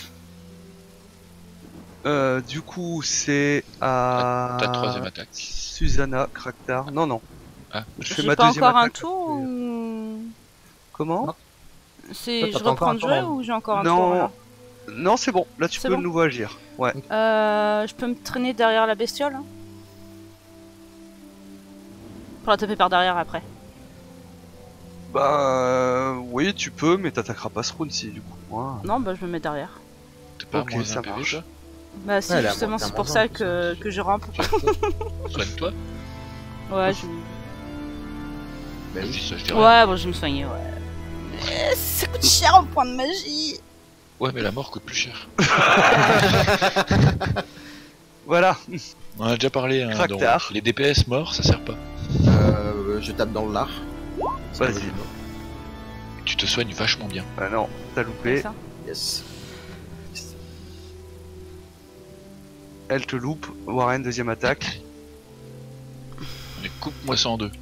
Du coup, c'est à... Ta troisième attaque. Susanna, Kraktar. Non, non. Ah. Je fais J'ai ma pas deuxième encore un attaque. tour ou... Comment? Toi, C'est... t'as Je pas reprends encore le un tour, jeu hein. ou j'ai encore un Non. tour là Non, c'est bon. Là, tu C'est peux bon de nouveau agir. Ouais. Je peux me traîner derrière la bestiole hein pour la taper par derrière après. Bah... oui, tu peux, mais t'attaqueras pas ce round-ci, du coup. Ouais. Non, bah je me mets derrière. T'es pas Ok, moins ça un PV, marche. toi Bah si, Ouais, elle a justement, moins- c'est t'as pour moins ça un, ça. que je rampe. Soigne-toi. Ouais, je... Bah Je oui. dis ça, je dirais. Ouais, bon, je vais me soigner, ouais. Mais ça coûte cher en point de magie. Ouais, mais la mort coûte plus cher. Voilà. On en a déjà parlé, hein, Kraktar. donc les DPS morts, ça sert pas. Je tape dans le lard. Vas-y. Tu te soignes vachement bien. Bah non, t'as C'est loupé. ça. Yes. Elle te loupe. Warren, deuxième attaque. Mais coupe-moi ça en deux.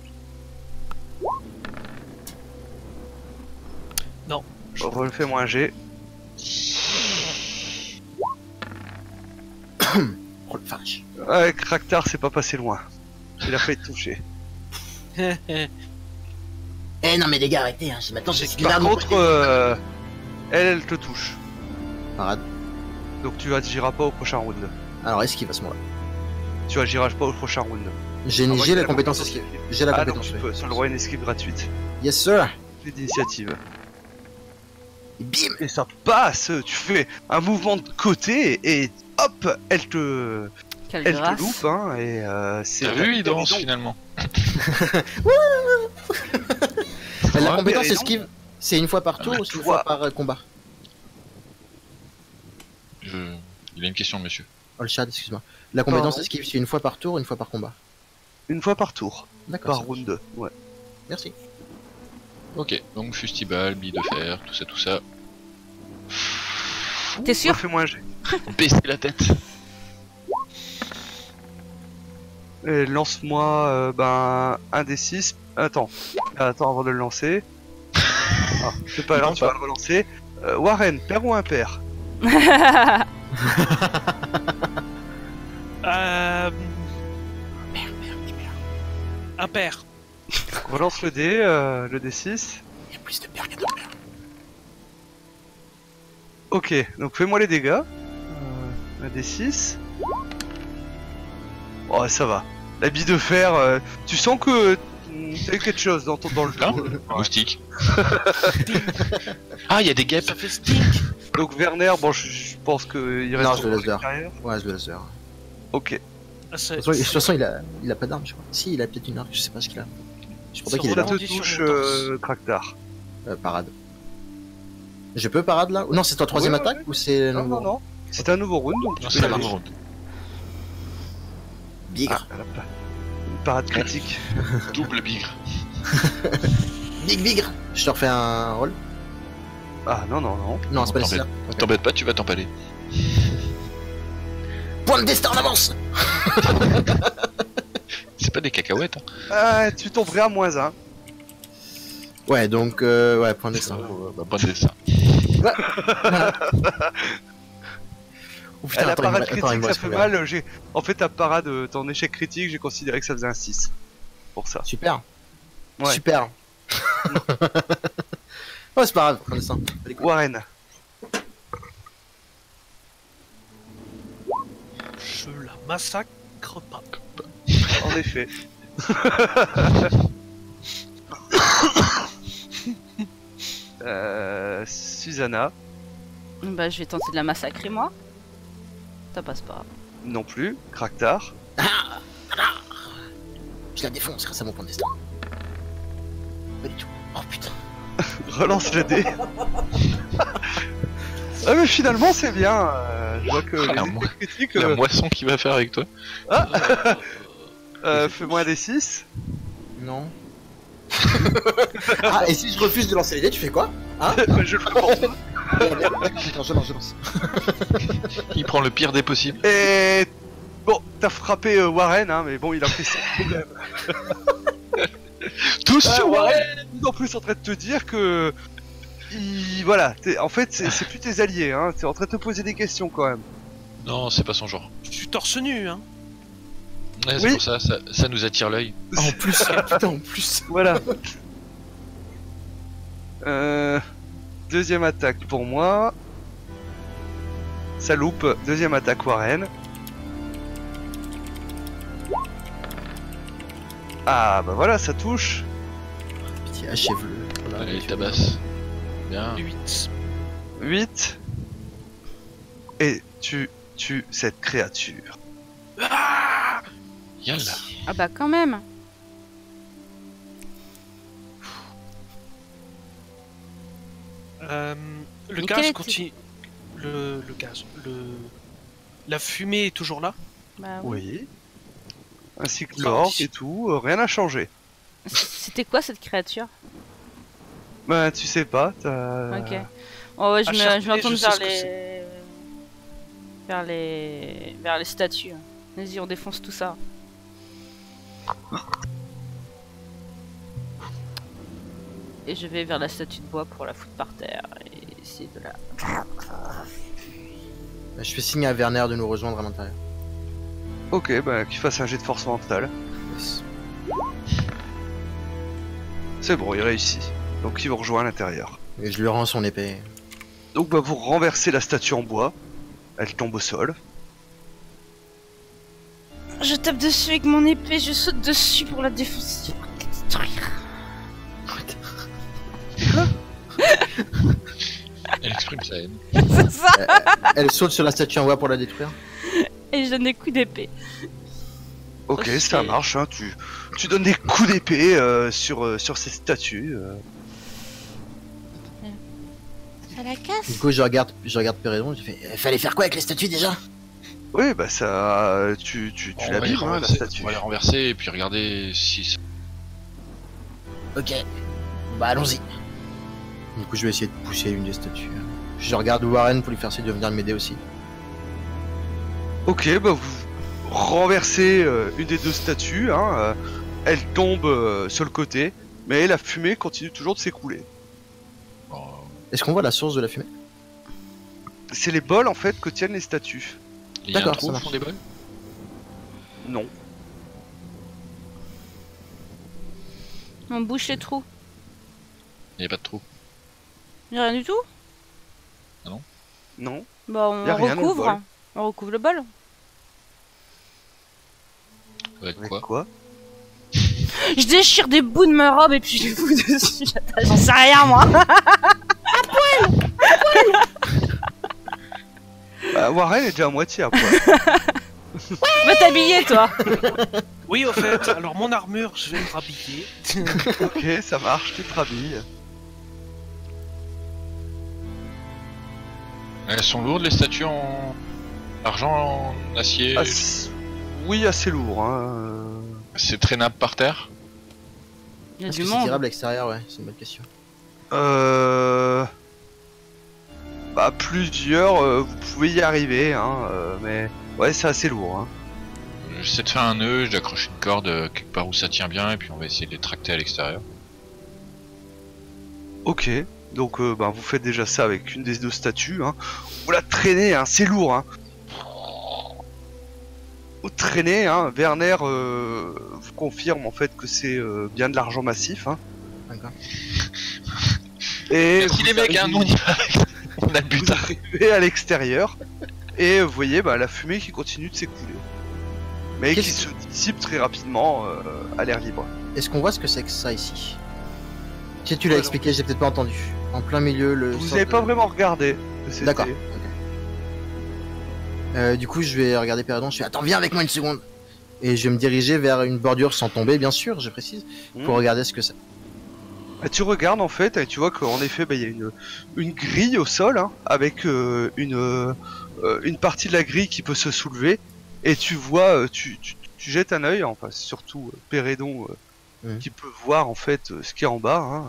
Refais-moi un G. Oh le vache. Ouais, Kraktar, c'est pas passé loin. Il a failli te toucher. Eh non mais les gars, arrêtez, hein. Maintenant je suis là. Par contre, elle te touche. Parade. Donc tu agiras pas au prochain round. Alors esquive à ce moment-là. Tu agiras pas au prochain round. J'ai Ah, j'ai la compétence esquive. J'ai la Ah donc compétence. tu ouais. peux, sur le droit à une esquive gratuite. Yes sir. Fais d'initiative. Et bim. Et ça passe, tu fais un mouvement de côté et hop, elle te Quelle elle grâce. te loupe hein, et c'est T'as vu, il danse finalement. La Ouais, compétence mais non. esquive, c'est une fois par tour ou c'est une toi. fois par combat? Il a une question, monsieur. Oh le chat, excuse-moi. La compétence Pardon. esquive, c'est une fois par tour ou une fois par combat? une fois par tour, D'accord. par ça marche. round 2. Ouais. Merci. Ok, donc fustibale, bille de fer, tout ça. T'es sûr? Fais-moi un jet. Baisser la tête. Et lance-moi un des 6. Attends avant de le lancer. Ah, c'est pas grave, Non, tu vas le relancer. Warren, père ou impair? Impair. Relance le D6. Il y a plus de père que de père. Ok, donc fais-moi les dégâts. Un D6. Oh, ça va. La bille de fer, tu sens que t'as eu quelque chose dans le Hein dos. Moustique. Ah, il y a des guêpes. Ça fait stink. Donc Werner, bon, je pense qu'il reste Non, je le encore laisse dehors. à l'extérieur. Ouais, je le laisse dehors. Ok. Ah, ça- De toute façon, il a pas d'arme, je crois. Si, il a peut-être une arme, je sais pas ce qu'il a. Je crois pas qu'il ait Ça d'arme. te sur touche, mon torse. Kraktar. Parade. Je peux parade là? Non, c'est ton troisième Ouais, attaque ouais. ou c'est Non, non, non. C'est un nouveau round, donc tu Non, peux c'est y la aller. même round. Bigre. Ah, elle a pas- une parade critique. Double bigre. Bigre. Je te refais un roll? Ah non, non, non. Non, c'est pas nécessaire. T'embête pas, tu vas t'empaler. Point de destin en avance. C'est pas des cacahuètes. Hein. Ah, tu tomberais à -1. Ouais, donc, ouais, point de destin. Bah, bon dessin. Oh La attends, parade il me critique, ça reste fait combien? mal. En fait, ta parade, ton échec critique, j'ai considéré que ça faisait un 6. Pour ça. Super. Ouais. Super. Ouais, c'est pas grave, point de destin. Allez, cool. Warren. Je la massacre pas. En effet. Susanna, Bah, je vais tenter de la massacrer, moi. Ça passe pas. non plus. Kraktar, Je la défonce grâce à mon point de destin. Pas du tout. Oh putain. relance le dé. Ah mais finalement c'est bien. Je vois que Ah, la les mo- échecs critiques. La moisson qu'il va faire avec toi. Fais-moi un des 6. Non. Ah, et si je refuse de lancer les dés, tu fais quoi? Je le prends. Attends, je lance. Il prend le pire des possibles. Et bon, t'as frappé Warren, hein, mais bon, il a pris son problème. Tous sur Warren est en plus en train de te dire que. Voilà, en fait, c'est plus tes alliés, hein. T'es en train de te poser des questions quand même. Non, c'est pas son genre. Je suis torse nu, hein. Ouais, c'est Oui. pour ça nous attire l'œil. En plus, putain, en plus. Voilà. Deuxième attaque pour moi. Ça loupe. Deuxième attaque Warren. Ah bah voilà, ça touche. Pitié, achève-le. Voilà, Allez, tu- tabasse. Bien. 8. 8. Et tu tues cette créature. Yalla. Ah bah, quand même. Le Mais quel gaz était- continue. Le gaz. La fumée est toujours là. Bah, oui. Oui. Ainsi que l'orque et tout, rien n'a changé. C'était quoi cette créature? Bah tu sais pas, t'as... Ok. Oh, ouais, je à me Charpie, tourne je sais vers ce que les... vers les statues. Vas-y, on défonce tout ça. Et je vais vers la statue de bois pour la foutre par terre et essayer de la... Je fais signe à Werner de nous rejoindre à l'intérieur. Ok, bah qu'il fasse un jet de force mentale. Yes. C'est bon, il réussit. Donc il vous rejoint à l'intérieur. Et je lui rends son épée. Donc bah, vous renversez la statue en bois. Elle tombe au sol. Je tape dessus avec mon épée, je saute dessus pour la défoncer. Pour la détruire. Elle exprime sa haine. C'est ça. Elle saute sur la statue en bois pour la détruire. Et je donne des coups d'épée. Ok, Oh, ça c'est- marche, hein. Tu donnes des coups d'épée sur ces statues. Ça la Du casse. coup, je regarde Pérédon, je fais Fallait faire quoi avec les statues déjà? Oui, bah ça... Tu On va les l'abîmes, hein, la renverser, statue. on va les renverser et puis regarder si... Ok. Bah allons-y. Du coup, je vais essayer de pousser une des statues. Je regarde Warren pour lui faire essayer de venir m'aider aussi. Ok, bah vous renversez une des deux statues, hein. Elle tombe sur le côté, mais la fumée continue toujours de s'écouler. Bon, Est-ce qu'on voit la source de la fumée? C'est les bols en fait que tiennent les statues. il y a un D'accord, trou ça au marche. fond des bols? Non. On bouche les trous. Il n'y a pas de trou. Y'a rien du tout. Non. Bah on Y a rien dans le recouvre. bol. On recouvre le bol. Avec Avec quoi? quoi? Je déchire des bouts de ma robe et puis je les fous dessus. J'en sais rien moi. Bah, Warren est déjà à moitié à poil. Va t'habiller toi. Oui, au fait, alors mon armure, je vais me rhabiller. Ok, ça marche, tu te rhabilles. Elles sont lourdes les statues en argent, en acier. Ah, oui, assez lourd. Hein. C'est traînable par terre. Il y a Est-ce du que c'est monde. tirable à l'extérieur? Ouais, c'est une bonne question. Bah, plusieurs, vous pouvez y arriver, hein, mais ouais, c'est assez lourd. Hein. J'essaie de faire un nœud, j'accroche une corde quelque part où ça tient bien et puis on va essayer de les tracter à l'extérieur. Ok, donc bah, vous faites déjà ça avec une des deux statues. Hein. Vous la traînez, hein, c'est lourd. Hein. Vous traînez, hein. Werner vous confirme en fait que c'est bien de l'argent massif. Hein. D'accord. Et Merci vous les mecs, hein, nous on y va. On a le but. vous arrivez à l'extérieur et vous voyez bah, la fumée qui continue de s'écouler. Mais qui Qu'est-ce se dissipe très rapidement à l'air libre. Est-ce qu'on voit ce que c'est que ça ici? Si tu l'as Ouais, expliqué, j'ai peut-être pas entendu. En plein milieu, le. Vous sorte n'avez de- pas vraiment regardé. C'était- D'accord. Du coup, je vais regarder Pérédon, je fais attends, Viens avec moi une seconde. et je vais me diriger vers une bordure sans tomber, bien sûr, je précise, pour Hmm. regarder ce que c'est. Bah, tu regardes en fait et tu vois qu'en effet bah, il y a une grille au sol hein, avec une partie de la grille qui peut se soulever et tu vois tu jettes un œil, enfin c'est surtout Pérédon Mhm. qui peut voir en fait ce qu'il y a en bas hein,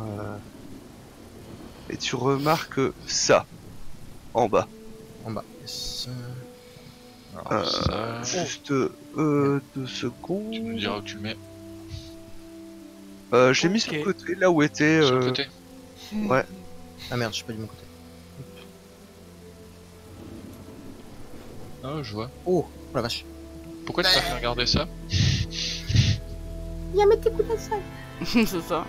et tu remarques ça en bas. En bas. Yes. Alors, ça, Juste 2 secondes. tu nous diras où tu le mets. J'ai mis sur le Ok. côté là où était Sur le côté. ouais. Ah merde, je suis pas du bon côté. Ah, je vois. Oh la vache. Pourquoi tu m'as fait regarder ça? C'est ça.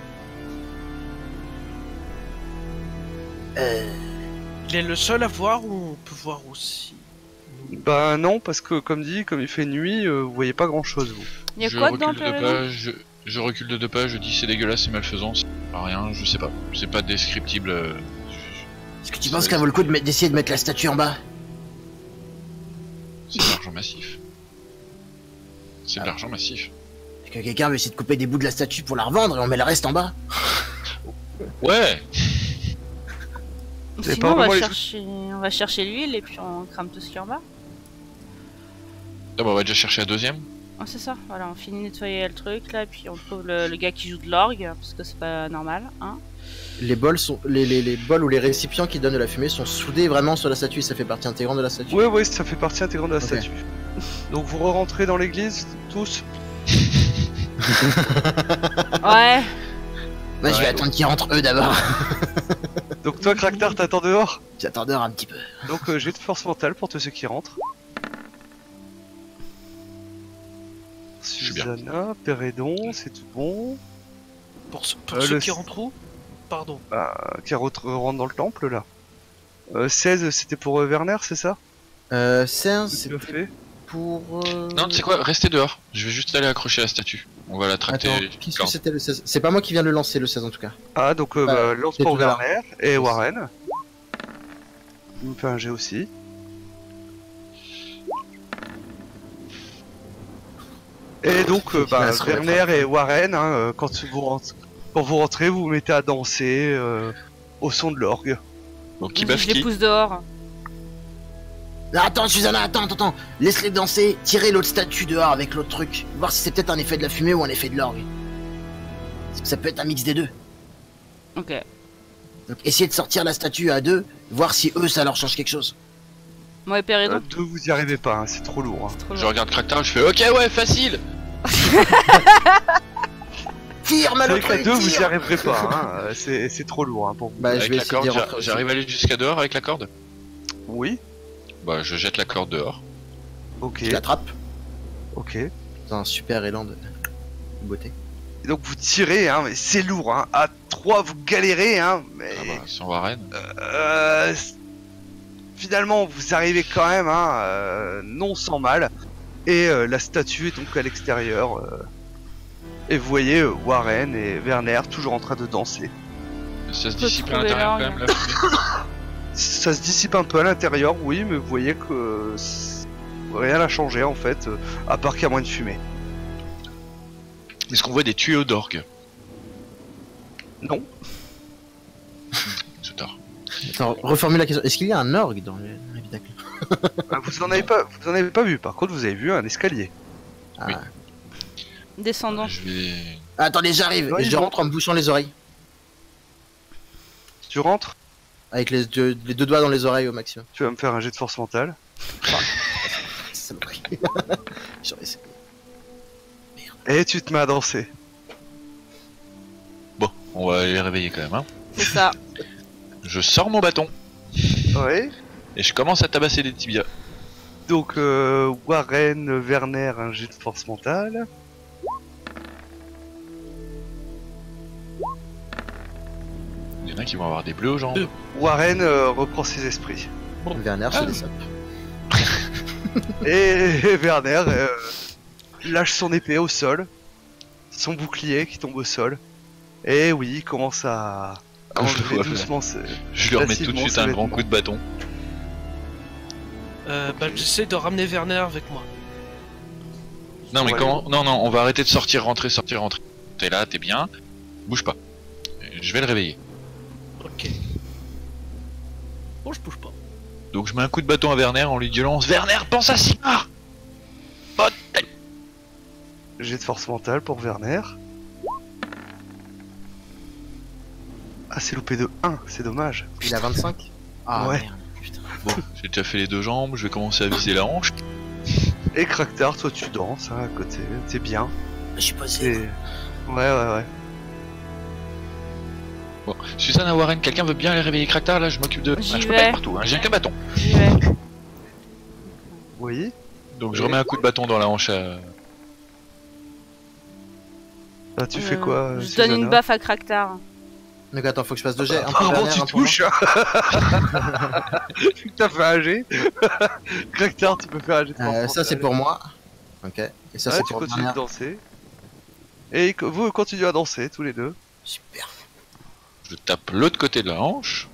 Il est le seul à voir ou on peut voir aussi? Bah non parce que comme dit comme il fait nuit vous voyez pas grand chose vous. Il y a Je quoi dedans recule de deux Pérédon? pas, je recule de deux pas, je dis c'est dégueulasse, c'est malfaisant, c'est pas rien, je sais pas. C'est pas descriptible. Est-ce que tu penses qu'à vaut le coup d'essayer de mettre la statue en bas? C'est de l'argent massif. C'est de l'argent massif. Est-ce que quelqu'un veut essayer de couper des bouts de la statue pour la revendre et on met le reste en bas? Ouais! Vous avez Sinon pas on va vraiment chercher l'huile et puis on crame tout ce qui est en bas. Ah bah on va déjà chercher la deuxième. Ah, c'est ça, voilà, on finit de nettoyer le truc là, et puis on trouve le gars qui joue de l'orgue, parce que c'est pas normal, hein. Les bols sont. Les bols ou les récipients qui donnent de la fumée sont soudés vraiment sur la statue, ça fait partie intégrante de la statue. Ouais, ça fait partie intégrante de la Ok. statue. Donc vous rentrez dans l'église, tous. Ouais, Moi je vais Ouais. attendre qu'ils rentrent eux d'abord. Donc toi, Kraktar, t'attends dehors. J'attends dehors un petit peu. Donc j'ai de force mentale pour tous ceux qui rentrent. suis bien. Susanna, Pérédon, c'est tout bon. Pour ceux le- qui rentrent où? Pardon. Qui rentre dans le temple là. 16 c'était pour Werner, c'est ça? 16, Tu c'est le fais? pour... Non, tu sais quoi, restez dehors. Je vais juste aller accrocher la statue. On va la tracter. Attends, qu'est-ce que c'était le 16? C'est pas moi qui viens de le lancer, le 16 en tout cas. Ah, donc lance c'est pour tout à l'heure. Werner et Warren. Il me fait un G aussi. Et donc, Werner et Warren, hein, quand vous rentrez, vous vous mettez à danser au son de l'orgue. Donc qui Vas-y, baffe je les qui? pousse dehors. Là, attends, Susanna, attends. Laisse-les danser, tirez l'autre statue dehors avec l'autre truc. Voir si c'est peut-être un effet de la fumée ou un effet de l'orgue. Parce que ça peut être un mix des deux. Ok. Donc essayez de sortir la statue à deux, voir si eux ça leur change quelque chose. Moi et Péridon. Deux, vous y arrivez pas, hein, c'est trop lourd. Hein. C'est trop Je lourd. regarde Kraktar, je fais ok, ouais, facile. Tire, C'est vrai malotru, qu'à deux, vous y tire. arriverez pas, hein. C'est trop lourd hein, pour vous. Bah, je Avec vais la essayer de corde, rentrer. j'arrive à aller jusqu'à dehors avec la corde. Oui, Bah, je jette la corde dehors. ok, Je l'attrape. ok. Dans un super élan de beauté. Et donc vous tirez, hein, mais c'est lourd, hein. À 3 vous galérez, hein, mais Ah bah, sans Warren. finalement vous arrivez quand même, hein, non sans mal. Et la statue est donc à l'extérieur. Et vous voyez Warren et Werner toujours en train de danser. Ça se Faut dissipe à trouver l'intérieur quand l'orgue. même la fumée. Ça se dissipe un peu à l'intérieur, oui, mais vous voyez que rien n'a changé en fait, à part qu'il y a moins de fumée. Est-ce qu'on voit des tuyaux d'orgue? Non. C'est tard. Attends, reformule la question. Est-ce qu'il y a un orgue dans l'habitacle? Vous en avez pas vu. Par contre, vous avez vu un escalier. Ah. Oui. Descendons. Je vais. Attendez, j'arrive. Ouais, Et je bon. rentre en me bouchant les oreilles. Tu rentres, Avec les deux doigts dans les oreilles au maximum. tu vas me faire un jet de force mentale. Saloperie. J'aurais essayé. Et tu te mets à danser. Bon, on va les réveiller quand même, hein. C'est ça. Je sors mon bâton Ouais. et je commence à tabasser des tibias. Donc Warren, Werner, un jet de force mentale. Il y en a qui vont avoir des bleus aux jambes. Warren reprend ses esprits. Werner se désappe. Et Werner lâche son épée au sol. Son bouclier qui tombe au sol. Et oui, il commence à enlever Voilà. doucement. Je lui remets tout de Passivement, suite ses un grand vêtements. coup de bâton. Bah, j'essaie de ramener Werner avec moi. Non mais Ouais. comment? Non, on va arrêter de sortir, rentrer. T'es là, t'es bien. Bouge pas. Je vais le réveiller. Ok. Bon, je bouge pas. Donc je mets un coup de bâton à Werner en lui gueulant Werner, pense à Simard. Jet de force mentale pour Werner. Ah, c'est loupé de 1, c'est dommage. Il a 25. Ah Ouais. merde. Putain. Bon, j'ai déjà fait les deux jambes, je vais commencer à viser la hanche. Et Kraktar, toi tu danses hein, à côté, t'es bien. Je suis posé. Et... Ouais. Bon, Suzanne à Warren, quelqu'un veut bien aller réveiller Kraktar là? Je m'occupe de. J'y je peux vais. pas être partout, hein, j'ai qu'un bâton. J'y vais. Oui. Donc je remets un coup de bâton dans la hanche à. Là, tu fais quoi Je Susanna donne une baffe à Kraktar. Donc attends, faut que je passe 2 jets. Un pour Apparemment, Werner, tu un pour moi. touches. T'as fait un G. Kraktar, tu peux faire un G de force Ça c'est mentale. pour moi. Ok. Et ça Ouais, c'est tu pour continues Werner. de danser. Et vous continuez à danser tous les deux. Super. Je tape l'autre côté de la hanche.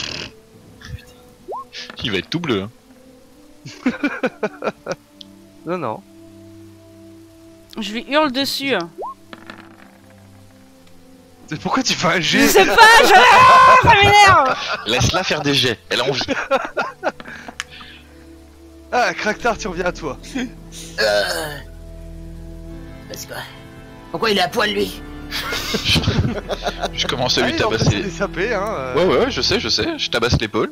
Il va être tout bleu. Hein. Non. Je lui hurle dessus. C'est pourquoi tu fais un Je G sais pas, ça m'énerve. Laisse-la faire des jets, elle a envie. Ah, Kraktar, tu reviens à toi. Parce que... Pourquoi il est à poil lui? Je commence à Ah, lui il est en train de se tabasser. dessaper, hein. Ouais, je sais, je tabasse l'épaule.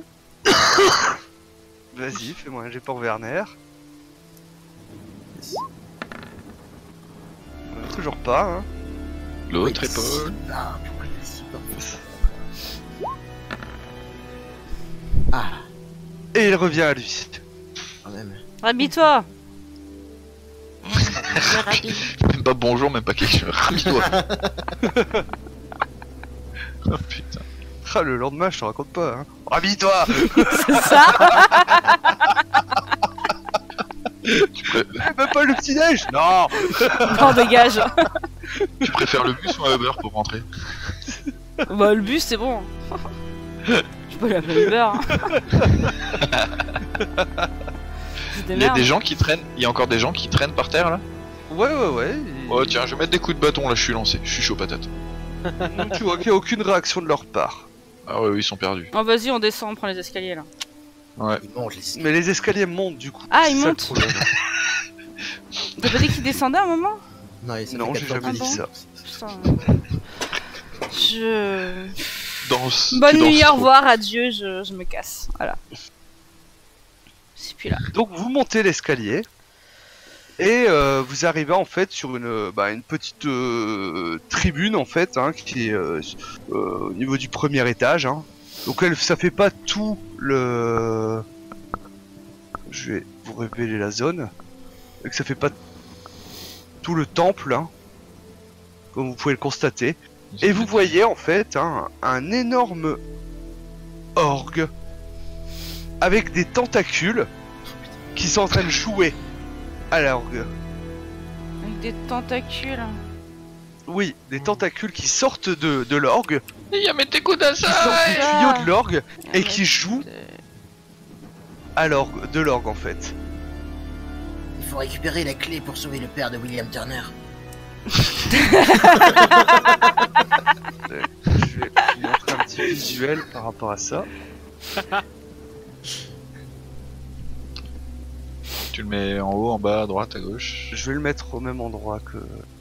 Vas-y, fais-moi un G pour Werner. Toujours pas, hein. L'autre Oui, épaule. Ah, pourquoi il est si bas? Ah, Et il revient à lui. Quand même. Rhabille-toi. Même pas bonjour, même pas quelque chose. Rhabille-toi. Oh putain. Ah, le lendemain, je te raconte pas. Hein. Rhabille-toi. C'est ça. Même pas le petit neige. Non. Non, dégage. Tu préfères le bus ou un Uber pour rentrer? Bah, le bus, c'est bon. Je peux l'appeler Uber. Hein. Il y a des gens qui traînent. Il y a encore des gens qui traînent par terre là. Ouais. Oh tiens, je vais mettre des coups de bâton là. Je suis lancé. Je suis chaud patate. Tu vois qu'il n'y a aucune réaction de leur part. Ah ouais, ils sont perdus. Oh, vas-y, on descend, on prend les escaliers là. Ouais. Ils mangent les Mais les escaliers montent du coup. Ah, C'est ils ça le montent. problème. T'as pas dit qu'ils descendaient à un moment? Non, et ça Non, fait j'ai 4 jamais ans dit qu'ils ça. Putain. Je... Danse. Bonne tu danses nuit, au trop. revoir, adieu, je me casse. Voilà. C'est plus là. Donc vous montez l'escalier et vous arrivez en fait sur une petite tribune en fait hein, qui est au niveau du premier étage. Hein. Donc ça fait pas tout le. Je vais vous révéler la zone. Et que ça fait pas tout le temple, hein, comme vous pouvez le constater. Et vous voyez en fait hein, un énorme orgue avec des tentacules qui sont en train de jouer à l'orgue. Avec des tentacules. Oui, des tentacules qui sortent de l'orgue, Il y a mes coups qui sortent des tuyaux de l'orgue et qui jouent à l'orgue, de l'orgue en fait. Il faut récupérer la clé pour sauver le père de William Turner. Je vais vous montrer un petit visuel par rapport à ça. Tu le mets en haut, en bas, à droite, à gauche. Je vais le mettre au même endroit que...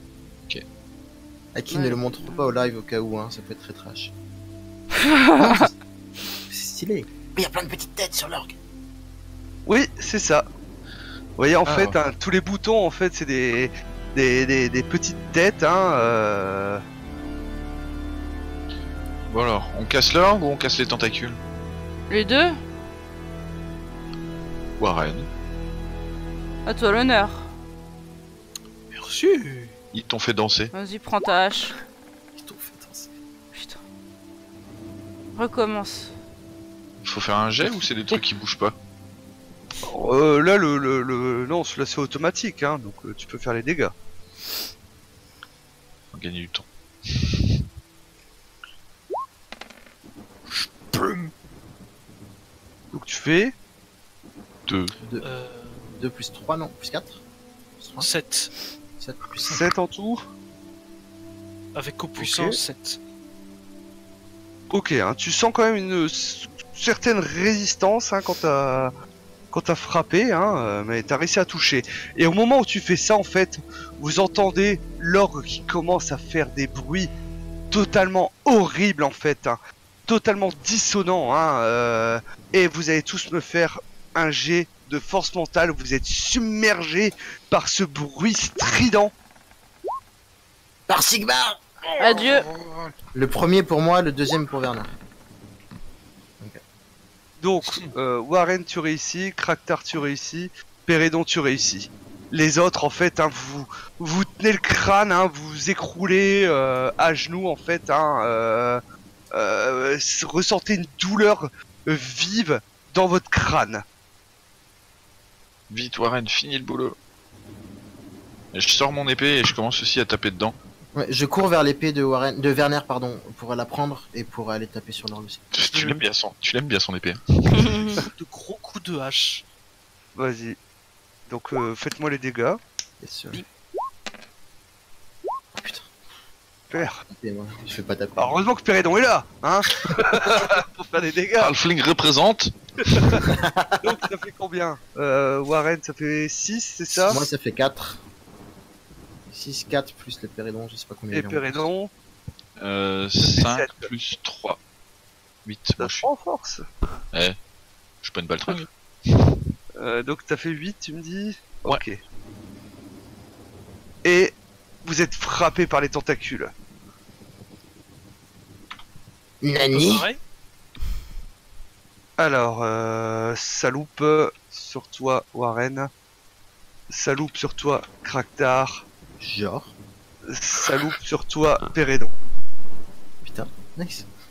Aki Ouais. ne le montre pas au live au cas où, hein, ça peut être très trash. Non, c'est stylé. Mais il y a plein de petites têtes sur l'orgue. Oui, c'est ça. Vous voyez en Ah, fait, ouais. hein, tous les boutons en fait c'est des petites têtes. Hein, Bon alors, on casse l'orgue ou on casse les tentacules? Les deux? Warren, À toi l'honneur. Merci. ils t'ont fait danser. Vas-y, prends ta hache. Ils t'ont fait danser. Putain. Recommence. Faut faire un jet ou c'est des trucs qui bougent pas? Là non, là c'est automatique, hein, donc tu peux faire les dégâts. On va gagner du temps. Donc tu fais 2. 2 plus 3, non, plus 4 plus 3, 7. 7 plus 5. 7 en tout. Avec au puissance 7. Ok, hein, tu sens quand même une certaine résistance hein, quand t'as frappé, hein, mais t'as réussi à toucher. Et au moment où tu fais ça, en fait, vous entendez l'orgue qui commence à faire des bruits totalement horribles, en fait, hein, totalement dissonants. Hein, et vous allez tous me faire un jet de force mentale. Vous êtes submergés par ce bruit strident. Par Sigmar. Adieu. Le premier pour moi, le deuxième pour Werner. Donc, Warren, tu réussis, Kraktar, tu réussis, Pérédon, tu réussis. Les autres, en fait, hein, vous tenez le crâne, hein, vous écroulez à genoux, en fait, hein, ressentez une douleur vive dans votre crâne. Vite Warren, finis le boulot. Et je sors mon épée et je commence aussi à taper dedans. Ouais, je cours vers l'épée de Werner, pardon, pour la prendre et pour aller taper sur l'orgue aussi. Tu l'aimes bien son épée. De gros coups de hache. Vas-y. Donc, faites-moi les dégâts. Yes, sir. Oh putain, Super. moi, je fais pas taper. Alors, heureusement que Pérédon est là, hein, pour faire des dégâts. Halfling représente. Donc, ça fait combien Warren, ça fait 6, c'est ça? Moi ça fait 4. 6, 4 plus le pérédon, je sais pas combien Et il y en a. Pérédon, 5 7. plus 3. 8. ça Moi, je suis prend en force. pas une baltringue. Donc t'as fait 8, tu me dis? Ouais. Ok. Et vous êtes frappé par les tentacules. Nani. Pareil. Alors, ça loupe sur toi, Warren. Ça loupe sur toi, Kraktar. Genre, Ça loupe sur toi, Pérédon. putain, nice.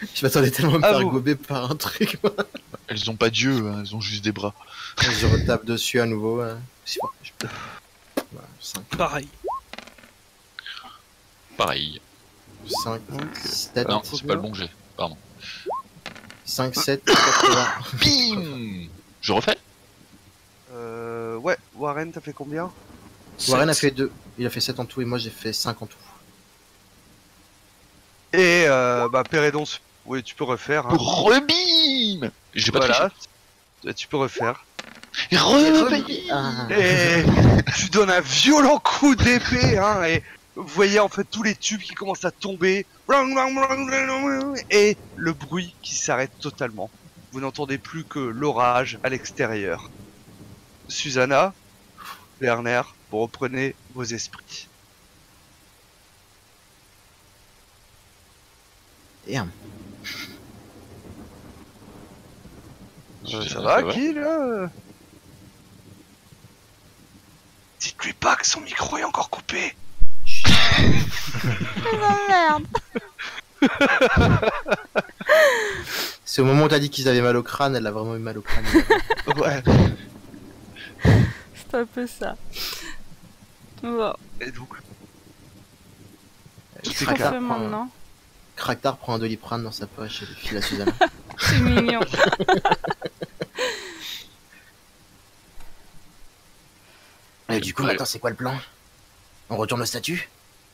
Je m'attendais tellement à me Ah, faire vous. gober par un truc. Moi. Elles ont pas d'yeux, hein, elles ont juste des bras. Je retape dessus à nouveau. Je sais pas, je peux. Voilà, 5, Pareil. Pareil. 5, 7, Non, c'est pas le bon jet. Pardon. 5, 7, 80. Bim. Je refais. Ouais, Warren, t'as fait combien? Warren a Sept. fait 2. Il a fait 7 en tout et moi j'ai fait 5 en tout. Et bah Pérédon, oui, tu peux refaire. Hein. Rebim. J'ai pas Voilà, tu peux refaire. triché. Rebim. Ah. Et tu donnes un violent coup d'épée, hein, et vous voyez en fait tous les tubes qui commencent à tomber, et le bruit qui s'arrête totalement. Vous n'entendez plus que l'orage à l'extérieur. Susanna, Werner, vous reprenez vos esprits. Damn. Ça va, qui là? Dites-lui pas que son micro est encore coupé. Merde. C'est au moment où t'as dit qu'ils avaient mal au crâne, elle a vraiment eu mal au crâne. Ouais. C'est un peu ça. Bon, Et donc, qu'est-ce c'est qu'on clair. fait maintenant? Cractar prend un doliprane dans sa poche et le file à Susanna. C'est mignon. Et du coup, maintenant, c'est quoi le plan? On retourne au statut?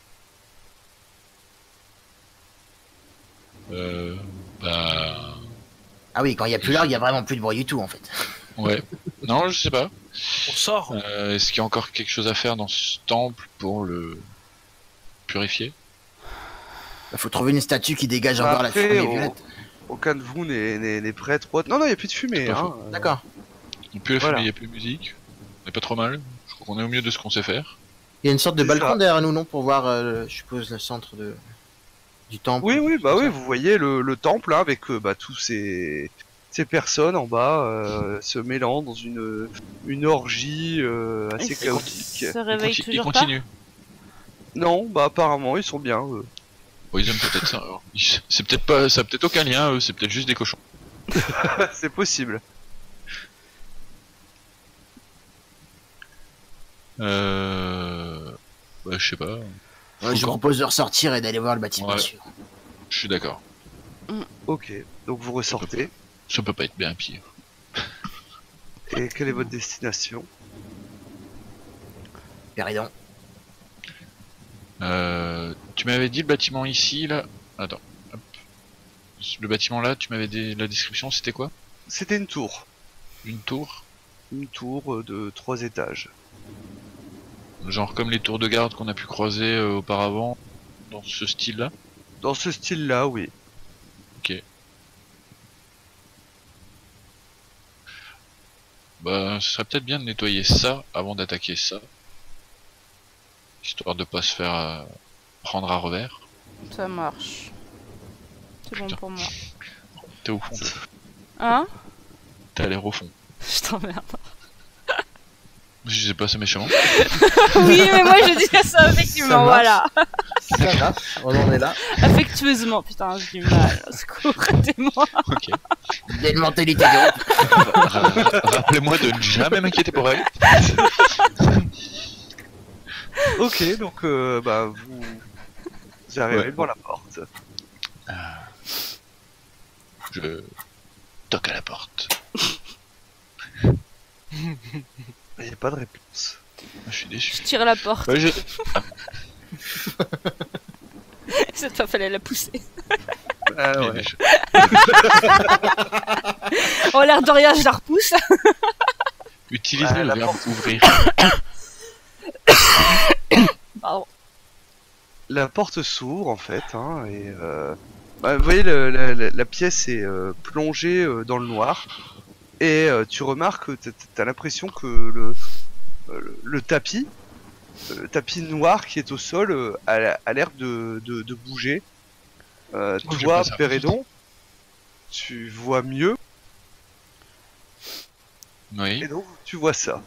Bah. Ah oui, quand il y a plus l'argue, il y a vraiment plus de bruit du tout, en fait. Ouais. Non, je sais pas. On sort. Est-ce qu'il y a encore quelque chose à faire dans ce temple pour le purifier? Il faut trouver une statue qui dégage Bah, encore la après, fumée au- violette. aucun de vous n'est prêt trop. Non, non, il n'y a plus de fumée. C'est pas Hein. D'accord. Il n'y a plus la Voilà. fumée, il n'y a plus de musique. On est pas trop mal. Je crois qu'on est au mieux de ce qu'on sait faire. Il y a une sorte de C'est balcon ça. derrière nous, non? Pour voir, je suppose, le centre du temple. Oui, oui, bah Tout oui, ça. vous voyez le temple hein, avec bah, tous ces personnes en bas se mêlant dans une orgie assez Ils chaotique. se réveille Il toujours pas? continue. Non, bah apparemment ils sont bien. Bon, ils aiment peut-être ça. Alors. C'est peut-être pas, ça a peut-être aucun lien. Eux, c'est peut-être juste des cochons. C'est possible. Bah, je sais pas. Ouais, je Quand propose de ressortir et d'aller voir le bâtiment Ouais. sûr. Je suis d'accord. Ok, donc vous ressortez. Ça peut pas être bien pire. Et quelle est votre destination? Péridon. Tu m'avais dit le bâtiment ici, là. Attends. Hop. Le bâtiment là, tu m'avais dit la description, c'était quoi? C'était une tour. Une tour? Une tour de 3 étages. Genre comme les tours de garde qu'on a pu croiser auparavant, dans ce style-là? Dans ce style-là, oui. Ok. Bah, ce serait peut-être bien de nettoyer ça avant d'attaquer ça. Histoire de pas se faire prendre à revers. Ça marche. C'est bon Putain. pour moi. T'es au fond. Hein? T'as l'air au fond. Je t'emmerde. Je sais pas, c'est méchant. Oui, mais moi je dis ça effectivement, marche. voilà. Ça va, on en est là. Affectueusement, putain, j'ai du mal. Au secours, aidez-moi. Ok. Il y a une mentalité de groupe. Rappelez-moi de ne jamais m'inquiéter pour elle. Ok, donc bah vous arrivez Ouais. devant la porte. Je toque à la porte. Il n'y a pas de réponse. Je suis déçu. Je tire la porte. Ouais, Cette fois, fallait la pousser. Ah ouais. Oh, l'air de rien, je la repousse. Utilisez Ouais, le la verbe porte. ouvrir. Pardon. La porte s'ouvre en fait, hein, et bah, vous voyez la pièce est plongée dans le noir, et tu remarques, t'as l'impression que le tapis noir qui est au sol a l'air de bouger. Oh, j'ai Toi, pas ça. Pérédon, tu vois mieux, Oui. et donc tu vois ça.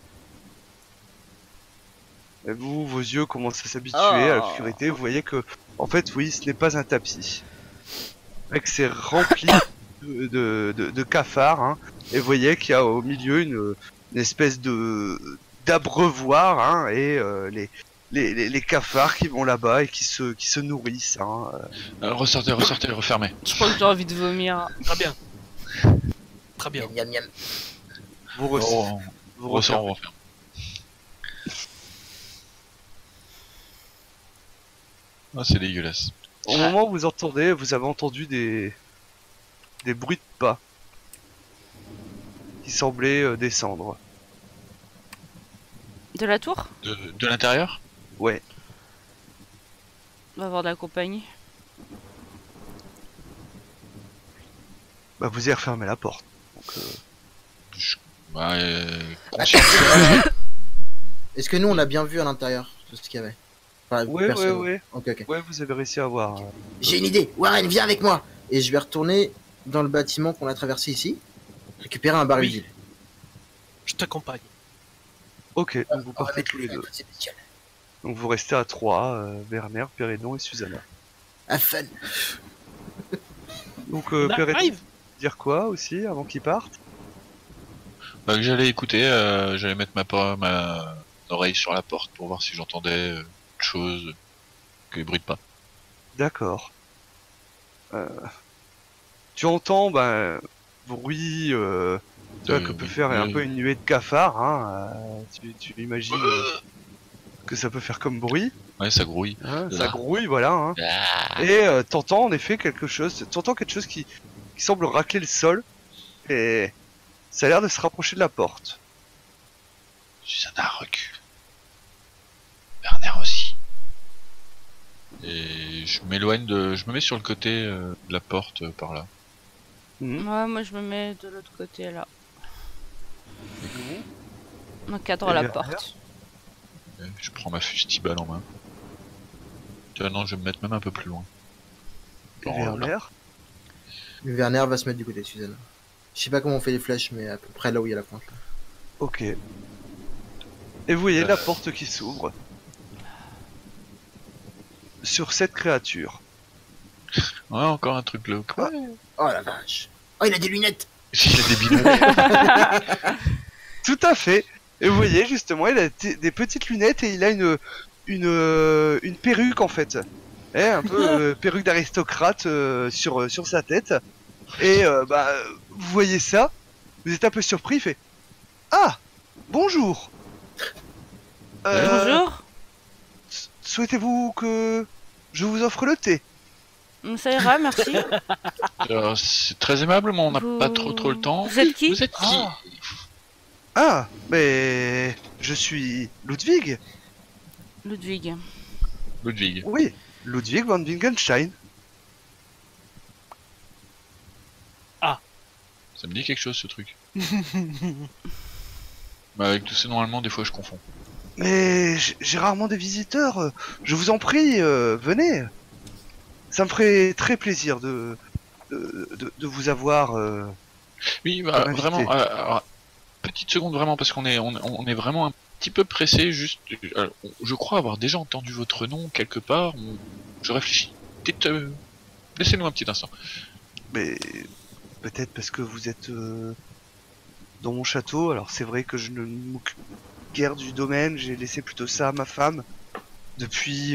Et vous, vos yeux commencent à s'habituer à Oh. l'obscurité. Vous voyez que En fait, oui, ce n'est pas un tapis. Avec c'est rempli de cafards, hein. Et vous voyez qu'il y a au milieu une espèce d'abreuvoir, hein, et les cafards qui vont là-bas et qui se nourrissent, hein. Ressortez, refermez. Je crois que j'ai envie de vomir. Très bien. Très bien. Miam, miam, miam. Vous On vous ressort, refermez. on referme. Ah, c'est dégueulasse. Au moment où vous entendez, vous avez entendu des bruits de pas qui semblaient descendre. De la tour? De l'intérieur? Ouais. On va avoir de la compagnie. Bah vous y refermez la porte. Donc, Bah, conscient. Est-ce que nous, on a bien vu à l'intérieur tout ce qu'il y avait? Enfin, ouais. personne. Ok. Ouais, vous avez réussi à voir. J'ai une idée. Warren, viens avec moi. Et je vais retourner dans le bâtiment qu'on a traversé ici, récupérer un baril Oui. d'huile. Je t'accompagne. Ok, donc vous On va partez mettre tous le les feu à deux. toutes ces bestioles. Donc vous restez à 3, Werner, Pérédon et Susanna. Ah, fun. Donc On Pérédon, arrive. dire quoi aussi avant qu'ils partent? Bah, que j'allais écouter, j'allais mettre ma oreille sur la porte pour voir si j'entendais autre chose que bruit de pas. D'accord. Tu entends bruit que peut faire un peu une nuée de cafards, hein, tu imagines que ça peut faire comme bruit, Ouais, ça grouille. hein, ça Là. grouille, voilà, hein. Ah. Et t'entends en effet quelque chose qui semble racler le sol, et ça a l'air de se rapprocher de la porte. Susanna recule. Werner aussi. Et je m'éloigne je me mets sur le côté de la porte par là. Mhm. Ouais, moi je me mets de l'autre côté là. On encadre Et la Werner porte. Et je prends ma fustibale en main. Tiens, non, je vais me mettre même un peu plus loin. Et Bon, Werner, Werner va se mettre du côté de Suzanne. Je sais pas comment on fait les flèches, mais à peu près là où il y a la pointe. Là. ok. Et vous voyez la porte qui s'ouvre sur cette créature. Ouais, encore un truc glauque. Ouais. Oh la vache. Oh, il a des lunettes. Il a des binocles. Tout à fait. Et vous voyez justement, il a des petites lunettes et il a une perruque en fait. Un peu perruque d'aristocrate sur sa tête. Et vous voyez ça, vous êtes un peu surpris, il fait ah, bonjour. Bonjour. Souhaitez-vous que je vous offre le thé? Ça ira, merci. Alors, c'est très aimable, mais on n'a Vous- pas trop le temps. Vous êtes qui? Vous êtes qui? Ah, mais je suis Ludwig. Ludwig. Ludwig. Oui, Ludwig von Wittgenstein. Ça me dit quelque chose, ce truc. Bah, avec tous ces noms allemands, des fois, je confonds. Mais j'ai rarement des visiteurs. Je vous en prie, venez. Ça me ferait très plaisir de vous avoir. Oui, bah, Comme invité. vraiment, alors, petite seconde, vraiment, parce qu'on est, on est vraiment un petit peu pressé, juste, je crois avoir déjà entendu votre nom quelque part, je réfléchis. Peut-être, laissez-nous un petit instant. Mais peut-être parce que vous êtes dans mon château. Alors c'est vrai que je ne m'occupe guère du domaine. J'ai laissé plutôt ça à ma femme depuis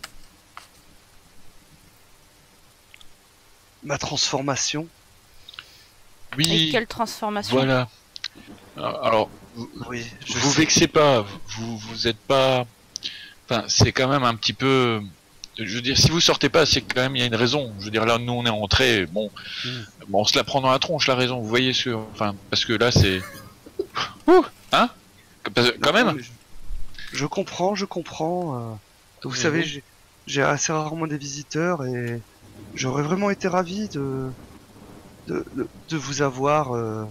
ma transformation. Et Oui, quelle transformation? voilà. Alors, Oui, je vous sais. vexez pas, vous êtes pas, enfin, c'est quand même un petit peu, je veux dire, si vous sortez pas, c'est quand même, il y a une raison. Je veux dire, là, nous, on est rentrés, bon, on se la prend dans la tronche, la raison, vous voyez enfin, parce que là, c'est, ouh, hein, quand Non, même. mais je comprends. Vous savez, j'ai assez rarement des visiteurs et j'aurais vraiment été ravi de vous avoir,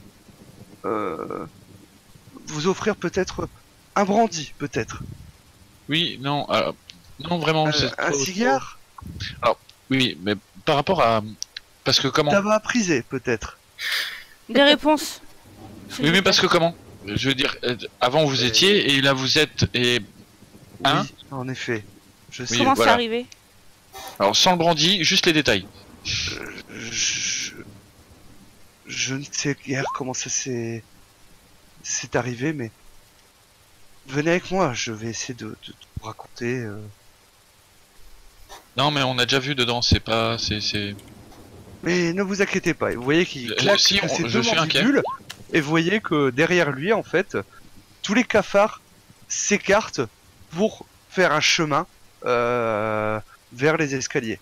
vous offrir peut-être un brandy, peut-être. Oui, non, non, vraiment, c'est Un trop- cigare, Oui, mais par rapport à, parce que comment? tabac prisé, peut-être. Des réponses. Oui, mais parce que comment? Je veux dire, avant vous étiez et là vous êtes et hein? Oui, en effet. Je sais. Oui, Comment c'est voilà. arrivé? Alors sans le brandy, juste les détails. Je, je ne sais guère comment ça c'est arrivé, mais venez avec moi, je vais essayer de vous raconter. Non mais on a déjà vu dedans, c'est pas... c'est... Mais ne vous inquiétez pas, vous voyez qu'il claque si, ses je deux suis inquiet. mandibules, et vous voyez que derrière lui, en fait, tous les cafards s'écartent pour faire un chemin vers les escaliers.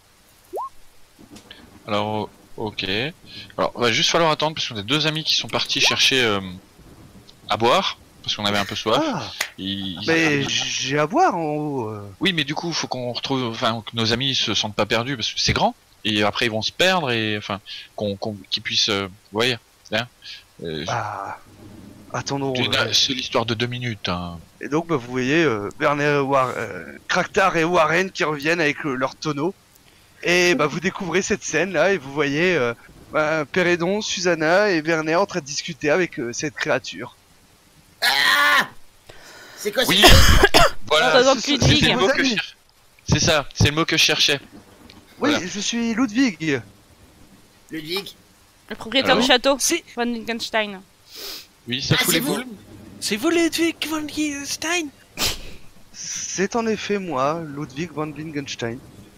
Alors, ok. Alors, va juste falloir attendre parce qu'on a deux amis qui sont partis chercher à boire parce qu'on avait un peu soif. Ah, Ils- mais j'ai à boire en haut. Oui, mais du coup, faut qu'on retrouve, enfin, que nos amis se sentent pas perdus parce que c'est grand et après ils vont se perdre et enfin, qu'ils puissent, vous voyez, hein, Ah, attendons. c'est l'histoire de 2 minutes. Hein. Et donc, bah, vous voyez Werner, Kraktar et Warren qui reviennent avec leurs tonneaux. Et bah, vous découvrez cette scène là et vous voyez Pérédon, Susanna et Werner en train de discuter avec cette créature. Ah, c'est quoi Oui, ça? voilà. Dans ce sont- Ludwig. c'est C'est le vos mot que amis. je cherchais. C'est ça, c'est le mot que je cherchais. Oui, Voilà. je suis Ludwig. Ludwig. Le propriétaire Alors du château, C'est von Wittgenstein. Oui, ça Ah, fout c'est les vous. boules. c'est vous Ludwig von Stein? C'est en effet moi, Ludwig von Wittgenstein.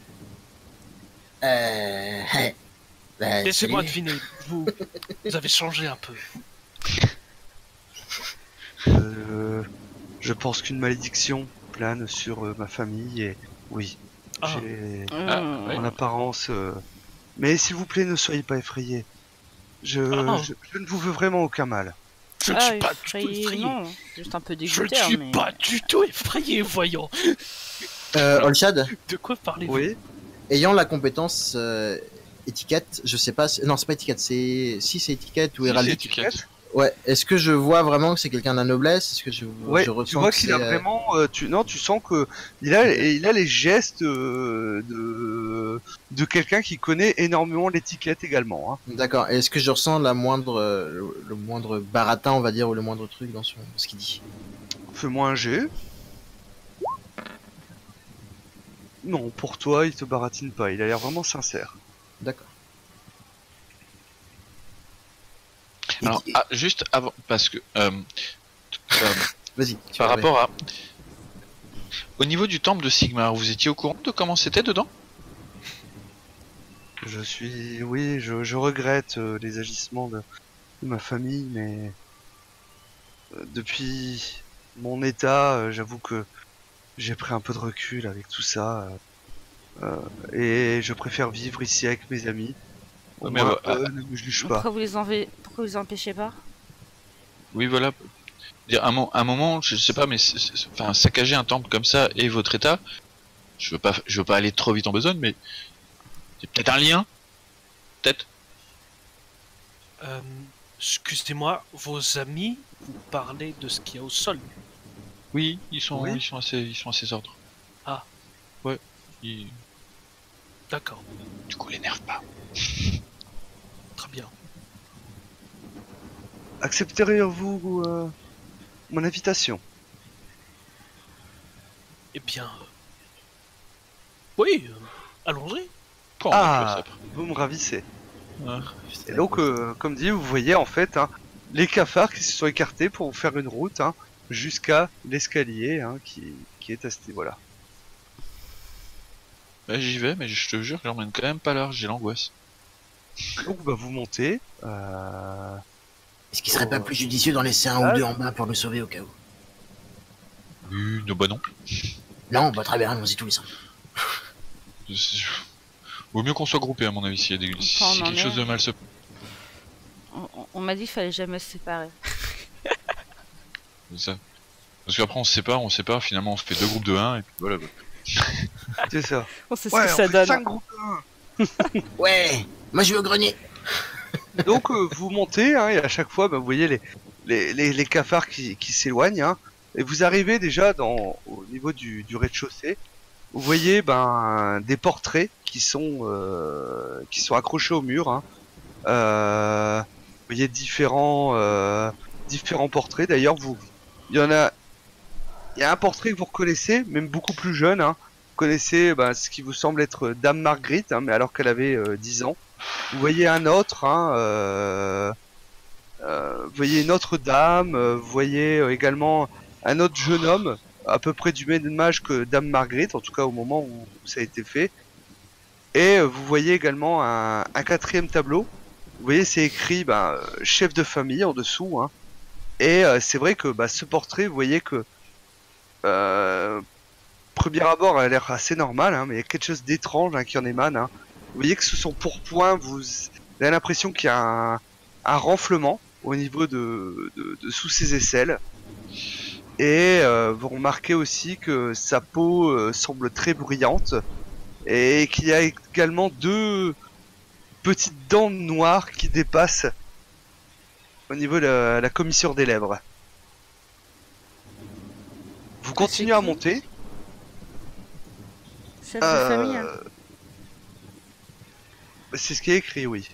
Laissez-moi salut. deviner, vous avez changé un peu. Je pense qu'une malédiction plane sur ma famille et oui, Ah. j'ai ouais. en apparence. Mais s'il vous plaît, ne soyez pas effrayés. Je ne vous veux vraiment aucun mal. Je ne Ah, suis pas du tout effrayé, effrayé. non, juste un peu Je dégoûté, ne hein, suis mais... pas du tout effrayé, voyons. Olshad, De quoi parlez-vous? Oui. ayant la compétence étiquette, je sais pas, non c'est pas étiquette, c'est si c'est étiquette ou Si, héraldique. c'est étiquette. Ouais, est-ce que je vois vraiment que c'est quelqu'un de la noblesse? Est-ce que Ouais, je tu ressens vois que qu'il c'est, a vraiment, tu sens que il a les gestes de quelqu'un qui connaît énormément l'étiquette également. Hein. D'accord. Et est-ce que je ressens la moindre, le moindre baratin, on va dire, ou le moindre truc dans ce qu'il dit? Fais-moi un jet. Non, pour toi, il te baratine pas. Il a l'air vraiment sincère. D'accord. Alors, juste avant, parce que Vas-y. tu par vas, rapport à, au niveau du temple de Sigmar, vous étiez au courant de comment c'était dedans? Oui, je regrette les agissements de ma famille, mais depuis mon état, j'avoue que j'ai pris un peu de recul avec tout ça, et je préfère vivre ici avec mes amis. Au Mais moins, bah, eux ne me jugent pas. Pourquoi vous les empêchez pas? Oui, voilà. Dire, un moment, je sais pas, mais enfin, saccager un temple comme ça et votre état, je veux pas aller trop vite en besogne, mais c'est peut-être un lien, peut-être. Excusez-moi, vos amis, vous parlez de ce qu'il y a au sol. Oui, Oui. ils sont à ses ordres. Ah. Ouais. D'accord, Du coup, l'énerve pas. très bien. Accepteriez-vous mon invitation? Eh bien... Oui, allons-y. Quand Ah, vous me ravissez. Et donc, comme dit, vous voyez en fait les cafards qui se sont écartés pour vous faire une route jusqu'à l'escalier qui est à ce niveau-là. Bah, j'y vais, mais je te jure, j'emmène quand même pas large, j'ai l'angoisse. Donc, bah, vous montez. Est-ce qu'il serait pas plus judicieux d'en laisser un ou deux en bas pour le sauver au cas où? Oui, non, bah non. Non, bah très bien, allons-y tous les cinq. Vaut mieux qu'on soit groupé à mon avis si Enfin, on en quelque est. chose de mal se... On m'a dit qu'il fallait jamais se séparer. C'est ça. Parce qu'après on se sépare, finalement on se fait 2 groupes de 1 et puis voilà. C'est ça. On sait ce Ouais, que on ça fait donne. 5 groupes. Ouais, moi je vais au grenier. Donc, vous montez et à chaque fois, bah, vous voyez les cafards qui s'éloignent. Et vous arrivez déjà au niveau du rez-de-chaussée. Vous voyez des portraits qui sont accrochés au mur. Vous voyez différents portraits. D'ailleurs, il y a un portrait que vous reconnaissez, même beaucoup plus jeune, connaissez ce qui vous semble être Dame Marguerite, hein, mais alors qu'elle avait 10 ans. Vous voyez un autre, hein, vous voyez une autre dame, vous voyez également un autre jeune homme, à peu près du même âge que Dame Marguerite, en tout cas au moment où ça a été fait. Et vous voyez également un quatrième tableau. Vous voyez, c'est écrit chef de famille en dessous, hein. Et c'est vrai que ce portrait, vous voyez que premier abord, elle a l'air assez normal, hein, mais il y a quelque chose d'étrange qui en émane. Hein. Vous voyez que sous son pourpoint, vous avez l'impression qu'il y a un renflement au niveau de sous ses aisselles. Et vous remarquez aussi que sa peau semble très brillante et qu'il y a également 2 petites dents noires qui dépassent au niveau de la commissure des lèvres. Vous continuez à monter. Chef de famille. Hein. C'est ce qui est écrit, oui.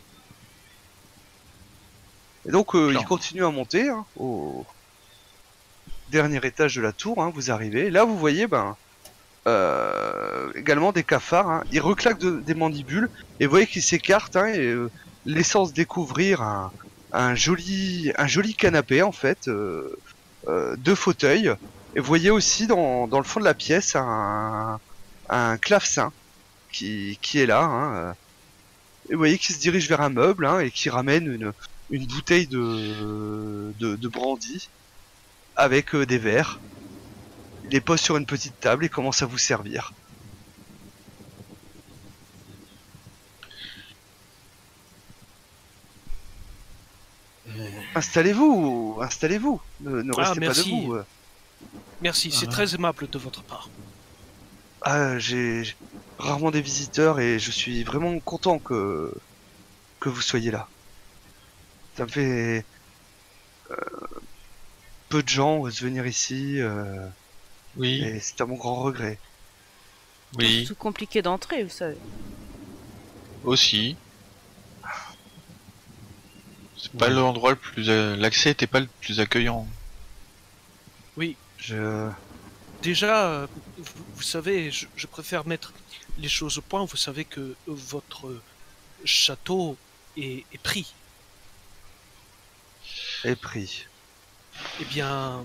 Et donc il continue à monter hein, au dernier étage de la tour. Hein, vous arrivez. Là, vous voyez également des cafards. Hein. Il reclaque des mandibules et vous voyez qu'il s'écarte hein, et laissant se découvrir un joli canapé en fait, 2 fauteuils. Et vous voyez aussi dans le fond de la pièce un clavecin qui est là. Hein. Et vous voyez qu'il se dirige vers un meuble hein, et qui ramène une bouteille de brandy avec des verres. Il les pose sur une petite table et commence à vous servir. Installez-vous. Ne restez pas debout. Merci, c'est très aimable de votre part. J'ai rarement des visiteurs et je suis vraiment content que vous soyez là. Ça me fait peu de gens osent venir ici Oui, et c'est à mon grand regret. oui, C'est tout compliqué d'entrer, vous savez. aussi. C'est pas l'endroit le plus... L'accès était pas le plus accueillant. Oui, Je déjà, vous savez, je préfère mettre les choses au point. Vous savez que votre château est pris. ai pris. Eh bien,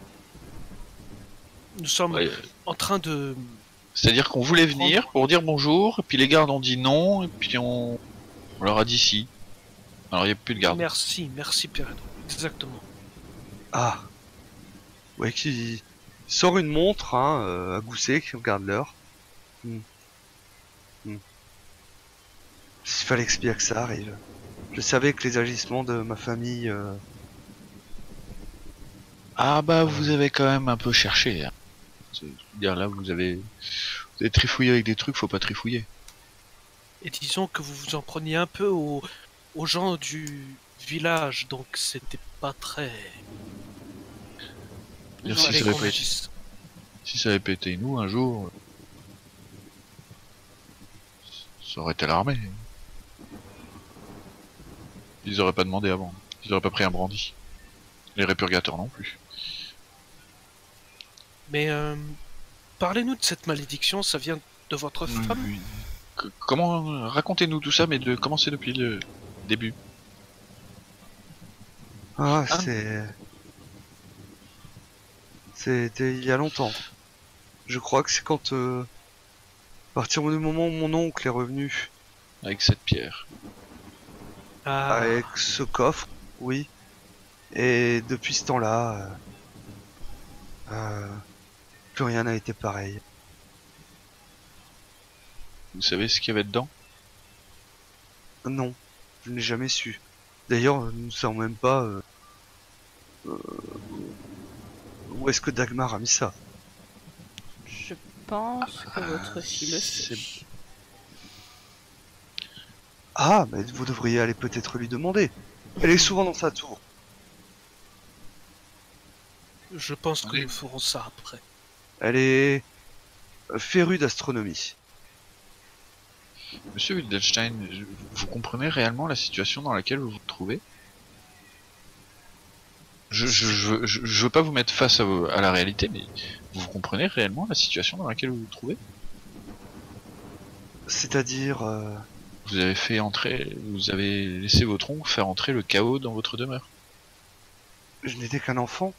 nous sommes Ouais. en train de... C'est-à-dire qu'on voulait venir pour dire bonjour, et puis les gardes ont dit non, et puis on leur a dit si. Alors il n'y a plus de garde. Merci Pierre. Exactement. Ah. Ouais, qui sort une montre hein, à gousset, qui regarde l'heure. S'il fallait expliquer que ça arrive. Je savais que les agissements de ma famille... Ah bah vous avez quand même un peu cherché. Hein. C'est-à-dire là vous avez trifouillé avec des trucs, faut pas trifouiller. Et disons que vous vous en preniez un peu aux gens du village, donc c'était pas très... Dire, Fallait si ça avait qu'on pas été, agisse. si ça avait pas été nous un jour, ça aurait été l'armée. Ils auraient pas demandé avant. Ils auraient pas pris un brandy. Les répurgateurs non plus. Mais parlez-nous de cette malédiction, ça vient de votre femme? Oui. Comment racontez-nous tout ça, mais de commencer depuis le début. Ah, Ah. C'était il y a longtemps. Je crois que c'est quand... à partir du moment où mon oncle est revenu Avec cette pierre. Ah, avec ce coffre, oui. Et depuis ce temps-là... plus rien n'a été pareil. Vous savez ce qu'il y avait dedans? Non, je n'ai jamais su. D'ailleurs, nous ne savons même pas... où est-ce que Dagmar a mis ça? Je pense que votre fille le sait. Ah, mais vous devriez aller peut-être lui demander. Elle est souvent dans sa tour. je pense que Oui. nous ferons ça après. Elle est férue d'astronomie. Monsieur Wildenstein, vous comprenez réellement la situation dans laquelle vous vous trouvez? Je veux pas vous mettre face à la réalité, mais vous comprenez réellement la situation dans laquelle vous vous trouvez? C'est-à-dire... Vous avez fait entrer, vous avez laissé votre oncle faire entrer le chaos dans votre demeure. je n'étais qu'un enfant.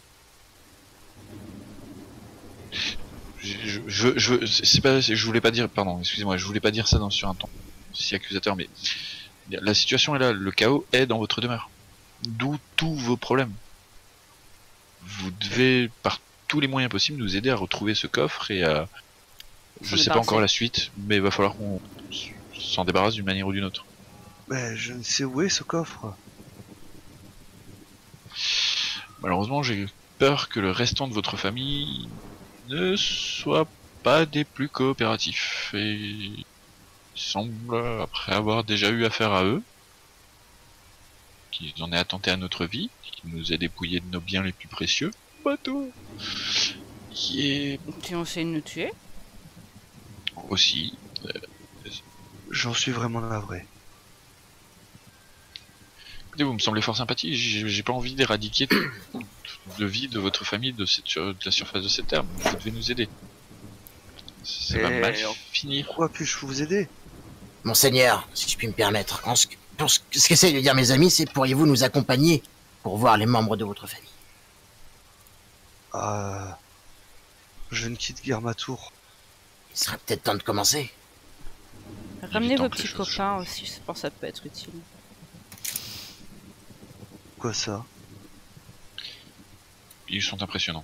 C'est pas, je voulais pas dire, pardon, excusez-moi, je voulais pas dire ça sur un ton si accusateur, mais la situation est là, le chaos est dans votre demeure. D'où tous vos problèmes. Vous devez, par tous les moyens possibles, nous aider à retrouver ce coffre et à... Je sais pas encore la suite, mais il va falloir qu'on s'en débarrasse d'une manière ou d'une autre. Mais je ne sais où est ce coffre. Malheureusement, j'ai peur que le restant de votre famille ne soit pas des plus coopératifs. Et il semble, après avoir déjà eu affaire à eux, qu'ils en aient attenté à notre vie, qu'ils nous aient dépouillé de nos biens les plus précieux, bateau, qui est Tu ont essayé de nous tuer? aussi... J'en suis vraiment navré. Écoutez, vous me semblez fort sympathique, j'ai pas envie d'éradiquer de vie de votre famille de la surface de cette terre. Vous devez nous aider. Ça va mal finir. Pourquoi puis-je vous aider? Monseigneur, si je puis me permettre, pour ce qu'essayent de dire mes amis, c'est pourriez-vous nous accompagner pour voir les membres de votre famille? Je ne quitte guère ma tour. Il serait peut-être temps de commencer. Ramenez Évitant vos que les petits choses copains aussi, je pense que ça peut être utile. Quoi ça? Ils sont impressionnants.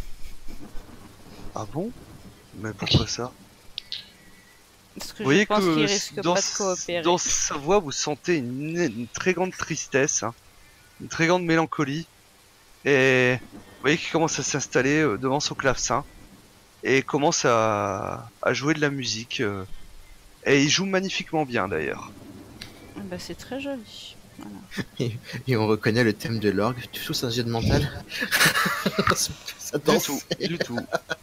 Ah bon? Mais pourquoi ça? Parce que Vous voyez je pense qu'ils que risquent pas de coopérer. dans sa voix, vous sentez une très grande tristesse, hein, une très grande mélancolie. Et vous voyez qu'il commence à s'installer devant son clavecin et commence à jouer de la musique. Et il joue magnifiquement bien d'ailleurs. Ah bah c'est très joli. Voilà. Et on reconnaît le thème de l'orgue. Tu fous un jet de mental? Ça Du danse. tout, du tout.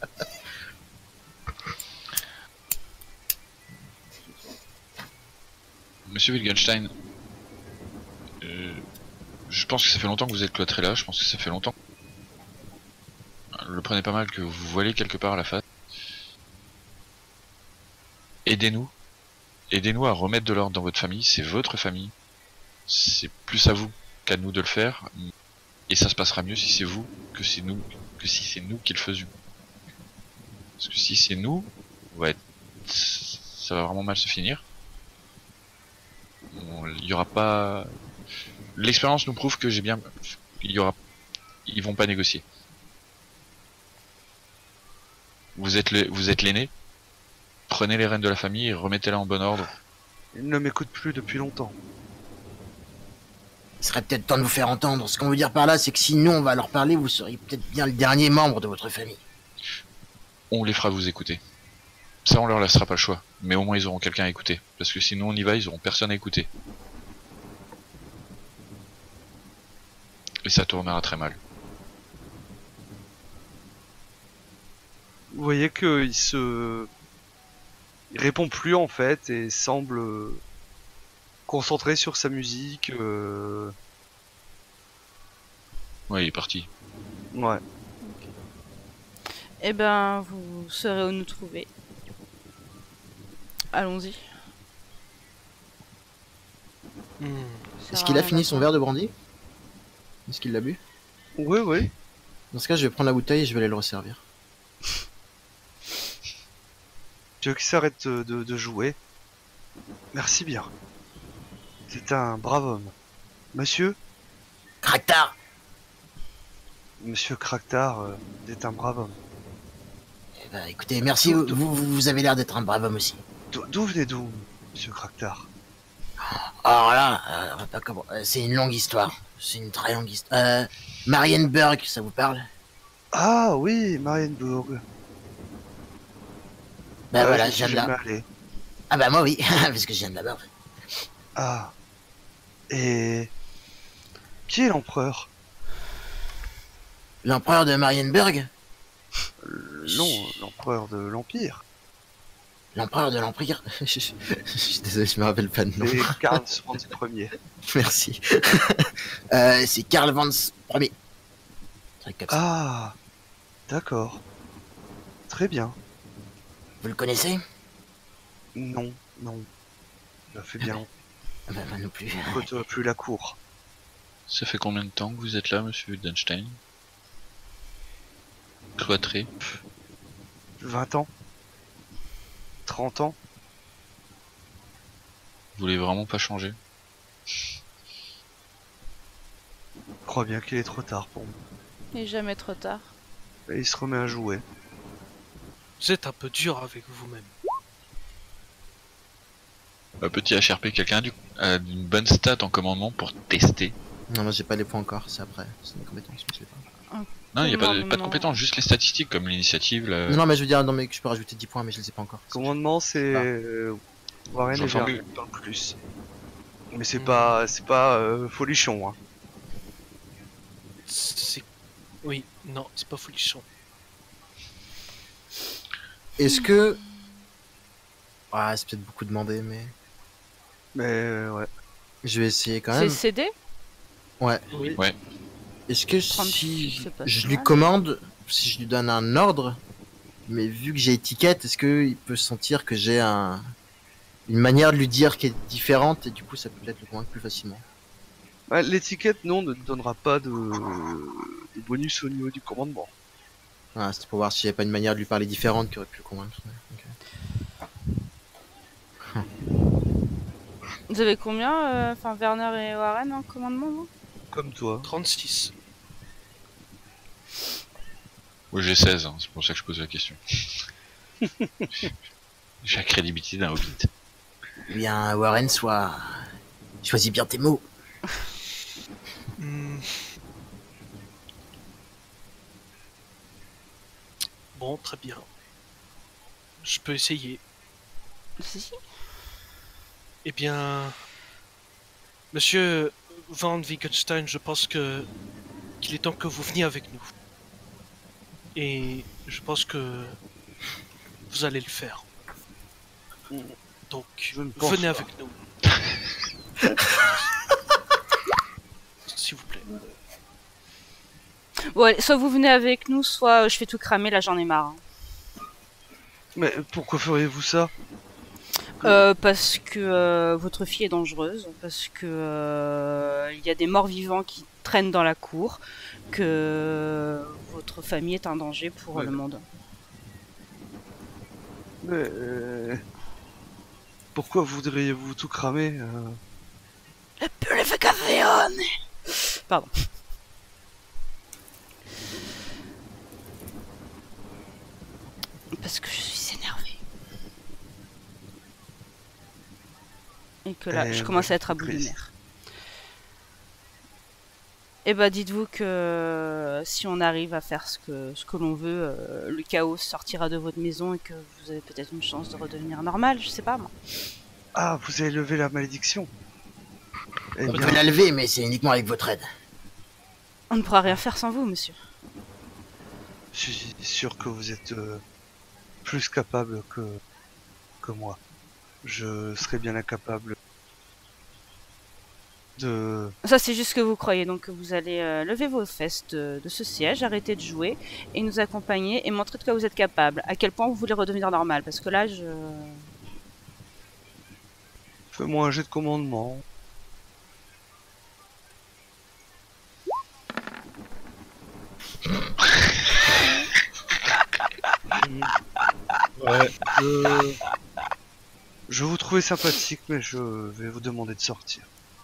Monsieur Wittgenstein, je pense que ça fait longtemps que vous êtes cloîtré là, je pense que ça fait longtemps. Le prenez pas mal que vous voilez quelque part à la face. Aidez-nous. Aidez-nous à remettre de l'ordre dans votre famille, c'est votre famille. C'est plus à vous qu'à nous de le faire. Et ça se passera mieux si c'est vous que si c'est nous qui le faisions. Parce que si c'est nous, ça va vraiment mal se finir. Il y aura pas... L'expérience nous prouve que ils vont pas négocier. Vous êtes l'aîné. Prenez les rênes de la famille et remettez-la en bon ordre. Il ne m'écoute plus depuis longtemps. Il serait peut-être temps de vous faire entendre. Ce qu'on veut dire par là, c'est que si nous on va leur parler, vous seriez peut-être bien le dernier membre de votre famille. On les fera vous écouter. Ça, on leur laissera pas le choix. Mais au moins, ils auront quelqu'un à écouter. Parce que sinon, on y va, ils auront personne à écouter. Et ça tournera très mal. Vous voyez qu'il il répond plus en fait et semble concentré sur sa musique. Ouais, il est parti. Ouais. Eh ben, vous saurez où nous trouver. Allons-y. Est-ce qu'il a fini son verre de brandy? Est-ce qu'il l'a bu? Oui, oui. Dans ce cas, je vais prendre la bouteille et je vais aller le resservir. Tu veux qu'il s'arrête de jouer? Merci bien. C'est un brave homme. Monsieur Kraktar, Monsieur Kraktar est un brave homme. eh ben, écoutez, merci, vous avez l'air d'être un brave homme aussi. D'où venez-vous, Monsieur Kraktar? Alors là, on va pas c'est une longue histoire. C'est une très longue histoire. Marienburg, ça vous parle? Ah oui, Marienburg. Bah voilà, j'y je viens de suis là. jamais allé. Ah bah moi oui, parce que je viens de là-bas. Ah. Et... Qui est l'empereur? L'empereur de Marienburg? Non, l'empereur de l'Empire. L'empereur de l'Empire? Je suis désolé, je me rappelle pas de nom. C'est Karl Franz Ier. Merci. C'est Karl Franz Ier. Truc comme ça. Ah. D'accord. Très bien. Vous le connaissez? Non, non. Ça fait bien longtemps Bah, moi non plus. que je côtoie plus la cour. Ça fait combien de temps que vous êtes là, monsieur Wildenstein? Cloîtré. 20 ans 30 ans. Vous voulez vraiment pas changer? Je crois bien qu'il est trop tard pour moi. Il est jamais trop tard. Et il se remet à jouer. Vous êtes un peu dur avec vous-même. Petit HRP, quelqu'un a une bonne stat en commandement pour tester? Non, moi j'ai pas les points encore, c'est après. C'est mes compétences, mais je l'ai pas. Non, il n'y a pas de Commandement. compétences, juste les statistiques comme l'initiative, la... Non, mais je veux dire, non, mais je peux rajouter 10 points, mais je les ai pas encore. Commandement, c'est Ah. Warren et J'entends Vernon dans le plus. Mais c'est Hmm. pas folichon. Hein. C'est... Oui, non, c'est pas folichon. Est-ce que. Ah, c'est peut-être beaucoup demandé, mais. Mais ouais. Je vais essayer quand C'est même. CD? Ouais. Oui. Ouais. Est-ce que 36, si c'est pas je si lui mal. commande, si je lui donne un ordre, mais vu que j'ai étiquette, est-ce qu'il peut sentir que j'ai une manière de lui dire qui est différente et du coup ça peut peut-être le convaincre plus facilement. Ouais, l'étiquette, non, ne te donnera pas de bonus au niveau du commandement. Voilà, c'était pour voir s'il n'y avait pas une manière de lui parler différente qui aurait pu le convaincre. Ok. Vous avez combien, enfin Werner et Warren en commandement, vous? Comme toi. 36. Oui, j'ai 16, hein, c'est pour ça que je pose la question. J'ai la crédibilité d'un hobbit. Eh bien, Warren, choisis bien tes mots. Hmm. Bon, très bien. Je peux essayer. Si. Eh bien, Monsieur Van Wittgenstein, je pense qu'il est temps que vous veniez avec nous. Et je pense que vous allez le faire. Donc, Je ne pense venez pas. avec nous. S'il vous plaît. Bon, allez, soit vous venez avec nous, soit je fais tout cramer, là j'en ai marre. Hein. Mais pourquoi feriez-vous ça? Parce que votre fille est dangereuse, parce que il y a des morts vivants qui traînent dans la cour, que votre famille est un danger pour Ouais. le monde. Mais pourquoi voudriez-vous tout cramer Pardon. Parce que je suis énervée. Et que là, je commence à être à bout de triste. nerfs. Et bah dites-vous que si on arrive à faire ce que l'on veut, le chaos sortira de votre maison et que vous avez peut-être une chance de redevenir normal, je sais pas moi. Ah, vous avez levé la malédiction. Eh On bien, peut la lever, mais c'est uniquement avec votre aide. On ne pourra rien faire sans vous, monsieur. je suis sûr que vous êtes plus capable que moi. Je serais bien incapable de... Ça c'est juste ce que vous croyez, donc vous allez lever vos fesses de ce siège, arrêter de jouer et nous accompagner et montrer de quoi vous êtes capable, à quel point vous voulez redevenir normal, parce que là je... Fais-moi un jet de commandement. Ouais. Je vous trouvais sympathique, mais je vais vous demander de sortir.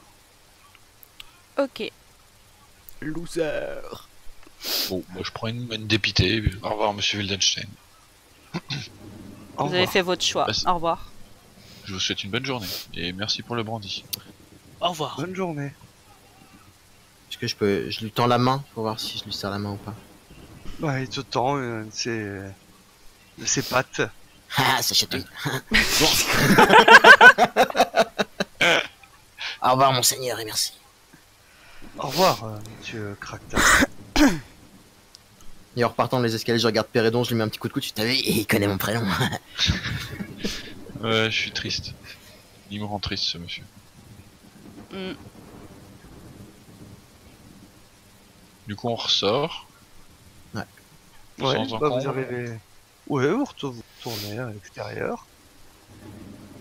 Ok. Loser. Bon, moi je prends une dépitée. Au revoir, monsieur Wildenstein. Au Vous avez revoir. fait votre choix. Merci. Au revoir. Je vous souhaite une bonne journée et merci pour le brandy. Au revoir. Bonne journée. Est-ce que je lui tends la main pour voir si je lui serre la main ou pas? Ouais, il te tend ses pattes. Ah, ça chatouille. Bon. Au revoir, monseigneur, et merci. Au revoir, monsieur Krakta. Et en repartant les escaliers, je regarde Pérédon, je lui mets un petit coup de coude. T'as vu, il connaît mon prénom. Ouais, je suis triste. Il me rend triste, ce monsieur. Hmm. Du coup, on ressort. Ouais, Sans bah vous encombre. arrivez... Ouais, vous retournez à l'extérieur.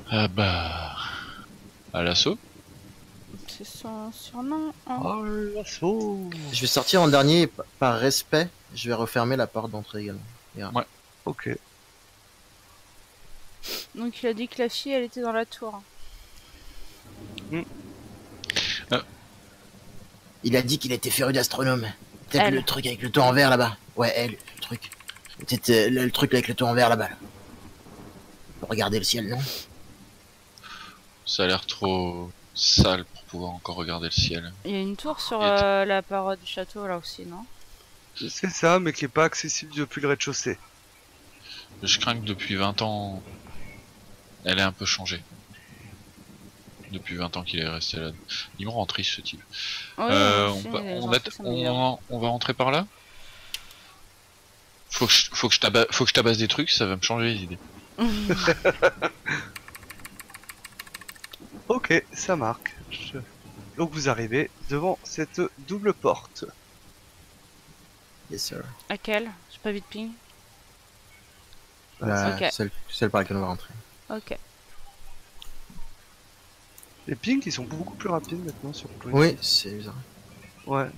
Ah bah... À l'assaut. C'est son surnom. Hein. Oh, l'assaut. Je vais sortir en dernier, et par respect, je vais refermer la porte d'entrée également. Ok. Donc il a dit que la fille, elle était dans la tour. Il a dit qu'il était féru d'astronome. Peut-être Elle. le truc avec le toit en verre là-bas. Ouais, elle, le truc. Peut-être le truc avec le toit en verre là-bas. Là. Faut regarder le ciel, non? Ça a l'air trop sale pour pouvoir encore regarder le ciel. Il y a une tour sur Il y a la paroi du château là aussi, non? C'est ça, mais qui est pas accessible depuis le rez-de-chaussée. Je crains que depuis 20 ans, elle ait un peu changé. Depuis 20 ans qu'il est resté là. Il me rend triste ce type. Oui, On va rentrer par là. Faut que je tabasse des trucs, ça va me changer les idées. Ok, ça marque. Donc vous arrivez devant cette double porte. Yes, sir. Laquelle? J'ai pas vu de ping. La- Ok. celle par laquelle on va rentrer. Ok. Les pings, ils sont beaucoup plus rapides maintenant sur le Oui, c'est bizarre. Ouais.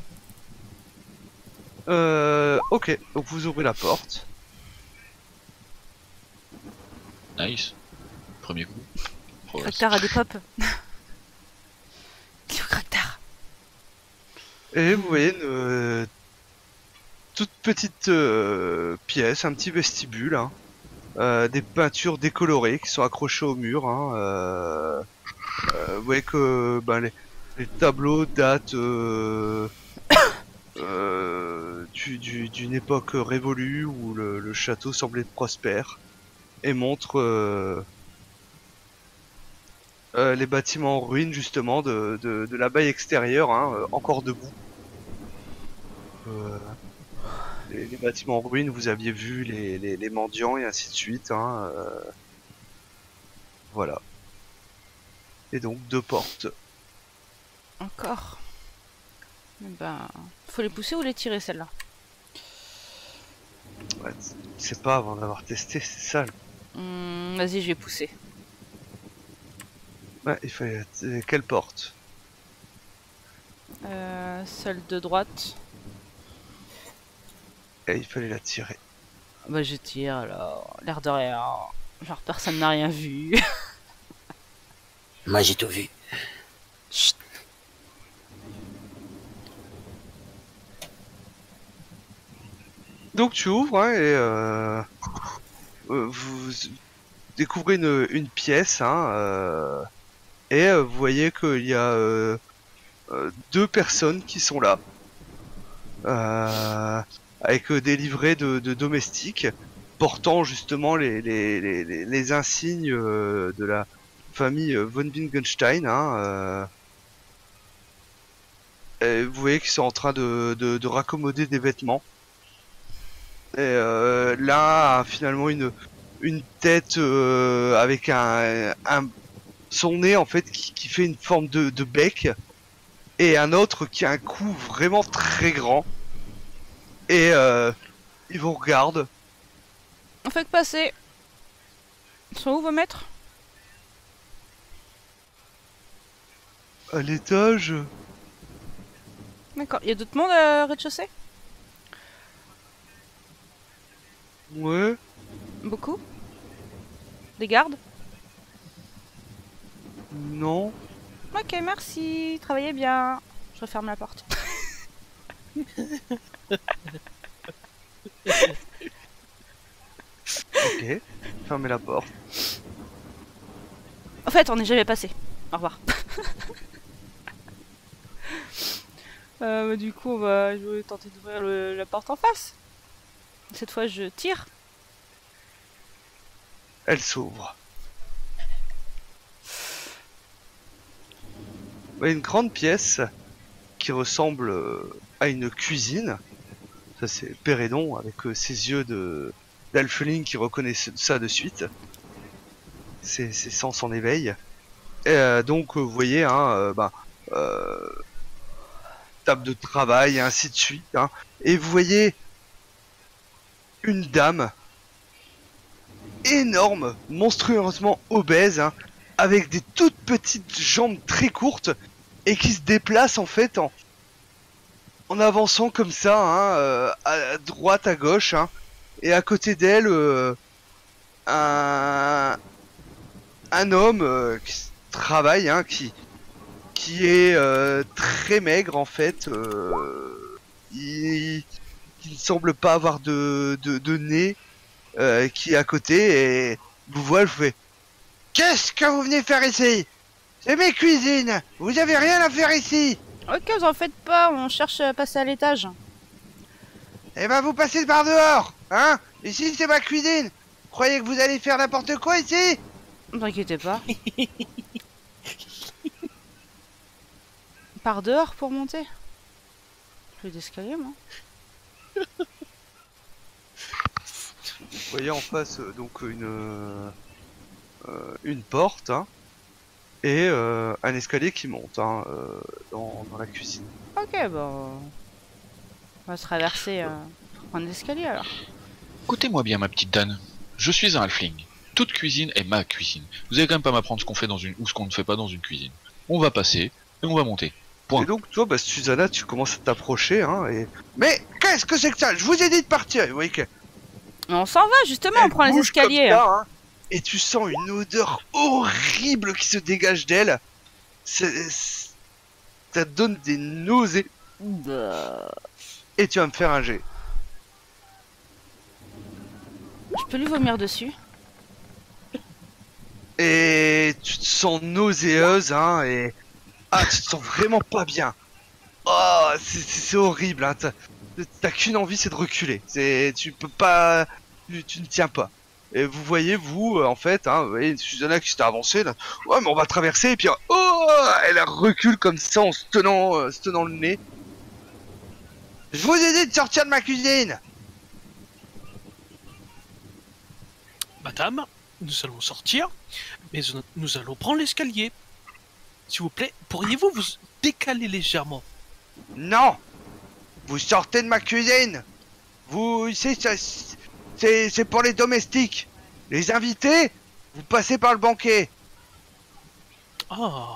Ok, donc vous ouvrez la porte. Nice. Premier coup. Progresse. Cractar a des pop. Cléo Cractar. Et vous voyez une toute petite pièce, un petit vestibule, hein. Des peintures décolorées qui sont accrochées au mur. Hein. Vous voyez que ben, les tableaux datent d'une époque révolue où le château semblait prospère et montrent les bâtiments en ruine justement de l'abbaye extérieure, hein, encore debout. Les bâtiments en ruine, vous aviez vu les mendiants et ainsi de suite. Hein, voilà. Et donc deux portes. Encore. Ben, faut les pousser ou les tirer celles-là? Ouais, c'est pas avant d'avoir testé, c'est ça. Vas-y, je vais pousser. Ouais, il fallait. Quelle porte? Celle de droite. Et il fallait la tirer. Bah je tire alors. L'air de rien. Genre personne n'a rien vu. Moi j'ai tout vu. Chut. Donc tu ouvres hein, et vous découvrez une pièce hein, et vous voyez qu'il y a deux personnes qui sont là avec des livrets de domestiques portant justement les insignes de la famille von Wittgenstein. Hein, et vous voyez qu'ils sont en train de raccommoder des vêtements. Et l'un a finalement une tête avec son nez en fait qui fait une forme de bec, et un autre qui a un cou vraiment très grand. Et ils vous regardent. On fait que passer. Ils sont où vos maîtres? À l'étage. D'accord. Il y a d'autres monde rez-de-chaussée? Ouais. Beaucoup? Des gardes? Non. Ok, merci. Travaillez bien. Je referme la porte. Ok. Fermez la porte. En fait, on n'est jamais passé. Au revoir. Du coup, je vais tenter d'ouvrir la porte en face. Cette fois, je tire. Elle s'ouvre. Une grande pièce qui ressemble à une cuisine. Ça c'est Pérédon avec ses yeux d'alpheling qui reconnaît ça de suite. Ses sens en éveil. Et donc vous voyez hein, table de travail et ainsi de suite. Hein. Et vous voyez une dame énorme, monstrueusement obèse, hein, avec des toutes petites jambes très courtes et qui se déplace en fait en avançant comme ça, hein, à droite, à gauche, hein, et à côté d'elle, un homme qui travaille, hein, qui est très maigre en fait, qui ne semble pas avoir de nez, qui est à côté et vous voit, je fais: qu'est-ce que vous venez faire ici? C'est mes cuisines, vous avez rien à faire ici. Ok, vous en faites pas, on cherche à passer à l'étage. Eh ben vous passez par dehors, hein. Ici c'est ma cuisine. Croyez que vous allez faire n'importe quoi ici? Ne t'inquiétez pas. Par dehors pour monter. Plus d'escalier, moi. Vous voyez en face donc une porte, hein, et un escalier qui monte, hein, dans la cuisine. Ok, bon. On va se traverser pour prendre l'escalier alors. Écoutez-moi bien, ma petite Dame. Je suis un halfling. Toute cuisine est ma cuisine. Vous allez quand même pas m'apprendre ce qu'on fait dans une ou ce qu'on ne fait pas dans une cuisine. On va passer et on va monter. Point. Et donc toi, bah, Susanna, tu commences à t'approcher, hein, et... Mais qu'est-ce que c'est que ça? Je vous ai dit de partir, vous voyez que... Mais on s'en va justement, on Elle prend les bouge comme escaliers. ça, hein, et tu sens une odeur horrible qui se dégage d'elle. Ça te donne des nausées. Bah, Et tu vas me faire un jet. je peux lui vomir dessus. Et tu te sens nauséeuse, hein, et... Ah, tu te sens vraiment pas bien. Oh, c'est horrible, hein. T'as qu'une envie, c'est de reculer. Tu peux pas... Tu ne tiens pas. Et vous voyez, vous, en fait, hein, vous voyez Susanna qui s'était avancée, là. Ouais, mais on va traverser, et puis... Oh, elle recule comme ça, en se tenant le nez. Je vous ai dit de sortir de ma cuisine. Madame, nous allons sortir, mais nous allons prendre l'escalier. S'il vous plaît, pourriez-vous vous décaler légèrement? Non. Vous sortez de ma cuisine. Vous, ici, c'est pour les domestiques. Les invités, vous passez par le banquet. Ah,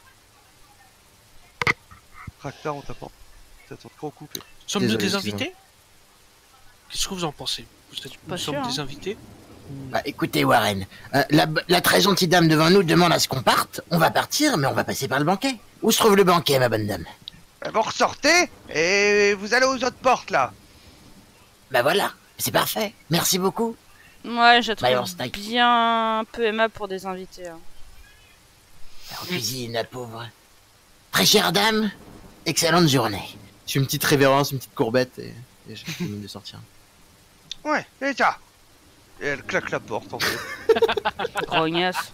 Tracteur, on t'attend. T'attends trop coupé. sommes-nous Désolé, des excusez-moi. invités? Qu'est-ce que vous en pensez? Pas Nous sommes sûr, des hein. invités? Bah écoutez Warren, la très gentille dame devant nous demande à ce qu'on parte. On va partir, mais on va passer par le banquet. Où se trouve le banquet, ma bonne dame? Vous ressortez et vous allez aux autres portes là. Bah voilà, c'est parfait. Merci beaucoup. Ouais, je la Bah, alors, trouve snack. bien peu aimable pour des invités. Hein. En cuisine, la pauvre. Très chère dame, excellente journée. Je fais une petite révérence, une petite courbette et je finis de sortir. Ouais, c'est ça. Et elle claque la porte en fait. Grognasse.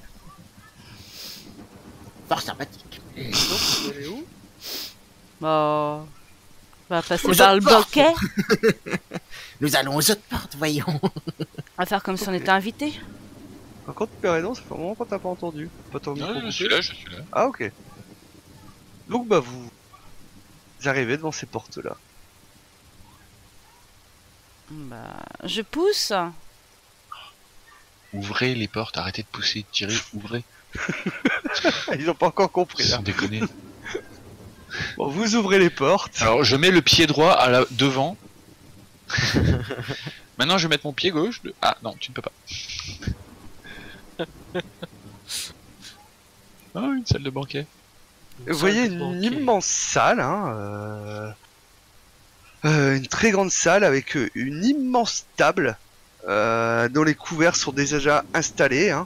Fort sympathique. Donc, vous allez où? Bon. On va passer Aux par le autres portes. banquet. Nous allons aux autres portes, voyons. On va faire comme si on était invités. Par contre, Pérédon, ça fait un moment qu'on t'a pas entendu. Pas ton micro Non, je coupé. suis là, je suis là. Ah ok. Donc bah vous arrivez devant ces portes là. Bah, je pousse. Ouvrez les portes, arrêtez de pousser, de tirer, ouvrez. Ils ont pas encore compris là. Sans déconner. Bon, vous ouvrez les portes. Alors, je mets le pied droit devant. Maintenant, je vais mettre mon pied gauche. Ah non, tu ne peux pas. Oh, une salle de banquet. Vous voyez Salle de une banquet. immense salle, hein, une très grande salle avec une immense table dont les couverts sont déjà installés. Hein.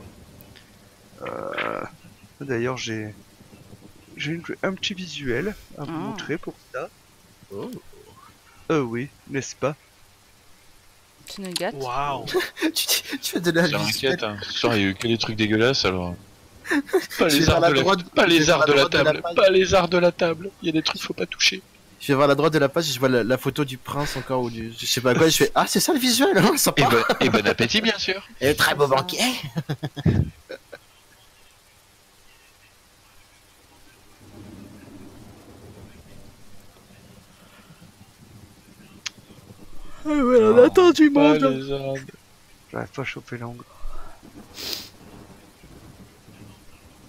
D'ailleurs, j'ai un petit visuel à vous Ah. montrer pour ça. Oh. Oui, n'est-ce pas? Tu nous gâtes. Waouh! tu fais de la Ça visuelle. m'inquiète, hein. Ce soir, il y a eu que des trucs dégueulasses alors. Pas Je vais les vers arts la de la droite- pas je vais les vers arts la de la droite de la table, page. pas les arts de la table. Il y a des trucs qu'il faut pas toucher. Je vais voir la droite de la page et je vois la photo du prince encore ou du je sais pas quoi. Et je fais ah c'est ça le visuel, hein, sympa. Et bon appétit, bien sûr. Et très beau banquet. On attend du Pas les arts. J'arrive pas à choper l'angle.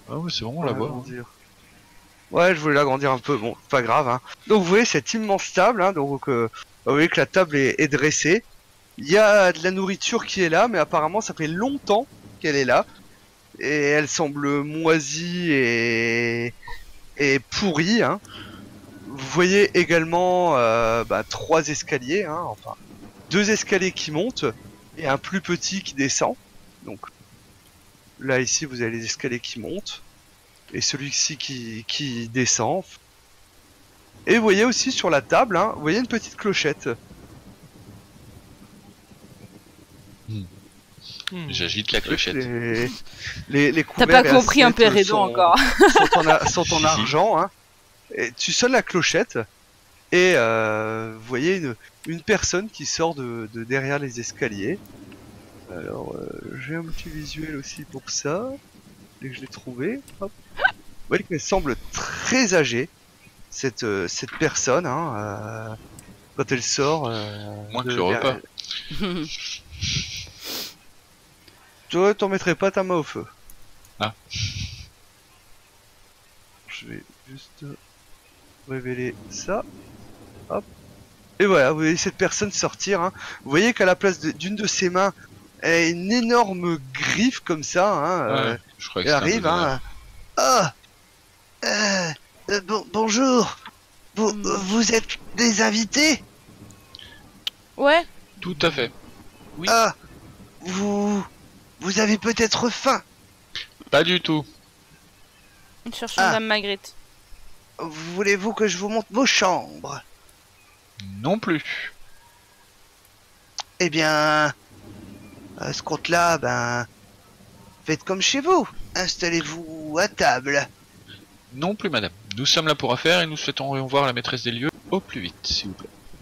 Ah ouais, c'est vraiment Pour la voie. l'agrandir. Ouais, je voulais l'agrandir un peu, bon, pas grave. Hein. Donc vous voyez cette immense table, hein, donc vous voyez que la table est dressée. Il y a de la nourriture qui est là, mais apparemment ça fait longtemps qu'elle est là. Et elle semble moisie et pourrie. Hein. Vous voyez également 3 escaliers, hein, enfin 2 escaliers qui montent et un plus petit qui descend. Donc là ici vous avez les escaliers qui montent et celui-ci qui descend. Et vous voyez aussi sur la table, hein, vous voyez une petite clochette. J'agite la clochette. Les T'as couverts pas et compris un assiettes pérédon sont- encore. sont en argent. Hein. Et tu sonnes la clochette et vous voyez une personne qui sort de derrière les escaliers. Alors j'ai un petit visuel aussi pour ça. Dès que je l'ai trouvé. Hop. Vous voyez qu'elle semble très âgée, cette personne. Hein, quand elle sort. Moins que de le repas. derrière. Toi, t'en mettrais pas ta main au feu. Ah. Je vais juste révéler ça. Hop. Et voilà, vous voyez cette personne sortir. Hein. Vous voyez qu'à la place d'une de ses mains, elle a une énorme griffe comme ça. Hein, Ouais, je crois que elle c'était un arrive. peu Hein. Ah. Bonjour. Vous êtes des invités? Ouais, Tout à fait. Oui. Ah. Vous avez peut-être faim. Pas du tout. cherchons Ah. Dame Magritte. Voulez-vous que je vous montre vos chambres? Non plus. Eh bien, à ce compte-là, faites comme chez vous. Installez-vous à table. Non plus, madame. Nous sommes là pour affaires et nous souhaitons voir la maîtresse des lieux au plus vite, s'il vous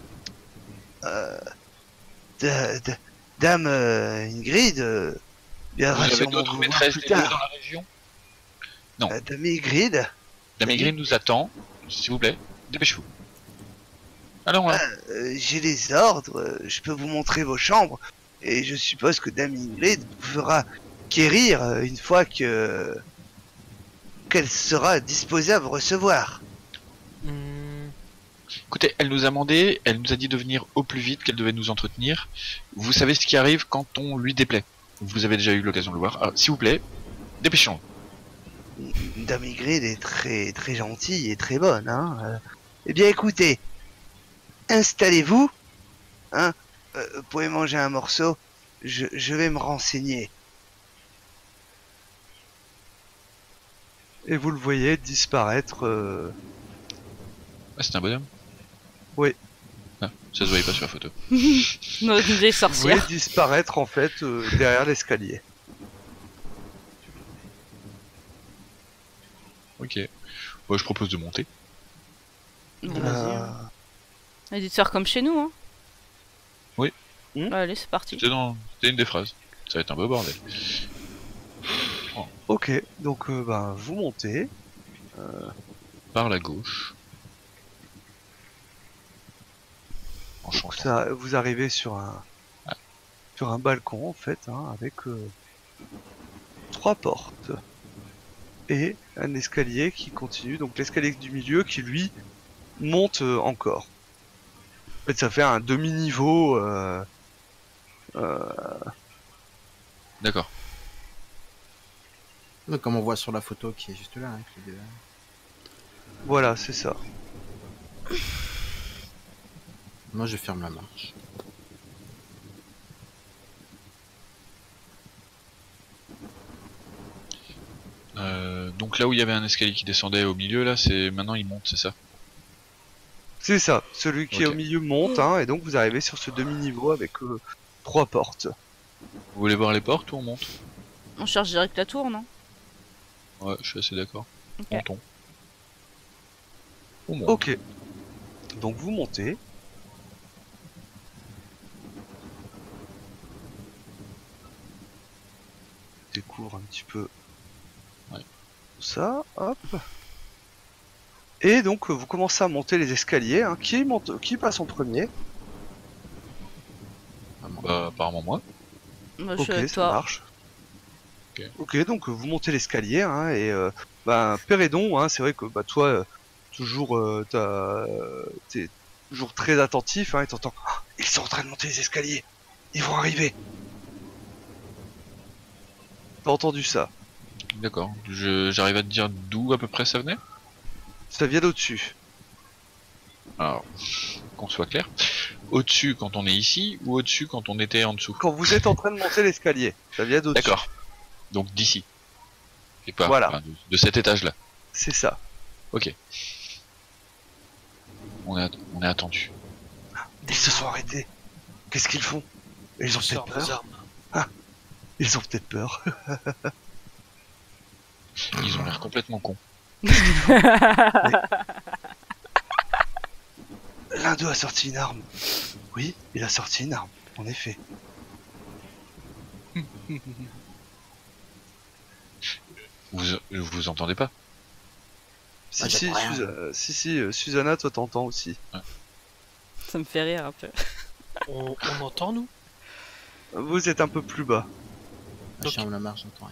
plaît. Dame Ingrid viendra Vous avez sûrement d'autres vous voir maîtresses plus des lieux dans tard. la région? Non. Dame Ingrid, La maigrie nous attend, s'il vous plaît. Dépêchez-vous. Alors là. j'ai les ordres. Je peux vous montrer vos chambres. Et je suppose que Dame Ingrid vous fera quérir une fois qu'elle sera disposée à vous recevoir. Hmm, Écoutez, elle nous a demandé, elle nous a dit de venir au plus vite, qu'elle devait nous entretenir. Vous savez ce qui arrive quand on lui déplaît. Vous avez déjà eu l'occasion de le voir. Alors, s'il vous plaît, dépêchons. Dame Ingrid est très très gentille et très bonne. Hein. Eh bien écoutez, installez-vous. Hein. Vous pouvez manger un morceau. Je vais me renseigner. Et vous le voyez disparaître. Ah, c'est un bonhomme? Oui. Ah, ça se voyait pas sur la photo. Nos vieilles Vous voyez sorcières. disparaître en fait derrière l'escalier. Ok. Bon, je propose de monter. Bon, vas-y. Euh, Elle dit de faire comme chez nous, hein. Oui. Allez, c'est parti. C'était une des phrases. Ça va être un beau bordel. ok, donc vous montez. Par la gauche. En Donc chantant. ça, vous arrivez sur un balcon en fait, hein, avec 3 portes et un escalier qui continue. Donc l'escalier du milieu qui lui monte encore. En fait, ça fait un demi-niveau. D'accord. Donc, comme on voit sur la photo qui est juste là. Hein, Voilà, c'est ça. Moi, je ferme la marche. Donc là où il y avait un escalier qui descendait au milieu, là, c'est maintenant il monte, c'est ça? C'est ça. Celui qui est Ok. au milieu monte, hein, et donc vous arrivez sur ce demi-niveau avec 3 portes. Vous voulez voir les portes ou on monte? On cherche direct la tour, non? Ouais, je suis assez d'accord. Ok. Montons. On monte. Ok. Donc vous montez. Découvre un petit peu Ouais. ça, hop. Et donc vous commencez à monter les escaliers. Hein. Qui passe en premier? Bah, apparemment moi. Moi, je Ok, suis avec ça toi. marche. Ok, donc vous montez l'escalier, hein, et bah, Pérédon, hein, c'est vrai que bah, toi, toujours, t'es toujours très attentif, hein, et t'entends, ah, ils sont en train de monter les escaliers, ils vont arriver. T'as entendu ça? D'accord. J'arrive à te dire d'où à peu près ça venait? Ça vient d'au-dessus. Alors, qu'on soit clair. Au-dessus quand on est ici ou au-dessus quand on était en dessous? Quand vous êtes en train de monter l'escalier, ça vient d'au-dessus. D'accord. Donc d'ici. Et pas Voilà. enfin, de cet étage-là. C'est ça. Ok. On est attendu. Ils se sont arrêtés. Qu'est-ce qu'ils font? Ils ont peut-être Sors vos peur. armes. Ils ont peut-être peur. Ils ont l'air complètement cons. L'un d'eux a sorti une arme. Oui, il a sorti une arme, en effet. Vous entendez pas? Si, Ah, si, j'apprends rien. Susanna, toi t'entends aussi. Ça me fait rire un peu. On entend, nous? Vous êtes un peu plus bas. La chambre la marche, j'entends rien.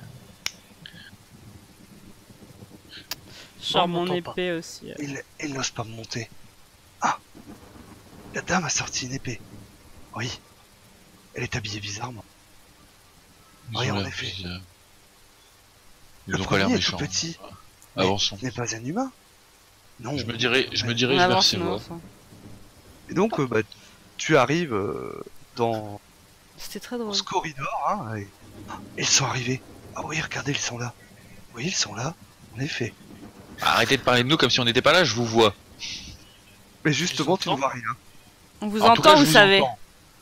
Je sors on mon m'entend pas. épée aussi. Il n'ose pas monter. Ah, la dame a sorti une épée. Oui, elle est habillée bizarrement. Ils Oui, ont en l'air effet. bizarres. Le Ils ont pas l'air premier est tout méchants. petit. Avançons. Ce n'est pas un humain. Non. Je me dirige On vers avance, ces on voies. avance, hein. Et donc, bah, tu arrives dans C'était très drôle. ce corridor, hein, et ils sont arrivés. Ah oui, regardez, ils sont là. Oui, ils sont là, en effet. Arrêtez de parler de nous comme si on n'était pas là, je vous vois. Mais justement, Ils tu ne entendent vois rien. On vous En tout cas, entend, je vous savez. entends.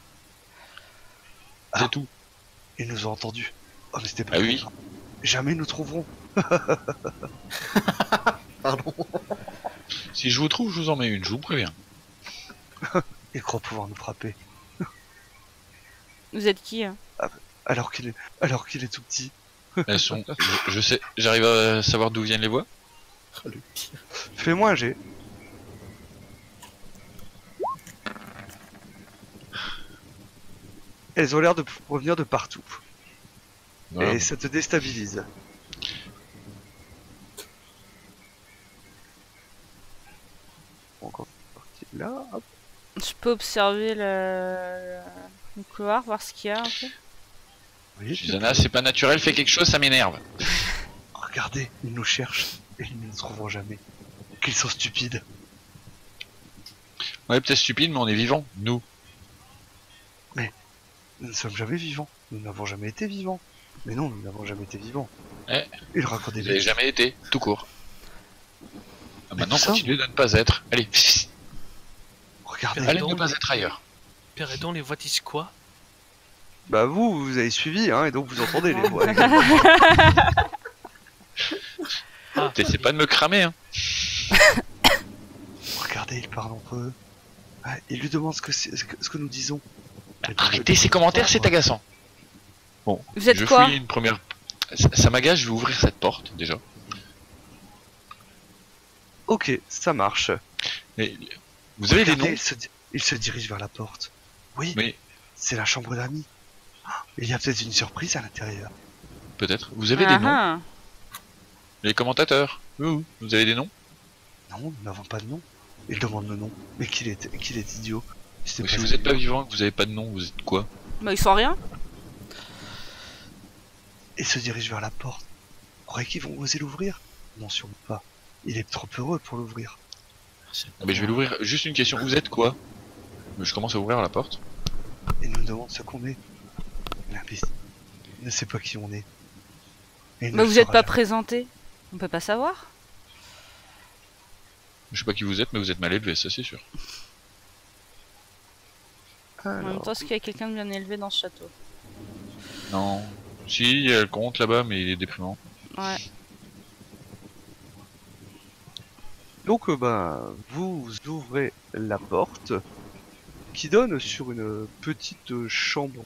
Ah. C'est tout. Ils nous ont entendus. Oh, mais c'était pas Ah très oui. grave. Jamais ils nous trouveront. Pardon. Si je vous trouve, je vous en mets une, je vous préviens. Ils croient pouvoir nous frapper. Vous êtes qui hein? Alors qu'il est tout petit. Elles sont. Je sais. J'arrive à savoir d'où viennent les voix. Oh, le pire. Fais-moi un jet. Elles ont l'air de provenir de partout. Voilà. Et ça te déstabilise. Bon, quand c'est parti là, hop. Je peux observer le couloir, voir ce qu'il y a un peu. Oui, Susanna, c'est pas naturel, fais quelque chose, ça m'énerve. regardez, ils nous cherchent et ils ne nous trouveront jamais. Qu'ils sont stupides. On est peut-être stupide, mais on est vivants, nous. Nous ne sommes jamais vivants. Nous n'avons jamais été vivants. Mais non, nous n'avons jamais été vivants. Eh, Ils racontent des Vous avez bêtises. jamais été, tout court. Ah, maintenant, tout ça, continuez de ne pas être. Allez, Regardez. allez donc. ne pas être ailleurs. Pérédon, les voix disent quoi? Bah vous avez suivi, hein, et donc vous entendez les voix. Ah, T'essaies pas de me cramer, hein. Regardez, ils parlent entre eux. Ah, ils lui demandent ce que nous disons. Arrêtez ces commentaires, c'est agaçant. Bon, Vous êtes je quoi fouille une première. Ça m'agace, je vais ouvrir cette porte déjà. Ok, ça marche. Mais vous avez des Regardez, noms? il se dirige vers la porte. Oui, Mais c'est la chambre d'amis. Ah, il y a peut-être une surprise à l'intérieur. peut-être. Vous avez des noms? Ah, Les commentateurs. Vous avez des noms? Non, nous n'avons pas de nom. Il demande le nom. Mais qu'il est idiot. C'était Mais pas si vous ça. êtes pas vivant, que vous avez pas de nom, vous êtes quoi? bah ils sont rien. Il se dirige vers la porte. Vous croyez qu'ils vont oser l'ouvrir? Non, sûrement pas. Il est trop heureux pour l'ouvrir. Mais je vais l'ouvrir. Juste une question. Vous êtes quoi? Je commence à ouvrir la porte. Il nous demande ce qu'on est. L'imbécile. Il ne sait pas qui on est. Et il ne Bah le vous êtes saura pas jamais. présenté. On peut pas savoir. Je sais pas qui vous êtes, mais vous êtes mal élevé, ça c'est sûr. En même Alors, temps, est-ce qu'il y a quelqu'un de bien élevé dans ce château? Non. Si, il y a le compte là-bas, mais il est déprimant. Ouais. donc, vous ouvrez la porte qui donne sur une petite chambre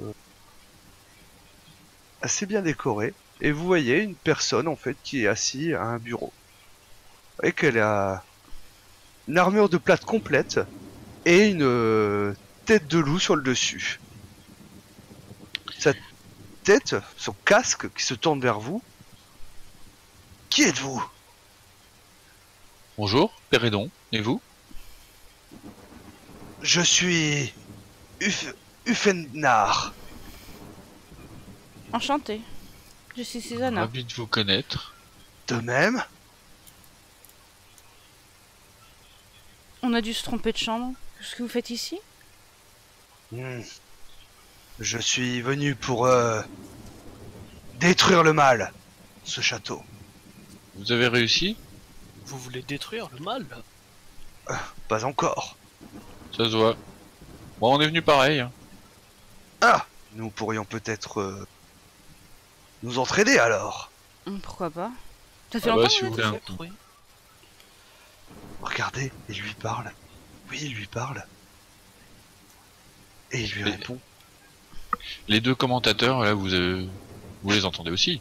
assez bien décorée. Et vous voyez une personne en fait qui est assise à un bureau. Vous voyez qu'elle a une armure de plate complète et une tête de loup sur le dessus. tête, son casque qui se tourne vers vous. Qui êtes-vous? Bonjour, Pérédon. Et vous? Je suis Ufenar. Enchanté. Je suis Susanna. Ravi de vous connaître. De même. On a dû se tromper de chambre. Qu'est-ce que vous faites ici? Je suis venu pour détruire le mal, ce château. Vous avez réussi? Vous voulez détruire le mal? Pas encore. Ça se voit. Bon, on est venu pareil. Hein. Ah, nous pourrions peut-être nous entraider alors. Pourquoi pas? Ça fait Ah bah, longtemps si que vous vous voulez êtes un ici? coup. Oui. Regardez, il lui parle. Oui, il lui parle. Et il lui Et- répond. Les deux commentateurs, là, vous les entendez aussi?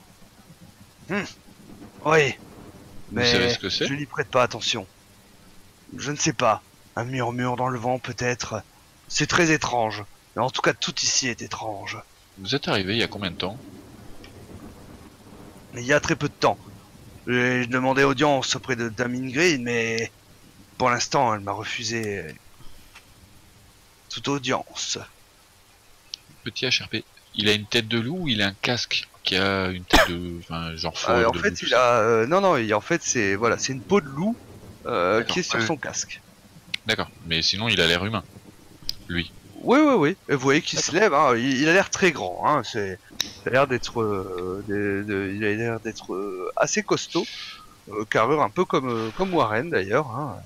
Oui. Vous savez Mais ce que c'est? je n'y prête pas attention. Je ne sais pas. Un murmure dans le vent peut-être. C'est très étrange. Mais en tout cas, tout ici est étrange. Vous êtes arrivé il y a combien de temps? Mais il y a très peu de temps. J'ai demandé audience auprès de Dame Green, mais pour l'instant, elle m'a refusé toute audience. Petit HRP. Il a une tête de loup ou il a un casque qui a une tête de... Enfin, genre fourrure En de fait, loup, tout il ça. a. Non, en fait, c'est voilà, c'est une peau de loup qui est sur ouais. son casque. D'accord. Mais sinon, il a l'air humain. Lui. Oui. Et vous voyez qu'il se lève. Hein, il a l'air très grand. Hein, il a l'air d'être, il a l'air d'être assez costaud. Carrure un peu comme Warren d'ailleurs. Hein,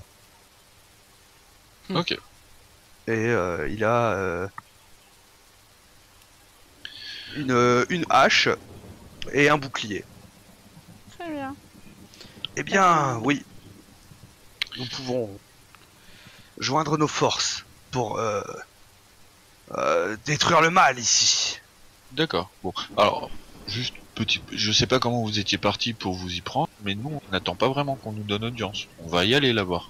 Ok. et il a une hache et un bouclier. Très bien. Eh bien, oui. Nous pouvons joindre nos forces pour détruire le mal ici. D'accord. Bon. Alors, juste petit... Je sais pas comment vous étiez parti pour vous y prendre, mais nous, on n'attend pas vraiment qu'on nous donne audience. On va y aller la voir.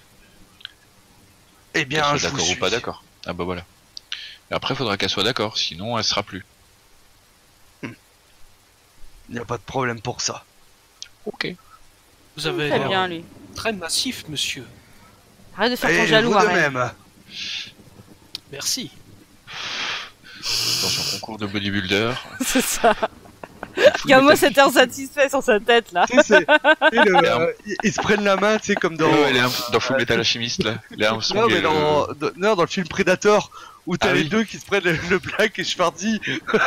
Eh Qu'elle bien, soit je vous d'accord ou suis. pas d'accord. Ah bah voilà. Et après, faudra qu'elle soit d'accord, sinon elle sera plus. Il n'y a pas de problème pour ça. Ok. Vous avez Très l'air bien, lui. très massif, monsieur. Arrête de faire ton Et jaloux, vous de Warren. même. Merci. Dans son concours de bodybuilder. C'est ça. Fou, Regarde-moi mais cet air satisfait sur sa tête, là. Tu sais, ils se prennent la main, tu sais, comme dans. Ouais, dans Full Metal Alchemist là. Les Armstrong Non, mais et non, dans le film Predator, où t'as Ah les oui. deux qui se prennent le Black et Schwarzy.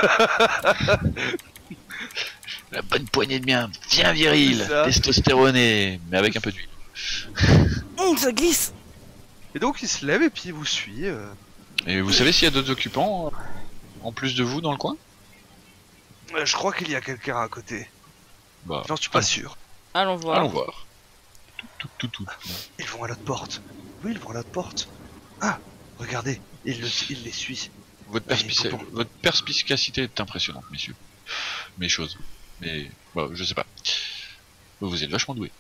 la bonne poignée de bien viril, C'est ça. testostéroné, mais avec un peu d'huile. Ça glisse. Et donc il se lève et puis il vous suit. Et vous savez s'il y a d'autres occupants en plus de vous dans le coin? Je crois qu'il y a quelqu'un à côté. Bah, J'en suis pas sûr. Allons voir. allons voir. Tout. Ils vont à l'autre porte. Oui, ils vont à l'autre porte. Ah, regardez, il les suit. Votre perspicacité est impressionnante, messieurs. Mes choses. Mais, bah, je sais pas. Vous êtes vachement doués.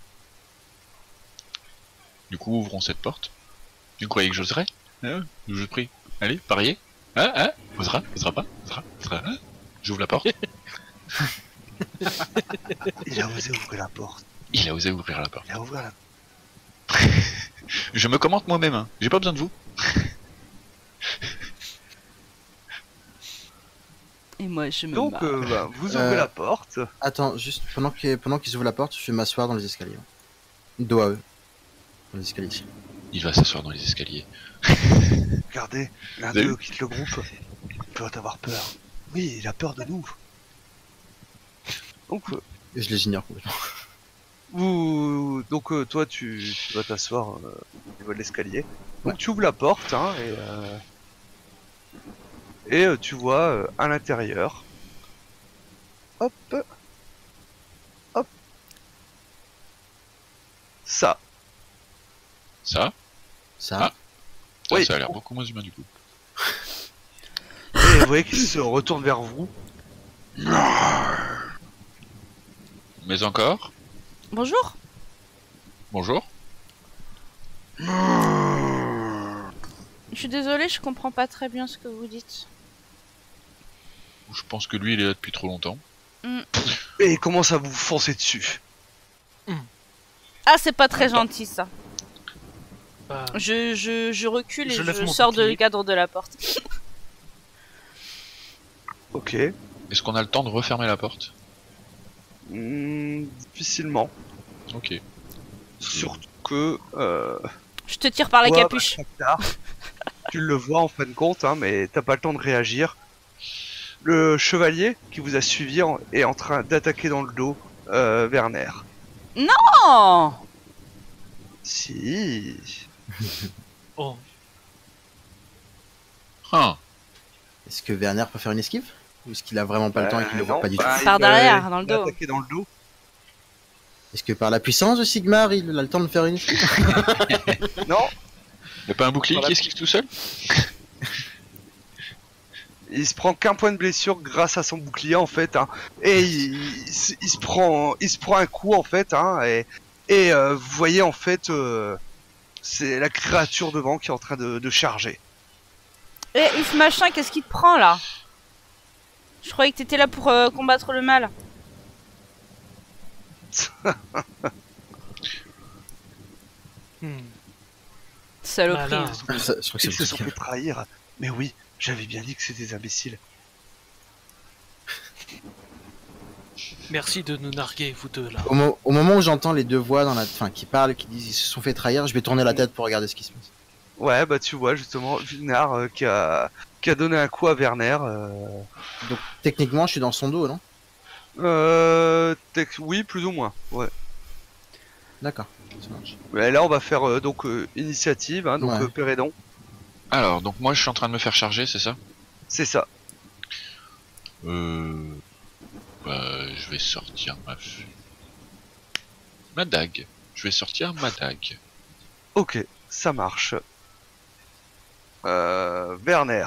Du coup, ouvrons cette porte. Vous croyez que j'oserais? Hein, je prie. Allez, pariez. Hein? Osera pas? Hein? J'ouvre la porte. Il a osé ouvrir la porte. Il a osé ouvrir la porte. Il a ouvert la Je me commente moi-même, hein. J'ai pas besoin de vous. Et moi, je me Donc, marre. vous ouvrez la porte. Attends, juste pendant qu'ils ouvrent la porte, je vais m'asseoir dans les escaliers. Dos à eux. Dans les escaliers ici. Il va s'asseoir dans les escaliers. Regardez, l'un Vous avez d'eux quitte le groupe. Il peut avoir peur. Oui, il a peur de nous. Donc, Et je les ignore complètement. toi, tu vas t'asseoir au niveau de l'escalier. Donc, tu ouvres la porte, hein, et tu vois à l'intérieur. Hop. Ça. Ça? Ça, Ah. Oui. Ça a l'air beaucoup moins humain du coup. Et vous voyez qu'il se retourne vers vous. Mais encore? Bonjour. Bonjour? Je suis désolée, je comprends pas très bien ce que vous dites. Je pense que lui, il est là depuis trop longtemps. Et il commence à vous foncer dessus. Ah, c'est pas très gentil ça. Bah, Je recule et Je lève je mon sors de bouclier. le cadre de la porte. Ok. Est-ce qu'on a le temps de refermer la porte? Difficilement. Ok. Surtout que... Je te tire par la toi, capuche. bah, Cracktar, tu le vois en fin de compte, hein, mais t'as pas le temps de réagir. Le chevalier qui vous a suivi est en train d'attaquer dans le dos Werner. Oh Si. oh, Ah. Est-ce que Werner peut faire une esquive? Ou est-ce qu'il a vraiment pas le temps et qu'il le voit non, pas du bah, tout? Par il derrière, va- dans le il va dos. attaquer dans le dos. Est-ce que par la puissance de Sigmar, il a le temps de faire une esquive? Non, Y'a pas un bouclier Voilà. qui esquive tout seul? il se prend qu'un point de blessure grâce à son bouclier en fait, hein, et il se prend un coup en fait, hein, et vous voyez en fait, c'est la créature devant qui est en train de charger. Eh, Yves machin, qu'est-ce qui te prend là? Je croyais que t'étais là pour combattre le mal. hmm. Saloperie. Malin. hein. Ah, ça, je crois que Ils c'est se sont le fait trahir. Mais oui, j'avais bien dit que c'était des imbéciles. Merci de nous narguer, vous deux là. Au moment où j'entends les deux voix dans la... enfin, qui parlent, qui disent ils se sont fait trahir, je vais tourner la tête pour regarder ce qui se passe. Ouais, bah tu vois justement Vilnar qui a donné un coup à Werner. Donc techniquement, je suis dans son dos, non? Oui, plus ou moins. Ouais. D'accord, ça marche. Mais là, on va faire donc initiative, hein, donc Ouais. Pérédon. Alors, donc moi je suis en train de me faire charger, c'est ça? C'est ça. Bah, je vais sortir ma dague. Je vais sortir ma dague. Ok, ça marche. Werner.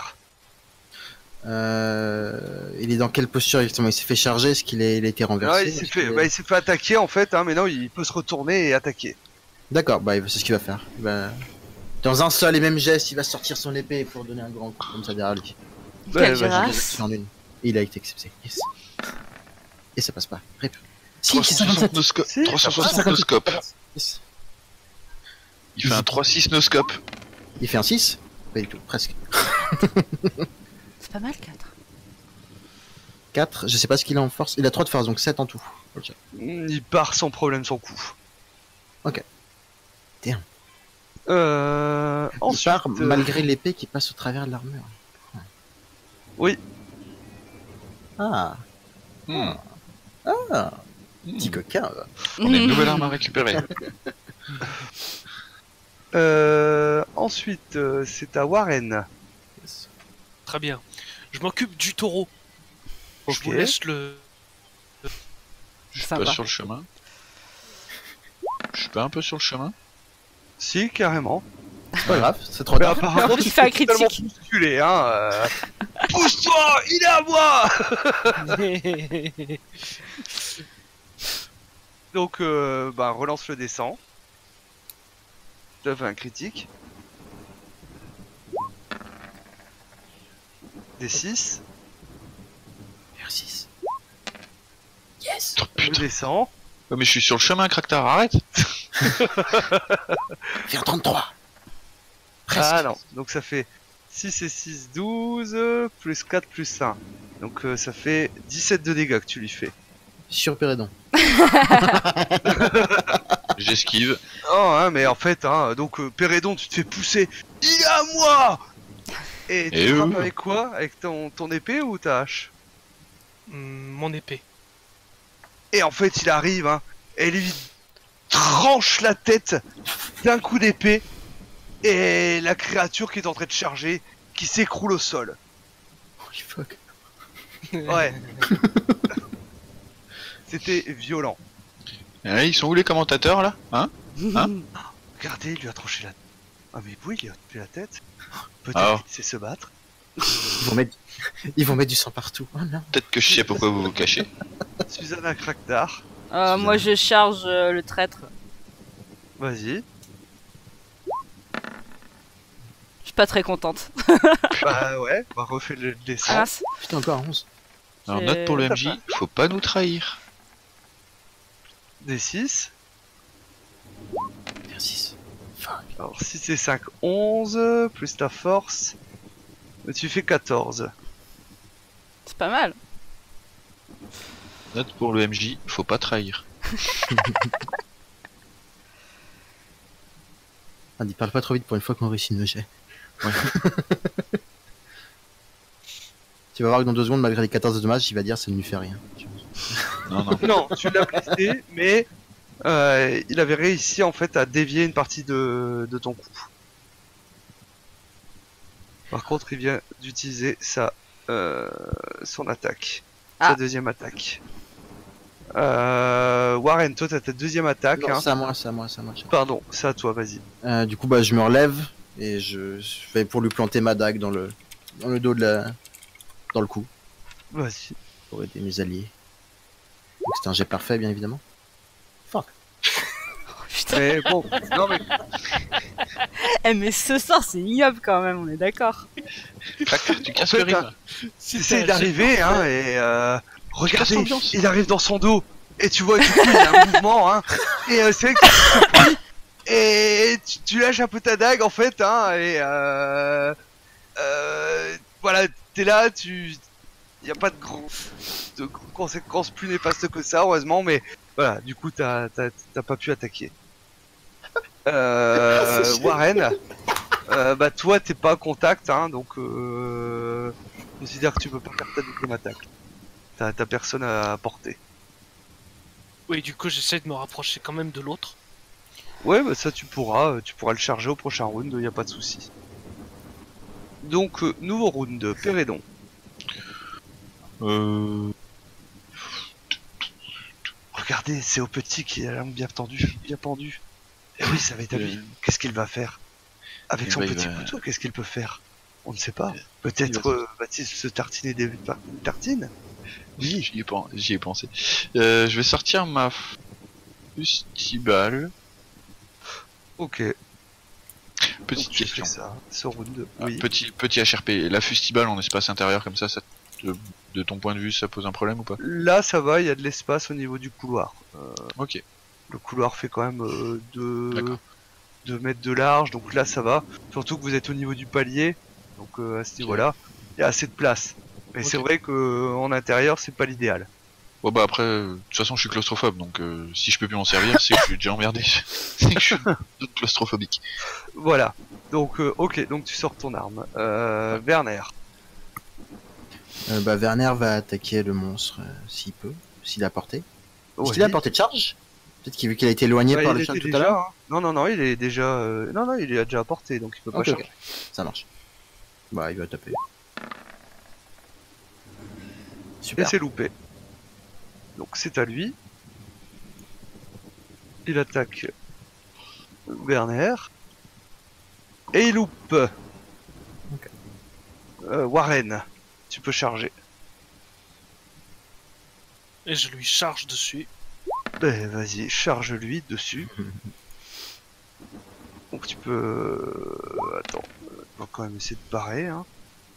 Il est dans quelle posture exactement? Il s'est fait charger? Est-ce qu'il il a été renversé? Ouais, il s'est fait attaquer en fait, hein, mais non, il peut se retourner et attaquer. D'accord, bah c'est ce qu'il va faire. Dans un seul et même geste, il va sortir son épée pour donner un grand coup comme ça derrière lui. Quelle vas-y, grâce. En une. Et il a été accepté. Yes. Et ça passe pas. Rip. Si, c'est 360 57. noscope. Si, 360 noscope. Yes. Il fait un 3-6 noscope. Il fait un 6? Pas du tout, presque. C'est pas mal 4. 4, je sais pas ce qu'il a en force. Il a 3 de force, donc 7 en tout. Ok. Il part sans problème son coup. Ok. Damn. Il Ensuite, part malgré l'épée qui passe au travers de l'armure. Ouais. Oui. Ah, Hmm. petit coquin. Va. On a une nouvelle arme à récupérer. Ensuite, c'est à Warren. Yes. Très bien. Je m'occupe du taureau. Ok. Je vous laisse le. Je suis Sympa. pas sur le chemin. Je suis pas un peu sur le chemin? Si, carrément. C'est pas grave, c'est trop Mais tard. apparemment, Il fait un tu t'es tellement critique. bousculé, hein. Pousse-toi, il est à moi. Donc, relance le descend. Je fais un critique. Des 6. R6. Yes. Oh, Je putain. descends. Oh, mais je suis sur le chemin, Kraktar, arrête! Faire 33. Presque. Ah non, donc ça fait 6 et 6, 12, plus 4, plus 1. Donc ça fait 17 de dégâts que tu lui fais. Sur Pérédon. J'esquive. Oh, hein, mais en fait, hein, donc Pérédon, tu te fais pousser. Il est à moi. Et tu Et frappes où avec quoi? Avec ton épée ou ta hache? Mon épée. Et en fait, il arrive, hein, et lui tranche la tête d'un coup d'épée. Et la créature qui est en train de charger, qui s'écroule au sol. Holy fuck. Ouais. C'était violent. Eh, ils sont où les commentateurs là? Hein? Regardez, il lui a tranché la tête. Ah mais oui, il lui a tranché la tête. Peut-être Ah. qu'il sait se battre. Ils vont mettre du sang partout. Oh non. Peut-être que je sais pourquoi vous vous cachez. Susanna Kraktar, Moi je charge le traître. vas-y. Je suis pas très contente. Bah ouais, on va refaire le Ah, dessin. mince. Putain, encore 11. Alors C'est- note pour le MJ, faut pas nous trahir. Des 6. Merci. Fuck. Alors 6 et 5, 11, plus ta force. Tu fais 14. C'est pas mal. Note pour le MJ, faut pas trahir. Ah, dis parle pas trop vite pour une fois qu'on réussit nos jets. Ouais. Tu vas voir que dans 2 secondes, malgré les 14 de dommages, il va dire ça ne lui fait rien. Non, non. Non, tu l'as blessé, mais il avait réussi en fait à dévier une partie de ton coup. Par contre, il vient d'utiliser son attaque. Sa Ah. deuxième attaque. Warren, toi t'as ta deuxième attaque. Non, Hein. c'est à moi. Pardon, c'est à toi, vas-y. Du coup, bah, je me relève et je fais pour lui planter ma dague dans le dos dans le cou Vas-y. pour aider mes alliés. Donc, c'est un jet parfait, bien évidemment. Fuck. Putain. Mais bon, non mais Eh, mais ce sort, c'est ignoble quand même, on est d'accord. Crac, tu casses En le fait, rythme. essaye d'arriver, hein, et regardez, l'ambiance. il arrive dans son dos, et tu vois, du coup, il y a un mouvement, hein, et c'est vrai que tu te pries, et tu lâches un peu ta dague, en fait, hein, et voilà, t'es là, y a pas de conséquences plus néfastes que ça, heureusement, mais voilà, du coup, t'as pas pu attaquer. Warren, bah toi t'es pas à contact, hein, donc considère que tu peux pas faire ta deuxième attaque. T'as personne à porter. Oui, du coup, j'essaie de me rapprocher quand même de l'autre. Ouais, bah ça tu pourras le charger au prochain round, y a pas de souci. Donc nouveau round, Pérédon. Regardez, c'est au petit qui a la langue bien tendue, bien pendue. Et oui, ça va être à lui. Qu'est-ce qu'il va faire avec Eh son ben, il petit va- couteau? Qu'est-ce qu'il peut faire? On ne sait pas. il Peut-être va- va-t-il se tartiner des tartines? Oui, j'y ai pensé. Je vais sortir ma fustibale. Ok. Petite Donc, tu question. fais ça, ce round. Ah, Oui. petit HRP. La fustibale en espace intérieur comme ça, de ton point de vue, ça pose un problème ou pas? Là, ça va, il y a de l'espace au niveau du couloir. Ok. Le couloir fait quand même D'accord. 2 mètres de large, donc là, ça va. Surtout que vous êtes au niveau du palier, donc à ce niveau-là, il y a assez de place. Mais c'est Ok. vrai que en intérieur, c'est pas l'idéal. Bon bah après, de toute façon je suis claustrophobe, donc si je peux plus m'en servir, c'est que je suis déjà emmerdé. C'est que je suis claustrophobique. Voilà. Donc, ok, donc tu sors ton arme. Werner. Bah, Werner va attaquer le monstre s'il peut, s'il a porté. Est-ce qu'il a Vas-y. porté de charge? Peut-être qu'il vu qu'il a été éloigné Bah, par il le chien était tout à l'heure. déjà, hein. Non, il est déjà. Non, il est déjà apporté, donc il peut pas Ok, charger. ok. Ça marche. Bah, il va taper. Et Super. c'est loupé. Donc c'est à lui. Il attaque Werner. Et il loupe. Ok. Warren, tu peux charger. Et je lui charge dessus. Ben vas-y, charge-lui dessus. Donc tu peux... Attends, on va quand même essayer de parer. Hein.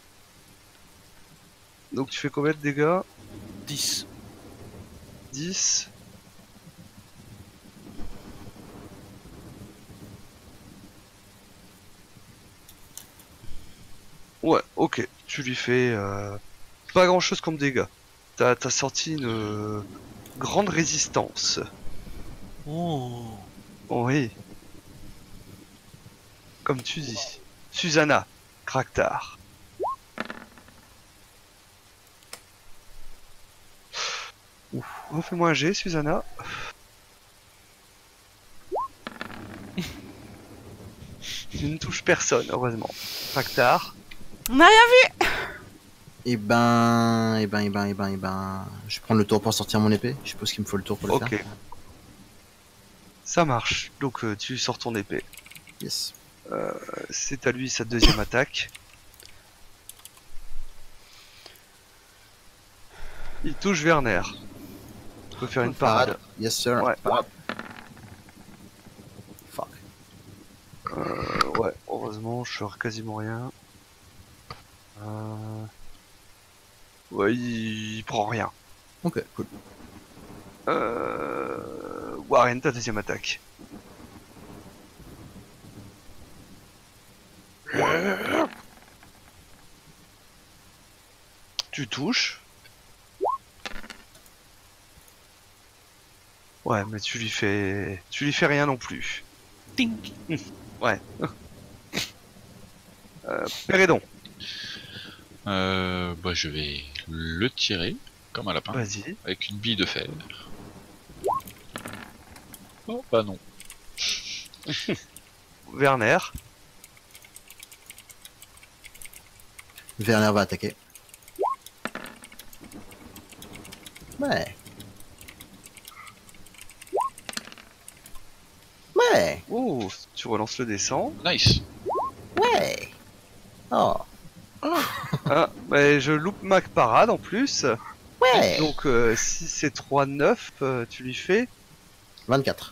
Donc tu fais combien de dégâts? 10. 10. Ouais, ok. Tu lui fais pas grand chose comme dégâts. T'as sorti une grande résistance. Oh. Oui. Comme tu dis. Susanna, Kraktar. Refais-moi un G, Susanna. Tu ne touches personne, heureusement. Kraktar. On a rien vu. Et ben, je prends le tour pour sortir mon épée. Je suppose qu'il me faut le tour pour le Ok. faire. Ça marche. Donc tu sors ton épée. Yes. C'est à lui sa deuxième attaque. Il touche Werner. Tu peux faire une parade. Yes sir. Ouais. Parade. Fuck. Ouais, heureusement, je sors quasiment rien. Ouais, il prend rien. Ok, cool. Warren, ta deuxième attaque. Tu touches. Ouais, mais tu lui fais rien non plus. Ting. Ouais. Pérédon, Bah, je vais le tirer comme un lapin vas-y. avec une bille de fer. Oh, bah non. Werner, Werner va attaquer. Ouais. Ouais. oh, tu relances le descend. Nice. Ouais. Oh. Ah, bah, je loupe ma parade en plus. Ouais. Donc si c'est 3-9, tu lui fais 24.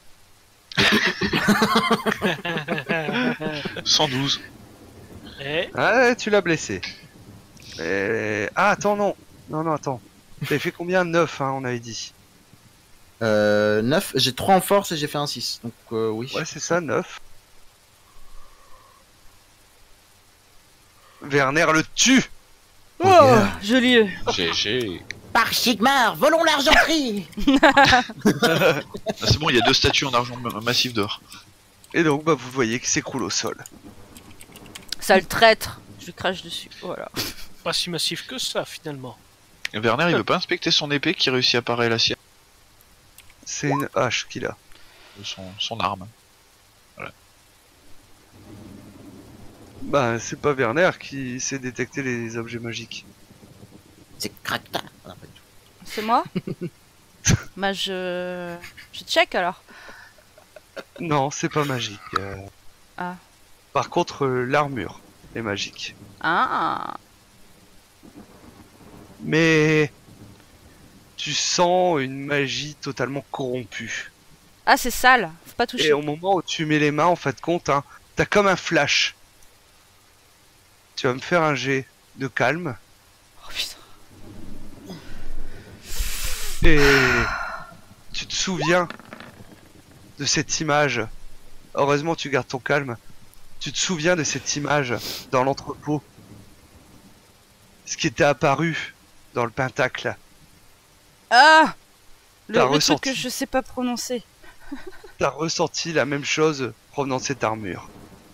112. Et Ah, tu l'as blessé. Ah, attends, non. Non, attends. T'avais fait combien? 9, hein, on avait dit. 9. J'ai 3 en force et j'ai fait un 6. Donc oui. Ouais, c'est ça, 9. Werner le tue. Oh, Oh, yeah. joli. GG. Par Sigmar, volons l'argenterie. Ah, c'est bon, il y a 2 statues en argent massif dehors. Et donc, bah, vous voyez qu'il s'écroule au sol. Sale traître. Je lui crache dessus. Voilà. pas si massif que ça finalement. Werner, il veut pas inspecter son épée qui réussit à parer la sienne. C'est une hache qu'il a. Son arme. Bah, c'est pas Werner qui sait détecter les objets magiques. C'est Cracta. Ah, pas du tout. C'est moi. Bah je check alors. Non, c'est pas magique. Ah. Par contre, l'armure est magique. Ah. Mais tu sens une magie totalement corrompue. Ah, c'est sale. Faut pas toucher. Et au moment où tu mets les mains, en fait, compte, hein, t'as comme un flash. Tu vas me faire un jet de calme. Oh putain. Et tu te souviens de cette image. Heureusement, tu gardes ton calme. Tu te souviens de cette image dans l'entrepôt. Ce qui était apparu dans le pentacle. Ah. T'as Le truc ressenti. que je sais pas prononcer. T'as ressenti la même chose provenant de cette armure.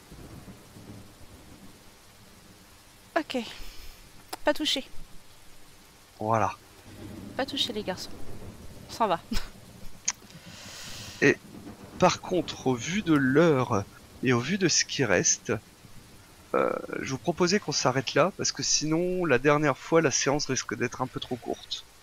Ok. Pas touché. Voilà. Pas touché les garçons. On s'en va. Par contre, au vu de l'heure et au vu de ce qui reste, je vous proposais qu'on s'arrête là, parce que sinon, la dernière fois, la séance risque d'être un peu trop courte.